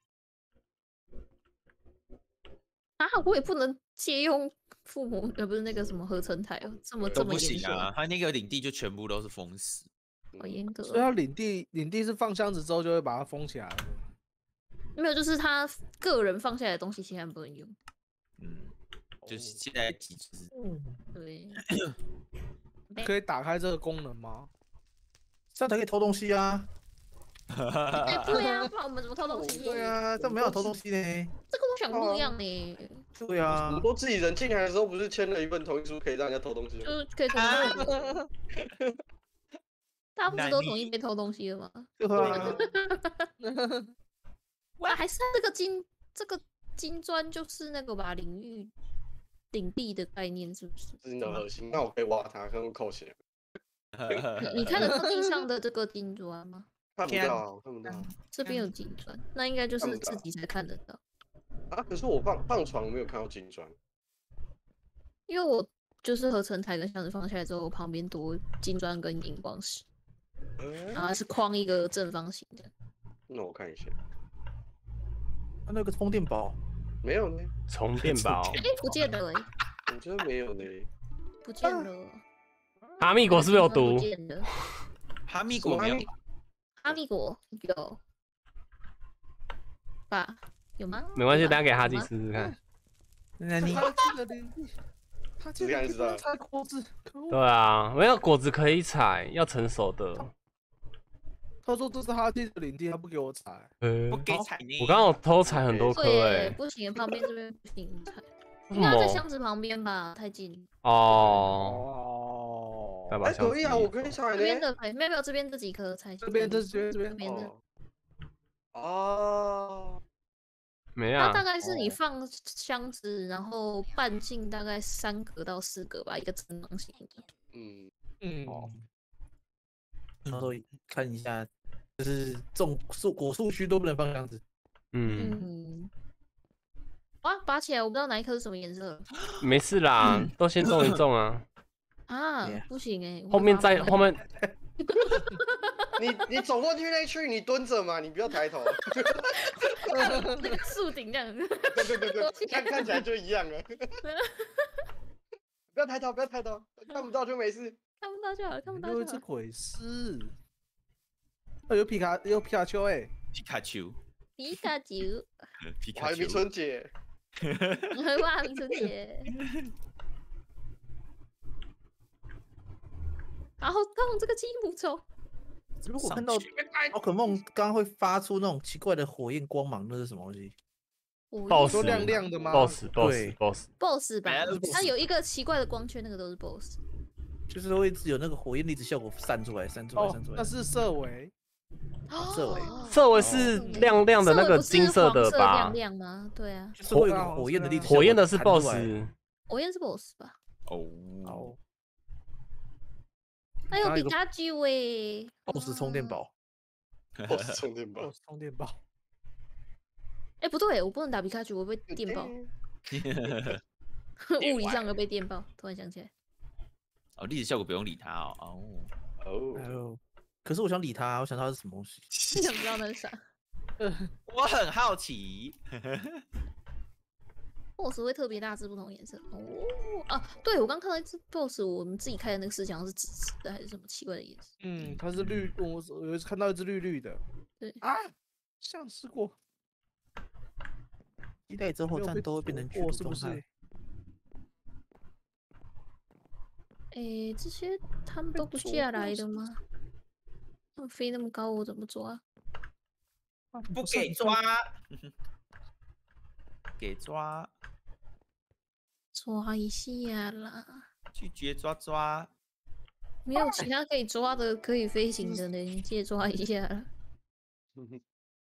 啊，我也不能借用父母呃，不是那个什么合成台哦，这么都不这么严格， 行啊！他那个领地就全部都是封死。 好严格所以哦。 它领地领地是放箱子之后就会把它封起来了。 没有，就是他个人放下来的东西，现在不能用。 嗯，就是现在机制。 对， 可以打开这个功能吗？ 这样才可以偷东西啊！ 哎，对啊，不然我们怎么偷东西？ 对啊，这样没有偷东西呢。 这跟我想不一样呢， 对啊很，多自己人进来的时候，不是签了一份同意书，可以让人家偷东西吗？ 就是可以偷东西。大家不是都同意被偷东西了吗？ 对啊， 哇，还是这个金这个金砖就是那个吧，领域领地的概念是不是？ 是你的核心，那我可以挖它，跟我扣钱。 你你看得到地上的这个金砖吗？ 看不到啊，我看不到这边有金砖，那应该就是自己才看得到。 啊。可是我放放床没有看到金砖。 因为我就是合成台跟箱子放下来之后，旁边多金砖跟荧光石，然后它是框一个正方形的。 那我看一下， 他那个充电宝没有呢， 充电宝， 哎，不见了哎， 我觉得没有呢。 不见了。 哈密果是不是有不毒？ 见了。 哈密果没有， 哈密果有吧？有吗？ 没关系， 有吧等下给哈基有吗试试看。 那你他这个领地，他这个地方采果子，可恶！ 对啊，没有果子可以采，要成熟的。 他说这是哈基的领地，他不给我采。 呃不给采呢。 我刚好偷采很多颗对哎耶，，不行，旁边这边不行采， 为什应该要在么？ 箱子旁边吧？太近。 哦， 哦哎， 再把箱子可以啊，我可以采这边呢。 的可以，没有没有，这边这几颗采。 这边这这这这边边的。 哦，哦， 没啊它大，概是你放箱子，然后半径大概三格到四格吧，一个正方形。 嗯， 嗯， 到时候看一下就是种树果树区都不能放这样子。 嗯， 嗯，哇，拔起来，我不知道哪一颗是什么颜色没事啦，都先种一种啊。 啊 Yeah 不行哎，我后面再拔不后面你你走过去那区，你蹲着嘛，你不要抬头。 那个树顶这样子。 对对对对，看看起来就一样了。不要抬头，不要抬头，看不到就没事。 看不到就好，看不到有一只就好。 鬼师，哦，有皮卡有皮卡丘哎， 皮卡丘， 皮卡丘， 皮卡丘我还有迷，春姐， 哇，明春姐，好痛！这个积木虫， 如果看到上去宝可梦刚刚会发出那种奇怪的火焰光芒，那是什么东西？ 我 boss 说亮亮的吗 boss boss 对 boss， boss 吧哎那是， 它有一个奇怪的光圈，那个都是 boss。 就是会一直有那个火焰粒子效果散出来，散出来， 哦散出，来那。是色尾， 色尾色尾是亮亮的那个金色的吧亮？亮吗？对啊， 就是会有个火焰的粒子效果火焰的是弹出 boss， 来火焰是 boss 吧？ 哦， 哦还有刚刚有个皮卡丘诶 ，boss 充电。宝。 我是充电宝哦，。充电宝， 哎，不对，我不能打皮卡丘，我会被电爆，物理上的被电爆。突然想起来， 哦，粒子效果不用理它哦。哦， 哦， 哎呦，可是我想理它，我想它是什么东西？ 你想知道那是啥我很好奇。 ？boss 会特别大只，不同颜色。哦啊，对我刚看到一只 boss，我们自己开的那个视墙是紫紫的，还是什么奇怪的颜色？ 嗯，它是绿，我我有一次看到一只绿绿的， 对啊，像试过， 一代之后没有被战斗会变成啄过是不剧毒状态是？？ 诶，这些他们都不下来的吗？他们飞那么高，我怎么抓？ 不给抓，给抓， 抓一下啦！ 拒绝抓抓。 没有其他可以抓的、可以飞行的呢，你借抓一下啦。 嗯，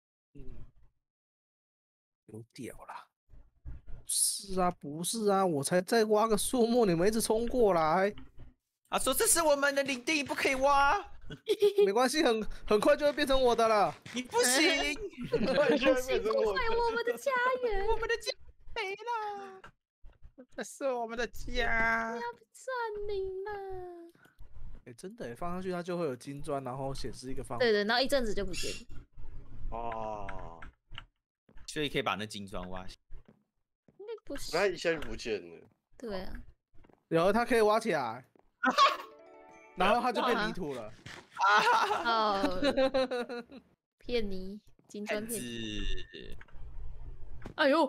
有屌啦！ 是啊，不是啊，我才再挖个树木，你们一直冲过来， 他说这是我们的领地，不可以挖。 没关系，很很快就会变成我的了。 你不行， 完全变成我破坏我们的家园， 我们的家没了。 这是我们的家。 要被占领了。 哎，真的耶，放上去它就会有金砖，然后显示一个方。 对对，然后一阵子就不见了。 哦， 所以可以把那金砖挖下。 应该不是。 那一下就不见了。 对啊， 有它可以挖起来，然后它就变泥土了。 哦，骗你，金砖骗骗子你。，哎呦！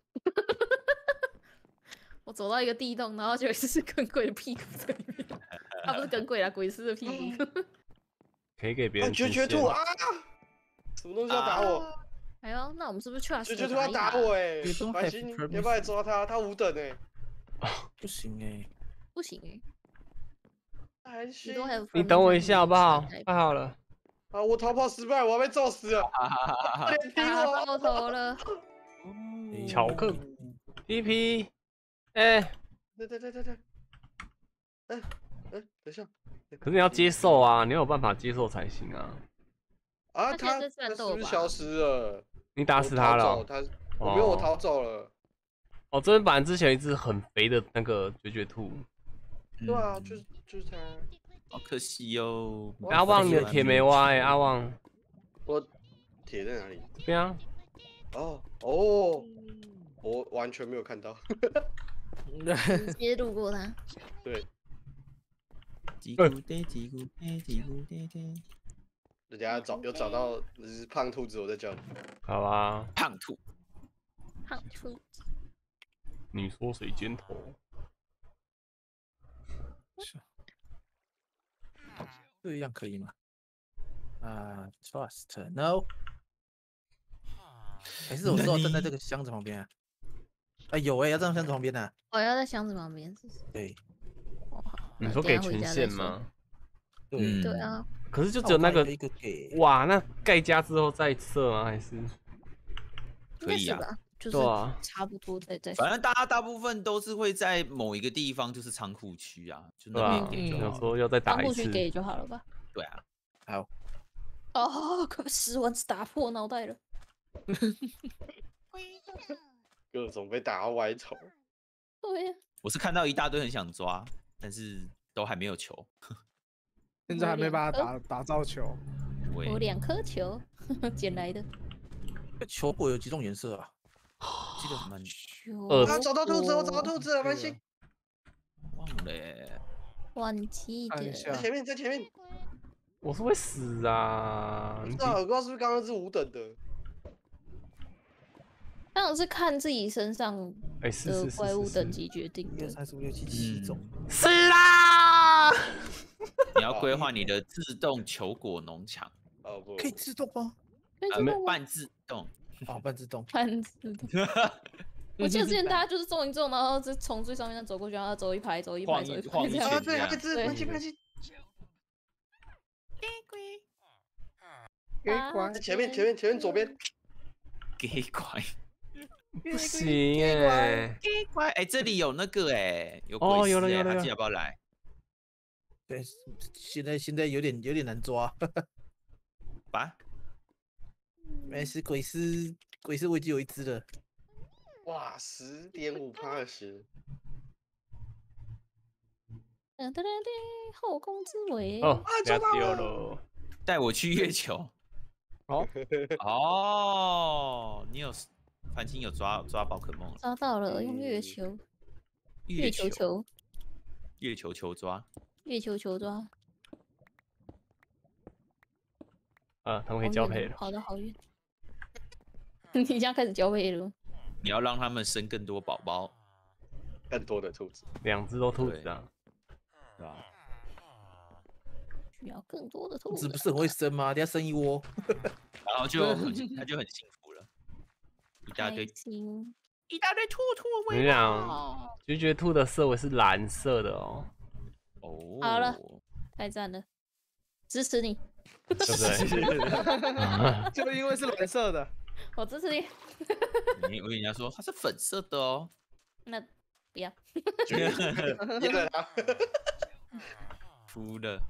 我走到一个地洞，然后就有一只耿鬼的屁股在里面。啊，不是耿鬼啦，鬼师的屁股。 可以给别啊， 人出现绝绝兔。啊！什么东西要打我？ 哎呦，那我们是不是去啊？ 绝绝兔要打我哎 You！don't 白 have 心，你 permission 要不要来抓他？他五等哎。 不行哎， 不行哎，你白心都还有。 你等我一下好不好？快好了， 啊！我逃跑失败，我要被揍死了！快点踢啊， 我！ 爆头了！ 巧克P P，哎， 对对对对对。哎哎，等一下。 可是你要接受啊，你有办法接受才行啊。 啊，他他现在在战他是斗吧不是消失了？ 你打我死他了哦？ 逃走他我没有，我哦逃走了。 哦，这边版之前有一只很肥的那个绝绝兔， 对啊， 嗯就是就是他。 好可惜哦。 我阿旺你的铁没挖哎，阿旺我铁在哪里？ 这边啊， 哦哦，我完全没有看到。 直接路过他。 对， 叽咕爹叽咕爹叽咕爹爹， 人家找有找到就是胖兔子，我在叫你。 好吧， 胖兔。 胖出你说谁肩头？ 这样可以吗？啊，trust no。还是我知道站在这个箱子旁边啊？啊有哎，要站在箱子旁边的。 我要在箱子旁边，是不是？ 对哦好你说给那等一下回权家再说？ 限吗？ 对， 嗯对啊， 可是就只有那个一个给。 哇，那盖家之后再设吗？还是应可以啊。 该是吧？就是对啊差不多再再说。 反正大家大部分都是会在某一个地方，就是仓库区啊，就对吧？ 那边给就想好了。 说要再仓打一次， 库区给就好了吧？ 对啊， 好， 哦，快被十丸子打破脑袋了。 各种被打到歪头。 对呀、 我是看到一大堆很想抓，但是都还没有球。 现在还没把它两打打造球。 我对， 两颗球捡来的。 这球果有几种颜色啊？ 记得蛮球二啊，找到兔子，我找到兔子了，蛮对行。 忘了耶。 忘记的。 看一下在前面，在前面。 我是会死啊！你不知道，我不知道是不是刚刚是五等的。 当然是看自己身上哎，是的是是怪物是是， 等级决定一二的。 三四五六七七种。 是啦！ 你要规划你的自动球果农场， 哦不， 可以自动吗？ 呃， 可以自动吗？ 半自动。 哦，半自动。 半自动。我记得之前大家就是种一种，然后就从最上面走过去，然后走一排，走一排， 晃一走一排晃一这样。 啊， 圈对，还有一只， 对关机关机， 给乖在前面前面前面左边。 给乖， 不行哎， 给乖，哎，这里有那个哎，有哦鬼丝哎， 有了有了有他记得要不要来？ 对，现在现在有点有点难抓。 吧， 没事，鬼丝鬼丝我已经有一只了。 哇，十点五趴的十。 噔噔噔噔，后宫之尾。 哦， 抓到不要丢了了。 带我去月球。 好， 哦，你有繁星有抓抓宝可梦了， 抓到了，用月球，月球球球， 月球球抓， 月球球抓。 啊，他们可以好远哦交配了。 跑得好远。你现在开始交配了吗？ 你要让他们生更多宝宝， 更多的兔子。 两只都兔子啊！ 对吧？ 需要更多的兔子兔子不。是很会生吗？等下生一窝。 然后就很他就很幸福了，一大堆开心。 一大堆兔兔我跟你讲，就觉得兔的色尾是蓝色的哦， 哦。 好了，太赞了，支持你， 对不对？ 就因为是蓝色的， 我支持你。 你我跟人家说它是粉色的哦， 那不要。 赢了他。 哭了。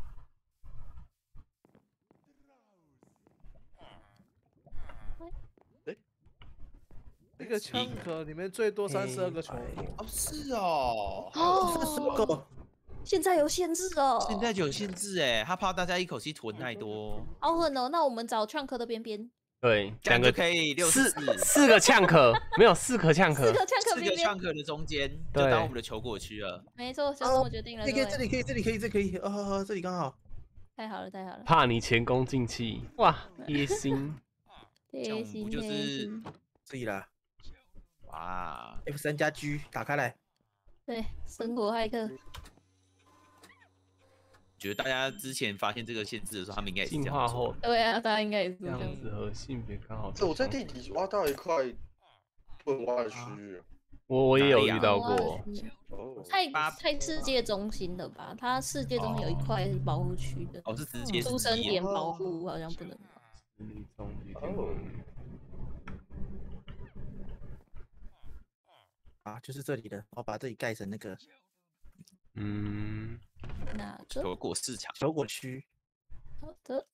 一个枪壳里面最多三十二个球果。 哦，是哦， 哦， 狗现在有限制哦。 现在就有限制哎，他怕大家一口气囤太多， 好狠哦！那我们找创壳的边边， 对， 这样两个就可以六十四四。 四个呛壳，没有四颗呛壳四，个创壳四个边边， 创客的中间就对当我们的球果区了。 没错，就这么决定了。 这个对这里可以，这里可以，这里可以。哦，这里刚好。 太好了，太好了， 怕你前功尽弃，哇，贴心。 贴这样我们不心贴就是心。 这里啦哇， ，F 三加 G 打开来。 对，生活骇客。 觉得大家之前发现这个限制的时候，他们应该也是这样做。 进化后对啊，大家应该也是这样样。子和性别刚好这都我在地相同。 底挖到一块不能挖的区域。 我我也有遇哪里啊到过， 哦， 太八太世界中心了吧？它世界中心有一块是保护区的， 哦，是直接出生直接点保护好像不能。 实力中一点哦啊，就是这里的，我把这里盖成那个嗯， 哪个？ 球果市场。 球果区， 好的，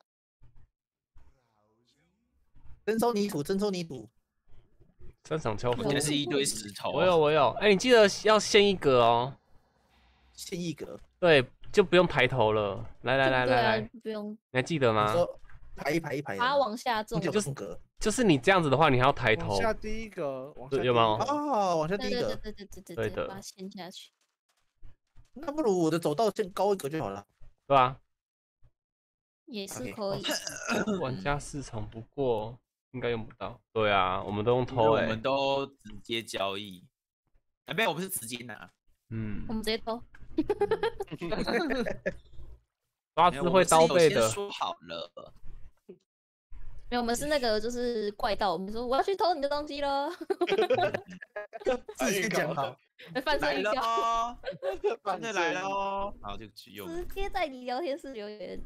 征收泥土，征收泥土。 三场敲风我觉得。是一堆石头啊。 我有我有，哎，你记得要限一格哦， 现一格， 对，就不用抬头了。来来来对啊来来，你不用还记得你吗？ 说排一排一排的， 把它往下种。 就风格。 就是你这样子的话，你还要抬头。 往下第一个，往下对有吗第一个哦，往下第一个， 对对对对对对对对， 的把它陷下去。 那不如我的走道先高一格就好了。 对吧？ 也是 OK， 可以。 玩家市场不过应该用不到。对啊，我们都用因为偷哎、 我们都直接交易。哎，没有，我们是直接拿。 嗯我，们直接偷。 抓只会没有我们是有先刀背的， 说好了。 没有，我们是那个就是怪盗，我们说我要去偷你的东西喽， 自己先讲好， 来犯罪预告， 喽， 反真的来喽，然后就去用。 直接在你聊天室留言。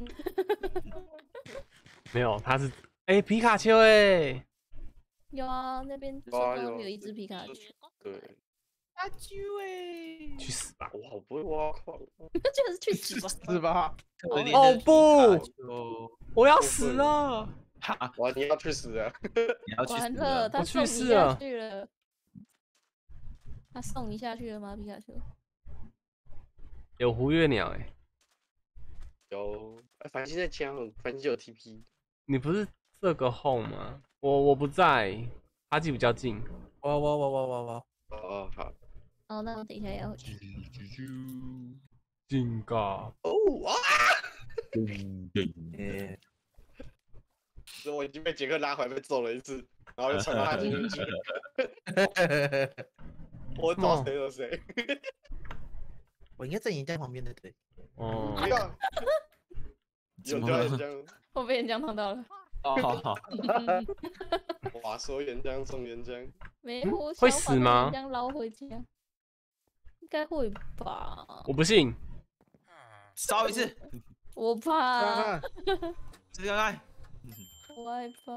没有，他是哎、皮卡丘哎、 有啊，那边有啊有手上有一只皮卡丘， 对， 阿啾哎， 去死吧！ 我好不会挖矿。 就是去死吧。 是吧？ 可怜的哦不皮卡丘我要死了！ 哈， 哇，你要去死啊！ 你要去完死了了，他我去送你下世了去了。他送你下去了吗，皮卡丘？ 有胡月鸟哎、 有，哎繁星在家，繁星有 T P。 你不是这个 home 吗？我我不在，阿基比较近。 哇哇哇哇哇哇！ 哦，好。 哦，那我等一下要回去。 近嘎， 哦哇！ 诶， 所以我已经被杰克拉回来，被揍了一次，然后又传到他进去。我找谁有谁？ 我应该在岩浆旁边的，对。 哦不，要，有叫岩浆。 我被岩浆烫到了。 哦，好好， 哇，说岩浆送岩浆。 没有，我会想把那死吗岩浆捞回家。应该会吧？ 我不信。 烧一次， 我怕， 试看看。 我害怕。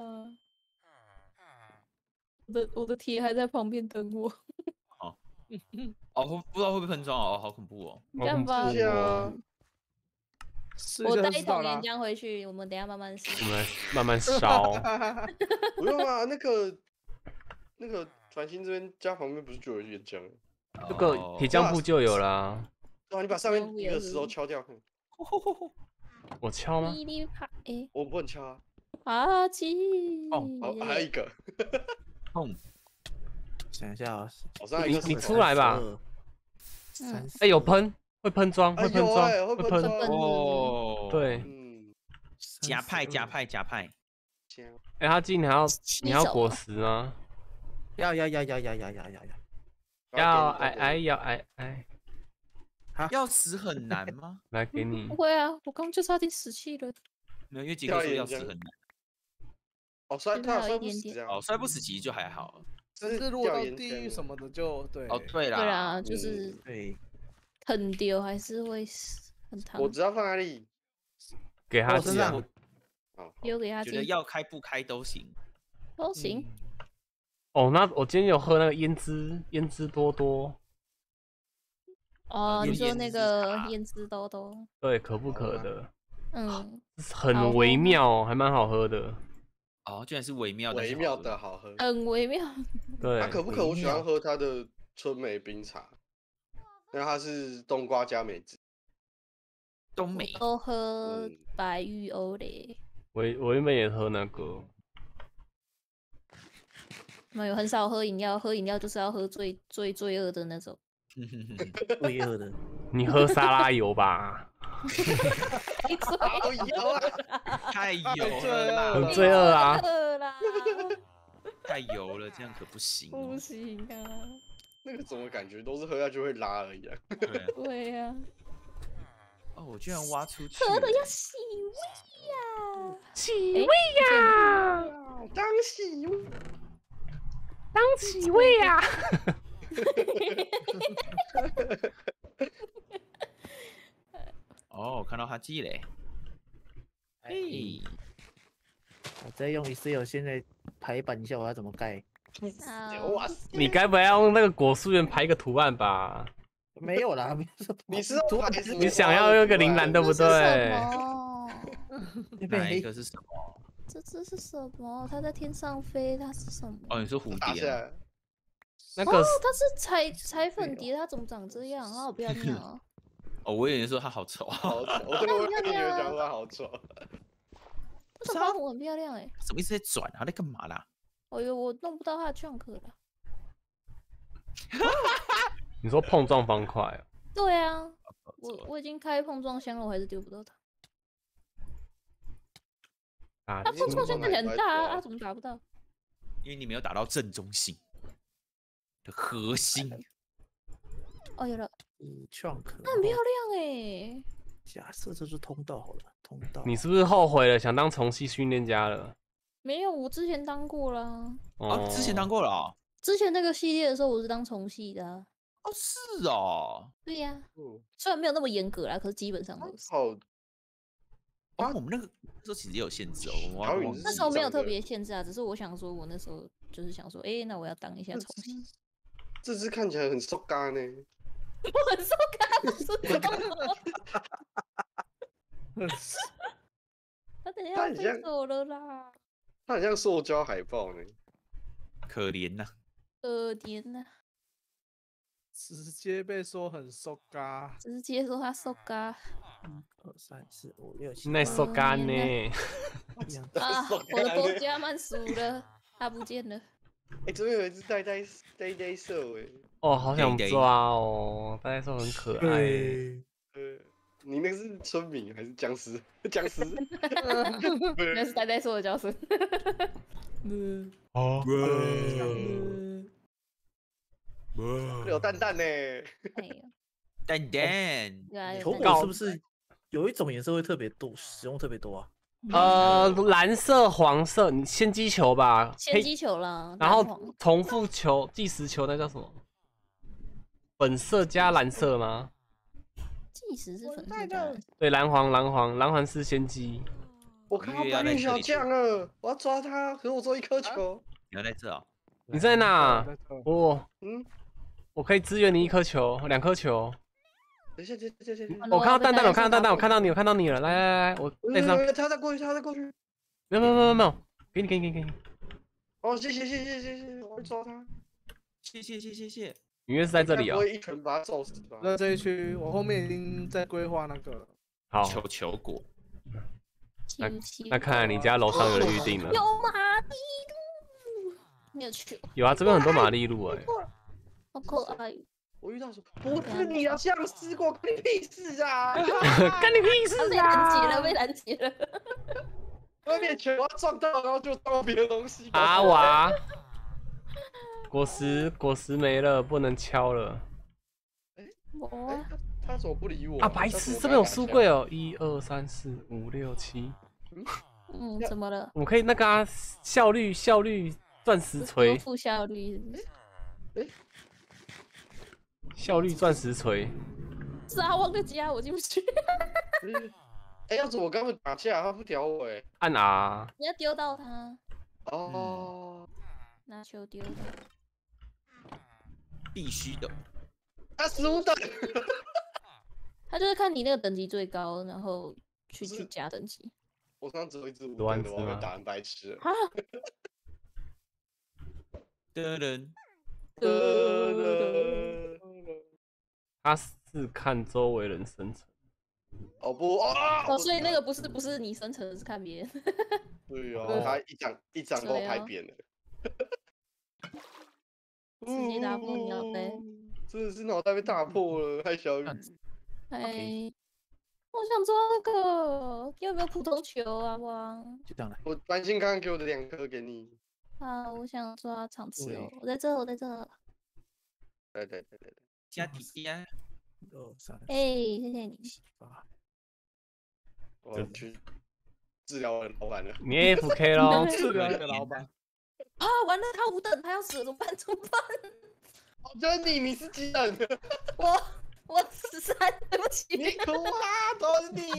我的我的铁还在旁边等我。 哦，不知道会不会喷装哦，好恐怖哦。 你干嘛？ 是啊， 我试一下带一桶岩就知道啦。 浆回去，我们等一下慢慢我试。 们来慢慢烧。 不用啊，那个那个繁星这边家旁边不是就有岩浆了？ 这个哦铁匠铺就有啦。 对啊，你把上面一个石头敲掉。 我敲吗？ 噼里啪，哎， 我不能敲啊。 阿基。 哦好，还有一个。 砰！ 想一下啊， 好像还有一个石头你出来吧。 嗯， 哎、有喷，会喷装， 哎会喷装， 有哎会会喷。 喷装哦，， 对， 嗯， 夹派夹派夹派， 这样哎、他今天还要你还要果手了实吗？ 要要要要要要要要要。 要哎哎要哎哎， 要死很难吗？ 来给你不。会啊，我刚就差点死气了。 没有，因为杰克说要死很难。 哦，摔现他有摔在还有一点点不死这样。 哦，摔不死其实就还好。 这只是如果到掉岩浆地狱什么的就对。 哦，对啦， 对啦，就是对， 很丢还是会死很烫我。知道放哪里。 给他吃啊我身上。 好，好丢给他进觉得要开不开都行。 都行。 哦，那我今天有喝那个胭脂胭脂多多， 哦，你说有胭脂那个茶胭脂豆豆， 对，可不可的， 嗯，好很喝吗微妙哦，还蛮好喝的。 哦，居然是微妙，但是微妙好喝的好喝。 很微妙。 对它，可不可？我喜欢喝它的春梅冰茶，因为它是冬瓜加梅子。 东美都喝嗯白玉欧嘞， 我我原本也喝那个， 没有很少喝饮料，喝饮料就是要喝最最罪恶的那种。 罪恶的。 你喝沙拉油吧， 太罪好油啊！ 太油罪了啦， 很罪恶啊。 恶啦， 太油了，这样可不行不哦。 行啊！ 那个怎么感觉都是喝下去会拉而已啊？ 对啊， 对呀， 哦，我居然挖出去喝的了要洗胃呀， 起哎味呀， 当喜当起味呀。 哦，看到哈基嘞，嘿， 我再用 Excel 现在排版一下，我要怎么盖？ 好哇塞！ 你该不会要用那个果树园排一个图案吧？ 没有啦，没有。 你是图排什么你想要用一个铃兰，对不这是对？ 什么？ 哪一个是什么？ 这这是什么？它在天上飞，它是什么？ 哦，你说蝴蝶啊？ 打下来？ 那个哦，它是彩彩粉蝶，它怎么长这样？好不要命哦！ 哦，我以为说它好丑， 好丑！我跟我跟你们讲说好丑。 这个花虎很漂亮哎， 什么意思在转啊？在干嘛啦？ 哎呦，我弄不到它的 junk 了。 你说碰撞方块啊？ 对啊，我我已经开碰撞箱了，我还是丢不到它。 啊它，碰撞箱看起来很大啊， 啊啊怎么打不到？ 因为你没有打到正中心的核心。 哦，有了， 嗯，trunk。 那很漂亮哎。 假设这是通道好了，通道。 你是不是后悔了，想当重系训练家了？ 没有，我之前当过啦。 哦，之前当过了哦。 之前那个系列的时候，我是当重系的啊。 哦，是哦。 对呀、 嗯， 虽然没有那么严格啦，可是基本上都是。 好， 哦，我们那个那时候其实也有限制哦。我小雨是忘忘记那时候没有长得特别限制啊，只是我想说，我那时候就是想说，哎、那我要当一下重系。 这只看起来很瘦干呢。 我很受干是什么？他等一下太很像走了啦， 它很像塑胶海报呢。 可怜呐、 可怜呐， 直接被说很瘦嘎。 直接说他瘦嘎一二三四五六七那八手干呢？ 一样啊！ 瘦我的嘎呢国家慢输了，他不见了。 哎，这边有一只呆呆呆呆兽哎。 哦，好想对对抓哦！大家说很可爱。 呃，你那个是村民还是僵尸？僵尸？ 那是呆呆说的叫声。 哦， 有蛋蛋呢。 哎呦， 蛋蛋， 对啊，有球蛋果是不是有一种颜色会特别多，使用特别多啊？ 呃，蓝色、黄色，你先击球吧， 先击球啦， 然后蓝黄重复球、计时球，那叫什么？粉色加蓝色吗？ 计时是粉色的， 对，蓝黄、蓝黄、蓝黄是先击。 我看到月要白羽小在这里将了，我要抓他，可是我只有一颗球。 你要在这啊、 你在哪？我嗯， 我可以支援你一颗球，两颗球。 等一下，等一下，等一下，等一下。 我看到蛋蛋了，我看到蛋蛋，我看到你，我看到你了。来来来，我带上。 呃他再过去，他再过去。 没有没有没有没有，给你给你给你给你。 哦，谢谢谢谢谢谢，我会抓他。 谢谢谢谢谢。 你约是在这里哦该不。会一拳把他揍死吧？ 在这一区，我后面已经在规划那个了。 好， 球球果， 那七七那看来你家楼上有人预定了。 有马力路，没有去， 有啊，这边很多玛丽露哎。 好可爱。 我遇到说不是你啊，僵尸过，关你屁事啊！ 干你屁事他被拦截了，被拦截了。 外面拳我要撞到，然后就撞到别的东西。 阿娃，果实果实没了，不能敲了。 我哎，他他怎么不理我啊，白痴，这边有书柜哦，一二三四五六七。 嗯，怎么了？ 我们可以那个啊，效率效率钻石锤， 负效率效率钻石锤。 是阿旺的家，我进不去。 哎，要是我刚刚打架，他不屌我哎。 按 R。 你要丢到他， 哦， 拿球丢他。 必须的。 他十五等。 他就是看你那个等级最高，然后去是去加等级。 我刚刚只有一只五多等的，我安子吗被打成白痴了。 啊！ 的人， 他是看周围人生成。 哦不啊！ 哦，所以那个不是不是你生成的，是看别人。 对啊，他一张一张都拍扁了。 直接打破你脑袋。 真的是脑袋被打破了，太小雨。 哎，我想抓那个，有没有普通球啊，王？ 就这样了。 我繁星刚刚给我的两颗给你。 啊，我想抓场次哦，我在这，我在这。 对对对对对。 加底呀， 一二三哎，谢谢你。 八， 我要去治疗我的老板了。 你 A F K 咯。 治疗一个老板。 啊，完了，他五等，他要死了，怎么办？怎么办？ 哦，就是你，你是几等？ 我我十三，对不起。 你哭啊，都是你。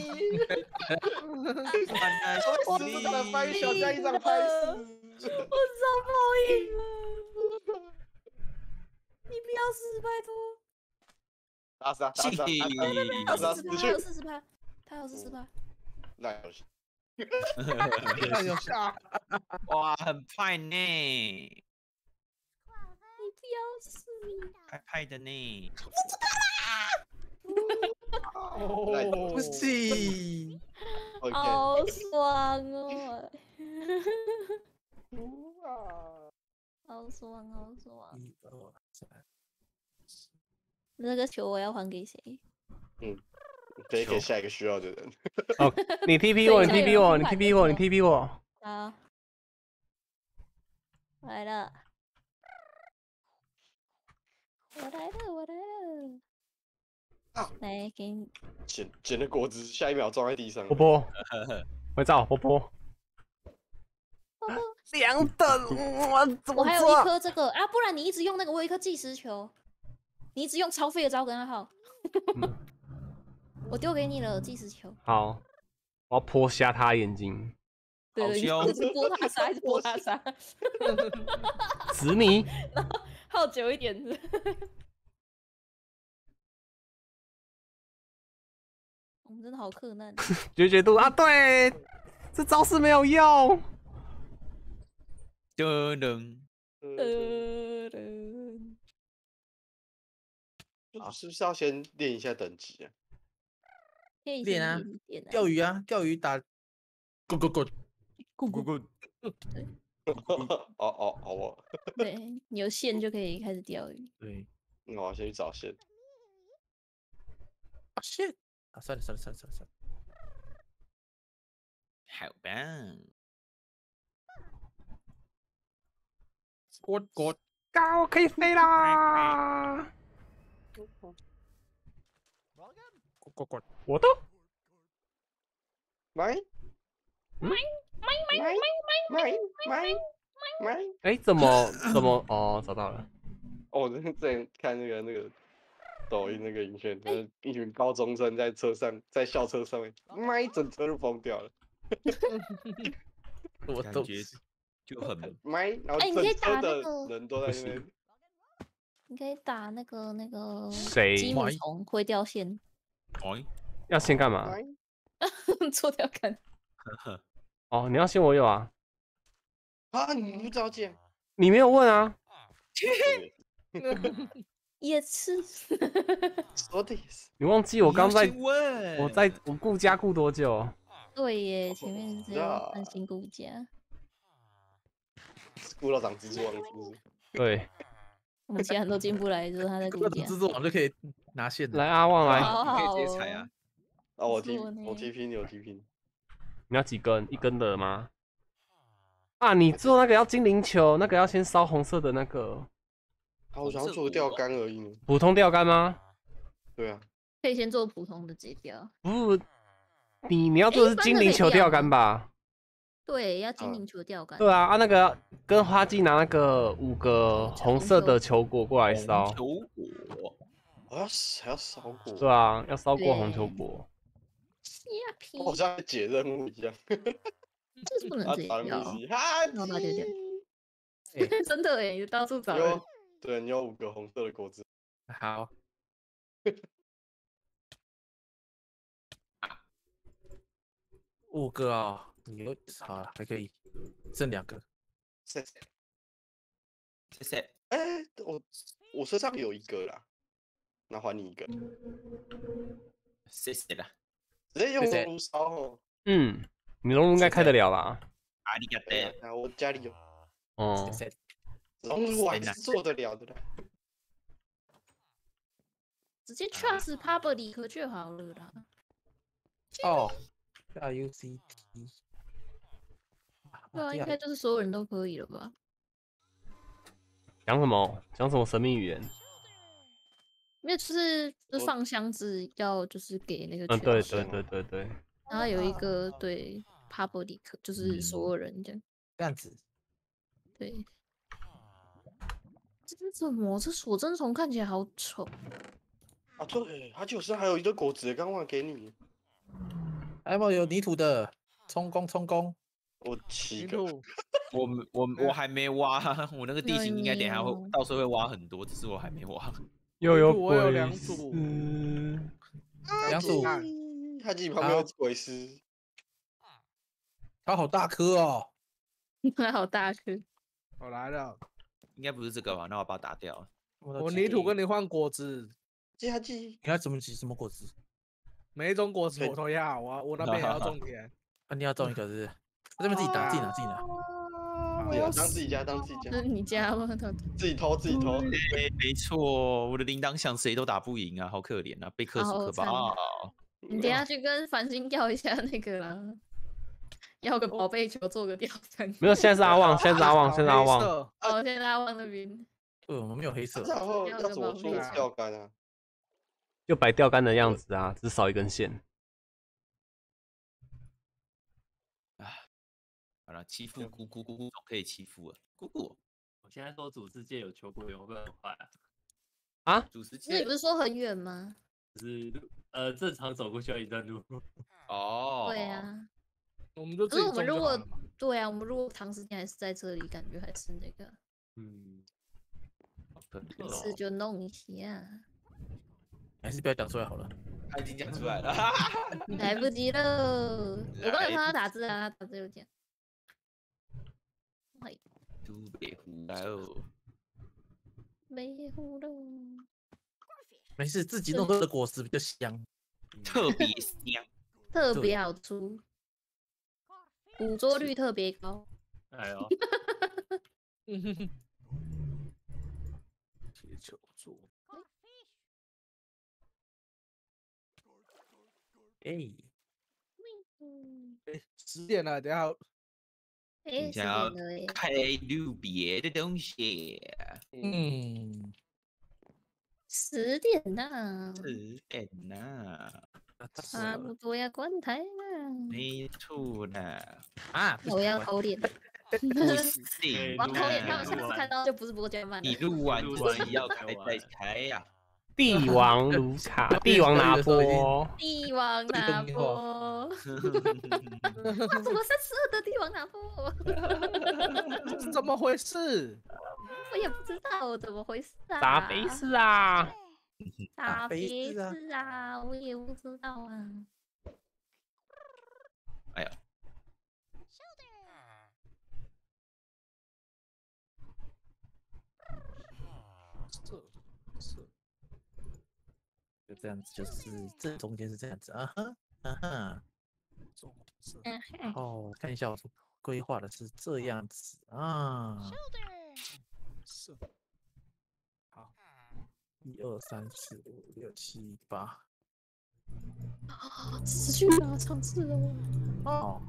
我只能翻小家一张拍死。 我遭报应了。你不要死，拜托。 打死啊！打死啊！ 他有四十趴，他有四十趴，他有四十趴。 烂游戏。 烂游戏。 哇，很派呢， 你不要死！ 派派的呢。 哦， 不行。 好爽哦！好爽，好爽！ 一二三， 那个球我要还给谁？ 嗯，可以给下一个需要的人。 哦，你 T P 我，你 T P 我，你 T P 我，你 T P 我。 好，来了，我来了，我来了。来，给你。 捡捡的果子，下一秒撞在地上。 波波，回照波波。两等，我怎么我还有一抓？ 颗这个啊，不然你一直用那个，我有一颗计时球，你一直用超废的招跟他好。我丢给你了计时球。 好，我要泼瞎他眼睛。 对对， 凶一直拨他杀，一直拨他杀。 死你！ 耗久一点子。我们真的好困难。 决绝度啊，对， 这招式没有用。 噔噔， 呃噔啊，是不是要先练一下等级啊？ 可以练啊先练一点啊。 钓鱼啊，钓鱼打，滚滚滚， 咕咕， 咕， 哦哦好哦， 对，你有线就可以开始钓鱼。 对， 那我要先去找线。 啊 shit，啊算了算了算了算了算了， 好棒！ 滚滚， 高可以飞啦！ 滚滚滚， 我都买嗯买买买买买！ 哎，怎么怎么哦，找到了。 哦，我之前看那个那个抖音那个影片，他一群高中生在车上，在校车上面，妈一整车就疯掉了， 我都感觉就很买，然后哎你可以整车的打那个人都在那边。 你可以打那个那个谁积木虫会掉线， 哎， 要先干嘛？ 买做掉看。 哦，你要先我有啊， 啊，你不知道这样？ 你没有问啊。 也是， 说的也是。 你忘记我刚在你要先问我在我顾家顾多久？ 对耶，前面是呀安心顾家， 顾到长蜘蛛网是不是？ 对， 我们其他人都进不来，就是他在顾家。 各种制作网就可以拿线了。 来阿旺来， 好好可以直接踩啊哦， 哦，我不 T 错呢我 T P 你有 T P， 你要几根？一根的吗？啊，你做那个要精灵球，那个要先烧红色的那个啊，我想要做个钓竿而已呢。 普通钓竿吗？ 对啊， 可以先做普通的解标。 不，你你要做的是诶精灵球钓竿吧？ 对，要精灵球钓竿。 对啊，啊那个跟花季拿那个五个红色的球果过来烧， 球果， 我要还要烧过。 对啊，要烧过红球果。 虾皮， 我好像在解任务一样。 这是不能啊， 解打标， 东西，哈然后把它丢掉鸡真的哎，到处找人有，对你有五个红色的果子。 好，五个啊，你有好了，还可以，剩两个。 谢谢。 谢谢。 哎，我我身上有一个啦，那还你一个， 谢谢啦， 直接用谢谢炉烧哦。 嗯，你熔炉应该开得了吧？ 阿里嘎对啊多。 啊，我家里有哦、 谢谢。 熔炉，我还是做得了的啦。 直接 trust public 就好了啦。 哦，叫 U C T。 对啊，应该就是所有人都可以了吧？ 讲什么？讲什么神秘语言？ 因为就是就是我放箱子要就是给那个嗯， 权对限对对对对。 然后有一个对 public 就是嗯所有人这样。 这样子， 对，这是什么？这锁针虫看起来好丑。 啊，对，它就是还有一个果子，刚忘了给你。 还有没有有泥土的？充公充公。 我七个， 泥土， 我们我我还没挖，我那个地形应该等一下会哎呦到时候会挖很多，只是我还没挖。 又有土我有鬼两丝组两组， 看它自己旁边有鬼丝。 它好大颗哦。 还好大颗。 我来了， 应该不是这个吧？那我把它打掉了。 我泥土跟你换果子， 加鸡， 你要怎么什么果子？ 每一种果子我都要，我我那边也要种田。 啊，你要种一个是不是？我这边自己打，自己拿，自己拿。 自己拿当自己家，当自己家这，是你家吗？到底自己偷自己偷。 哎，没错，我的铃铛响谁都打不赢啊，好可怜啊，被克死好克吧惨啊啊！ 你等一下去跟繁星要一下那个啦，要个宝贝球做个吊竿。 没有，现在是阿旺，现在是阿旺，现在是阿旺。 黑色哦，现在阿旺那边对，我们没有黑色。 然后要个要怎么做宝贝钓竿啊？ 就摆钓竿的样子啊，只少一根线。 好了，欺负姑姑姑姑总可以欺负了，姑姑我现在说主世界有球鬼，会不会很坏啊？ 啊？ 主持那你不是说很远吗？ 就是呃，正常走过去要一段路。 哦， 对，啊， 我们就可自己种是我们如果就好了嘛。 对啊，我们如果长时间还是在这里，感觉还是那个， 嗯， 好可怜没哦事就弄一下。 还是不要讲出来好了。 他已经讲出来了， 来不及了。我刚才看他打字啊，他打字有讲。哎， 都别胡来哦。 没糊了。 没事，自己弄出的果实比较香， 特别香， 特别好吃，捕捉率特别高。 哎呦， 铁球座， 哎， 嗯， 哎，十点了，等下哎，十你想要点了哎。 开路别的东西， 嗯， 十点呐， 是点呐， 差不多要关台了。 没错啦， 啊， 我要抠脸。 不是我要抠脸，他啦们下次看到就不是播加慢了。 你录完录完就是要开再开呀。 帝王卢卡，帝王拿波， 帝王拿波，哇，怎么三十二的帝王拿波？ 怎么回事？ 我也不知道怎么回事啊。 咋回事啊？ 咋回回事啊事啊？我也不知道啊。 哎呀， 这这就这样子，就是这中间是这样子啊哈啊哈。 种这嗯然后看一下我规划的是这样子啊， 是一二三四五六七八， 啊，持续啊，尝试哦。 哦，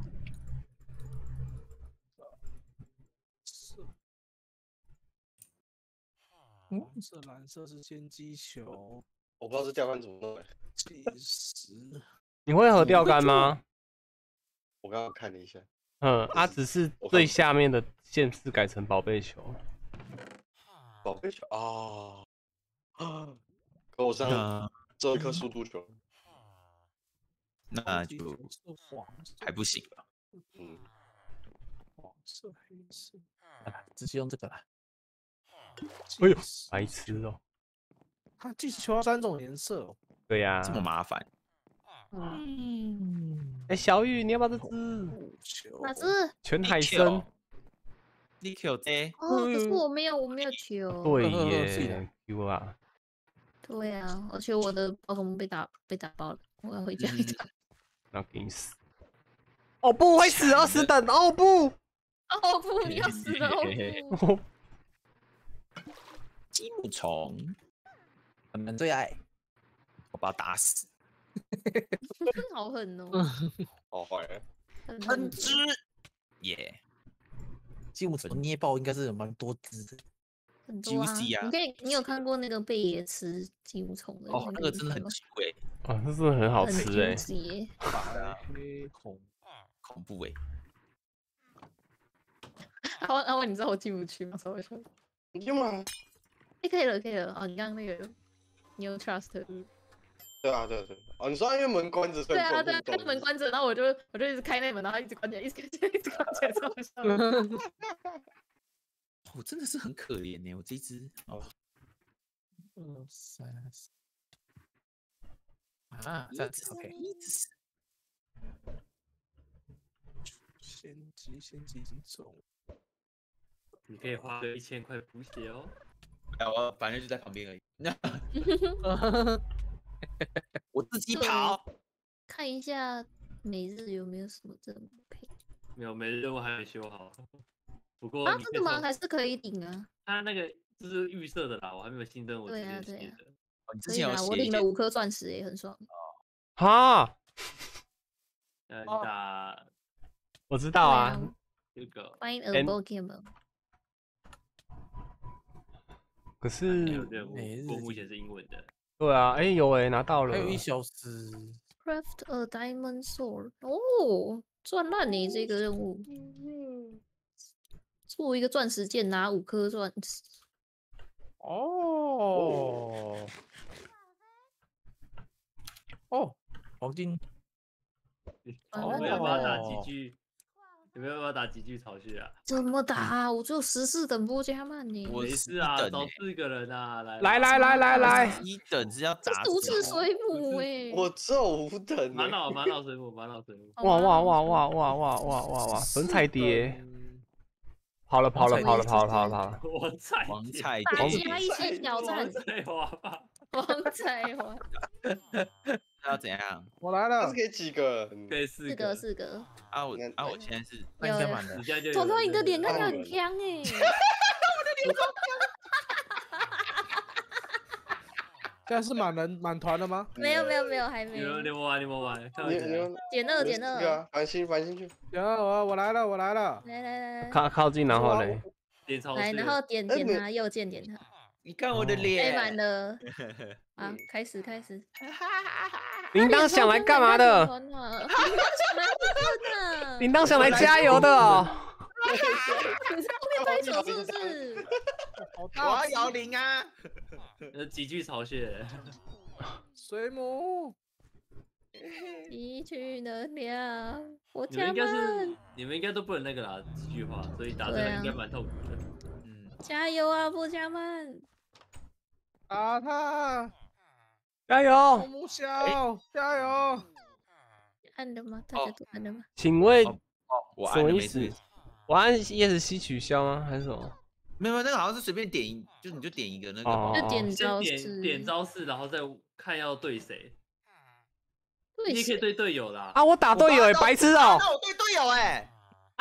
是， 嗯黄色、蓝色是先击球， 我不知道这钓竿怎么弄的， 计时。 你会合钓竿吗？ 我刚刚看了一下， 嗯，啊，只是最下面的限制改成宝贝球。 宝贝球啊啊！可我上那这一颗速度球， 那就超级球是黄色， 还不行吧？ 嗯， 黄色、黑色。 啊，只是用这个啦。 哎呦计时白痴哦。 它计时球要三种颜色哦。 对呀、 这么麻烦， 嗯， 哎、小雨，你要不要这只？ 布球哪只？ 全海参。 你 Q 这哦，可是我没有，我没有球。 对呃是的耶，Q 啊， 对啊，而且我的宝可梦被打被打爆了，我要回家一趟。 那给你死。哦不，会死二十等。哦不， 哦不，你要死了！哦不， 积木虫， 我们最爱。 我把它打死， 好狠哦！ 好坏啊！ 很狠喷汁，耶， 积木虫捏爆应该是有蛮多只的。 很多啊！ juicy 啊你可以，你有看过那个贝爷吃金乌虫的？ 哦，那个真的很很奇怪， 哦，这真的很好很吃哎、 juicy 耶白、黑、红。 恐怖哎， 阿万阿万，你知道我进不去吗？稍微说。 你干嘛？ 哎，可以了，可以了。哦，你刚刚那个，你有 trust。 对啊，对啊对啊。哦，你说因为门关着，所对啊， 以不对啊， 能互动那门关着，然后我就我就一直开那门，然后一直关起来，一直关起来，一直关起来，超好笑的。 我真的是很可怜呢，我这一只哦， 二三四啊，这样子 OK。 一直是先机先机已经走了。 你可以花个一千块补血哦。 哎我反正就在旁边而已，我自己跑， 看一下每日有没有什么任务可以没有，每日任务还没修好。不过啊？ 你真的吗？ 可以从还是可以顶啊？ 他那个就是预设的啦，我还没有新增我直对啊对啊接写的。 哦你之可以啊，我前有写一些领了五颗钻石，也很爽。 哈， 呃，你哦打我知道啊， 对啊这个 Find a And- Pokemon。 可是没有任务每日， 不过目前是英文的。 对啊，哎、有哎、拿到了。 还有一小时， Craft a diamond sword。哦，赚烂你这个任务。做一个钻石剑，拿五颗钻石。 哦哦，黄金我也帮他打几哦句。 你们要不要打几句巢穴啊？ 怎么打啊？我只有十四等波加曼呢。 没事啊，找四个人啊，来来来来来来， 一等是要打毒刺水母哎！ 我只有五等。 玛瑙玛瑙水母，玛瑙水母。 哇哇哇哇哇哇哇哇哇！神彩蝶，跑了跑了跑了跑了跑了跑了！ 王彩王彩大蝶， 家一起挑战王彩华吧。 王彩华， 要怎样？ 我来了他是。给几个人？ 可以四四个四个。 啊我啊我现在是那应该满的你。现在就有彤彤，你的脸人看起来很香哎。 现在是满人满团了吗？ 没有没有没有，还没你。们你们玩你们玩，看你到没有你们减二减二。 这个啊，繁星繁星去。 有我我来了我来了。 来来来来靠靠近，然后嘞， 点巢来， 穴然后点哎你点它，右键点它。 你看我的开脸， 满了。啊，开始开始。 铃铛想来干嘛的？ 铃铛想来干嘛的？ 铃铛想来加油的哦。 你在后面拍球是不是？ 好我要大只摇铃啊！ 呃几句巢穴。 水母。 汲取能量，我家你们应该是们你们应该都不能那个啦，几句话，所以打这对啊个应该蛮痛苦的。 嗯， 加油啊，波家们！ 打他！ 加油！ 木小，加油！ 按了吗？大家都按了吗？ 请问哦我什么意按了没事思？我按 E S C 取消吗？还是什么？ 没有那个好像是随便点一，就你就点一个那个哦吧。 就点先招式， 点点招式，然后再看要对谁。 对谁？ 你也可以对队友啦。 啊，我打队友哎，白痴哦！ 那我对队友哎，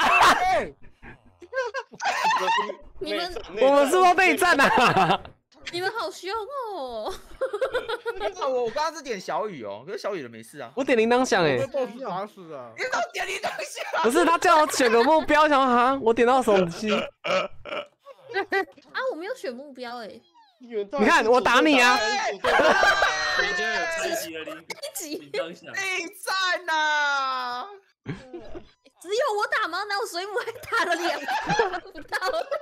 你们我们是不是内战啊？ 你们好凶哦！ 那我我刚刚是点小雨哦，可是小雨的没事啊。 我点铃铛响哎被，boss 打死了。 你怎么点你东西啊？ 不是他叫我选个目标，想说哈，我点到手机， 啊，我没有选目标哎， 你你看我打你啊我觉得有开启了铃一集铃铛响。 备战呐！ 只有我打吗？哪有水母还打了两个不到？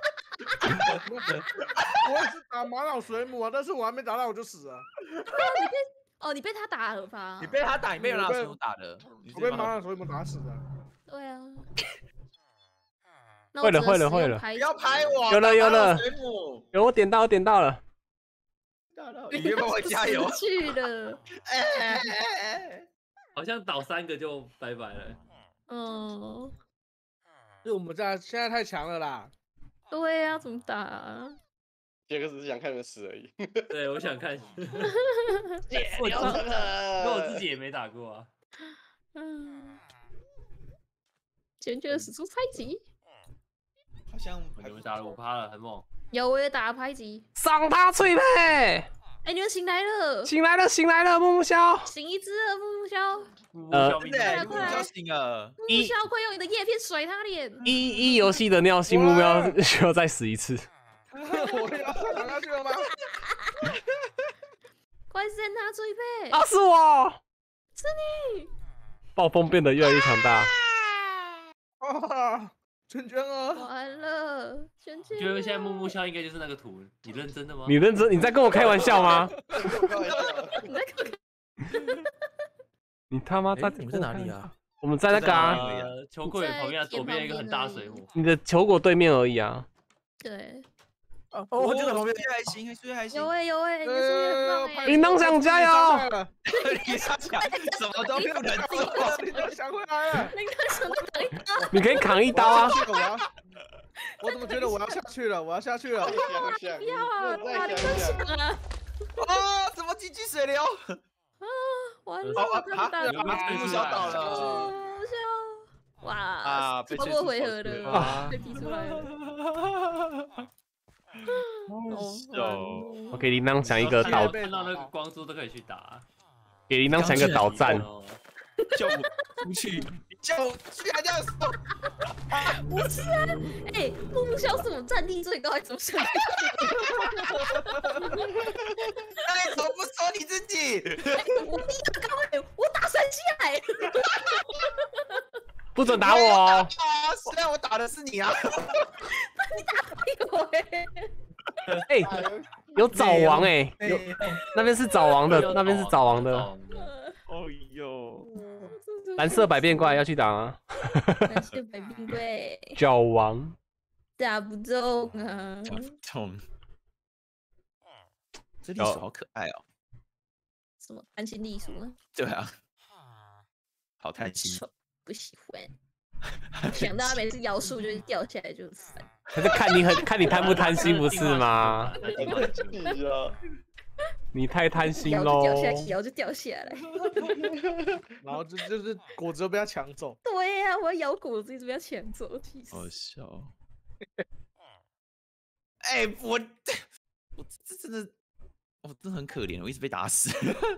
我也是打玛瑙水母啊，但是我还没打到我就死了。 哦，你被他打了吧？ 你被他打，你被我被拿水母打的。你我被玛瑙水母打死了。 对啊。那会了我只能使会了会了用拍不要拍我！ 有了有了打水母， 有我点到我点到了， 你别帮我加油！ 死去了。 哎哎哎哎！ 好像倒三个就拜拜了。 嗯， 就我们家现在太强了啦。 对呀，怎么打啊？ 杰克只是想看你们死而已。 对，我想看， 解我掉因了为我自己也没打过啊。 嗯，坚决使出拍击。 好像你们打了五趴了，很猛。 有，我也打了拍击。 赏他脆配， 哎，你们醒来了， 醒来了醒来了，木木枭， 醒一只了，木木枭， 呃真的耶，你不叫醒了。 木木枭，快用你的叶片甩他脸。 一一游戏的尿性目标需要再死一次。 我要打下去了吗？ 快扇他脆配！ 啊，是我， 是你。 暴风变得越来越强大。 啊，圈圈啊！ 完了，圈圈。 觉得现在木木枭应该就是那个图，你认真的吗？ 你认真？你在跟我开玩笑吗？ 你在看看你他妈在哎，你们在哪里啊？ 我们在那个啊， 呃，球柜旁边啊， 在田左边有一个很大旁边而已水母。 你的球果对面而已啊。 对， 哦， 我我就在旁边。 还行，还还行有。哎有哎，你的声音很棒哎。 铃铛响加油！ 你想想，什么都不能做。 你都想回来了。 铃铛响的可以打。 你可以扛一刀啊！ 我要，我怎么觉得我要下去了？我要下去了。 想想， 不要啊！哇，铃铛响啊！ 啊！怎么几句水流？ 完哦了，看不到有没有吹出来到了哦，笑！哇， 啊被超过吹出口回合的去了， 被踢出来了。 哦我给铃铛响一个导， 看到那个光珠都可以去打。 给铃铛响一个导弹。 哦救出去，救居然这样说， 不是啊，哎，木木枭是我们战力最高，还怎么想？ 那你怎么不说你自己？ 我第一个高哎，我打三下哎。 不准打我哦！ 啊！虽然我打的是你啊， 你打我哎。 哎，有早王哎，有那边是早王的，那边是早王的。 哦呦， 蓝色百变怪要去打吗？ 感谢白冰龟， 角王， 打不中啊！ 讲不通。这栗哦鼠好可爱哦。 什么贪心隶属啊？ 对啊，好贪心。 丑，不喜欢。想到他每次摇树就掉下来就烦。 可是看你很看你贪不贪心不是吗？ 是啊， 你太贪心摇就喽。 掉下来，摇就掉下来。 然后就就是果子都被他抢走。 对呀、啊，我要摇果子，一直被他抢走，气死！ 好笑哦。哎、欸，我我这真的，我真的很可怜，我一直被打死，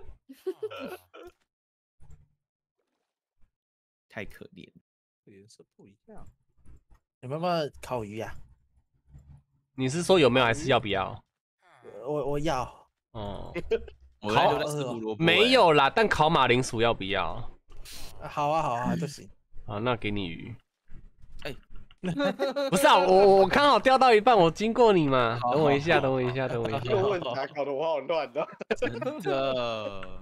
太可怜。 颜色不一样。 有没有烤鱼啊？ 你是说有没有还是要不要？ 我我要。 哦， 我在都在吃胡萝卜、欸。 没有啦，但烤马铃薯要不要？ 啊好啊好啊都行。 好，那给你鱼。 哎、 欸，不是啊，我我刚好钓到一半，我经过你嘛。等我一下，等我一下，等我一下。 这个问答搞得我好乱的。 真的。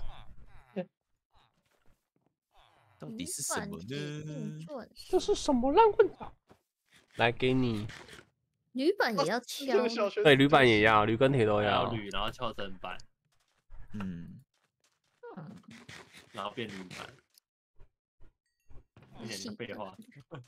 到底是什么呢？ 这是什么烂问答？来，给你。 铝板也要敲。 对，铝板也要，铝跟铁都要。 铝，然后敲成板。 嗯。 然后变铝板。一点废话。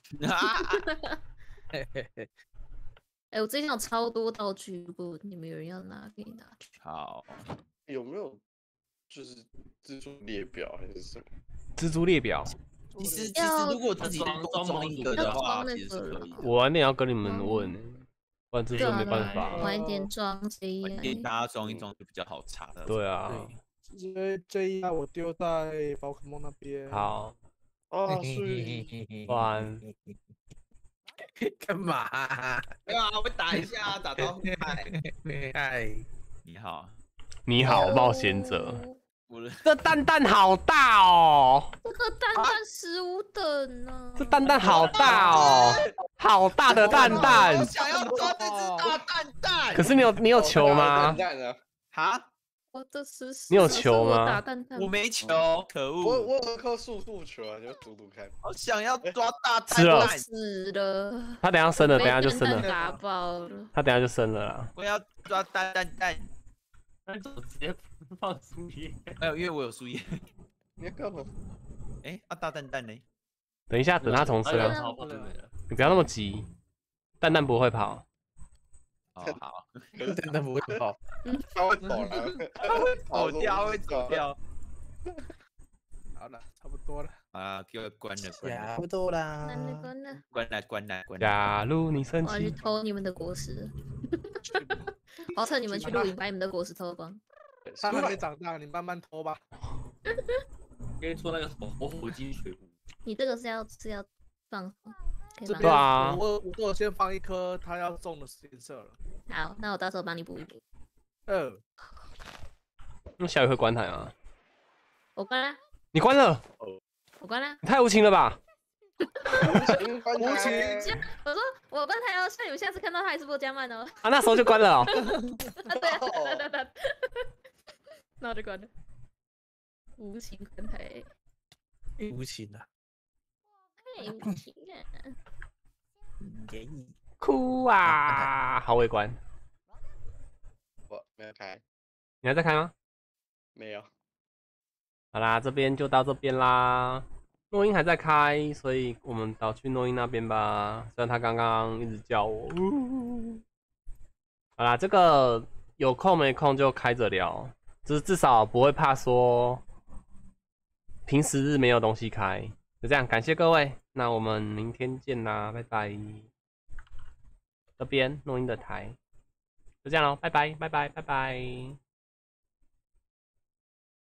哎，我最近有超多道具，如果你们有人要拿，可以拿去。 好。 有没有就是蜘蛛列表还是什么？ 蜘蛛列表。 其实其实如果自己能多装一个的话，其实是可以的。 我晚点要跟你们问，不然这就没办法。 晚一点装这一晚点大家装一装就比较好查的。 对啊。 这这一我丢在宝可梦那边。 好。 啊，是。 完。 干嘛？ 没有啊，我打一下，打招呼。 嗨， 你好。 你好，冒险者。 我的这蛋蛋好大哦！ 这个蛋蛋十五等呢。 这蛋蛋好大哦，好大的蛋蛋！ 我想要抓这只大蛋蛋。 可是你有你有球吗？ 哈？ 我的是。 你有球吗？ 打蛋蛋。 我没球，可恶！ 我我有颗速度球啊，你就赌赌看。 我想要抓大蛋蛋。 死了。 他等下生了，等下就生了。 打爆了。 他等下就生了啦。 我要抓蛋蛋蛋。 那怎么直接放树叶？ 哎，因为我有树叶。 你要干嘛？ 哎，啊大蛋蛋呢？ 等一下，等他重生啊！你不要那么急，蛋蛋不会跑。 哦好， 蛋蛋不会跑， 他会走了， 他会跑掉，会走掉。 好了，差不多了。 啊，给我关了，关了。 差不多啦。 关了，关了。 关了，关了，关了。 假如你生我要去气， 偷你们的果实。我要趁你们去露营，把你们的果实偷光。 他还没长大，你慢慢偷吧。 可以做那个什么火火鸡水壶。 你这个是要是要放，可以放。 对啊， 我我先放一颗他要种的颜色了。 好，那我到时候帮你补一补。 呃， 那小雨会关台吗？ 我关了。 你关了？ 我关了。 你太无情了吧！ 无情。 我说我关台哦，像你们下次看到他还是播加慢哦。 啊，那时候就关了哦。 啊，对啊，对对对。那我就关了。无情关台。 无情啊！ 太无情啊！ 耶！ 哭啊！好，我也关。 我没有开。 你还在开吗？ 没有。 好啦，这边就到这边啦。诺音还在开，所以我们导去诺音那边吧。虽然他刚刚一直叫我。呜好啦，这个有空没空就开着聊，就是至少不会怕说平时日没有东西开。就这样，感谢各位，那我们明天见啦，拜拜。这边诺音的台就这样咯，拜拜，拜拜，拜拜。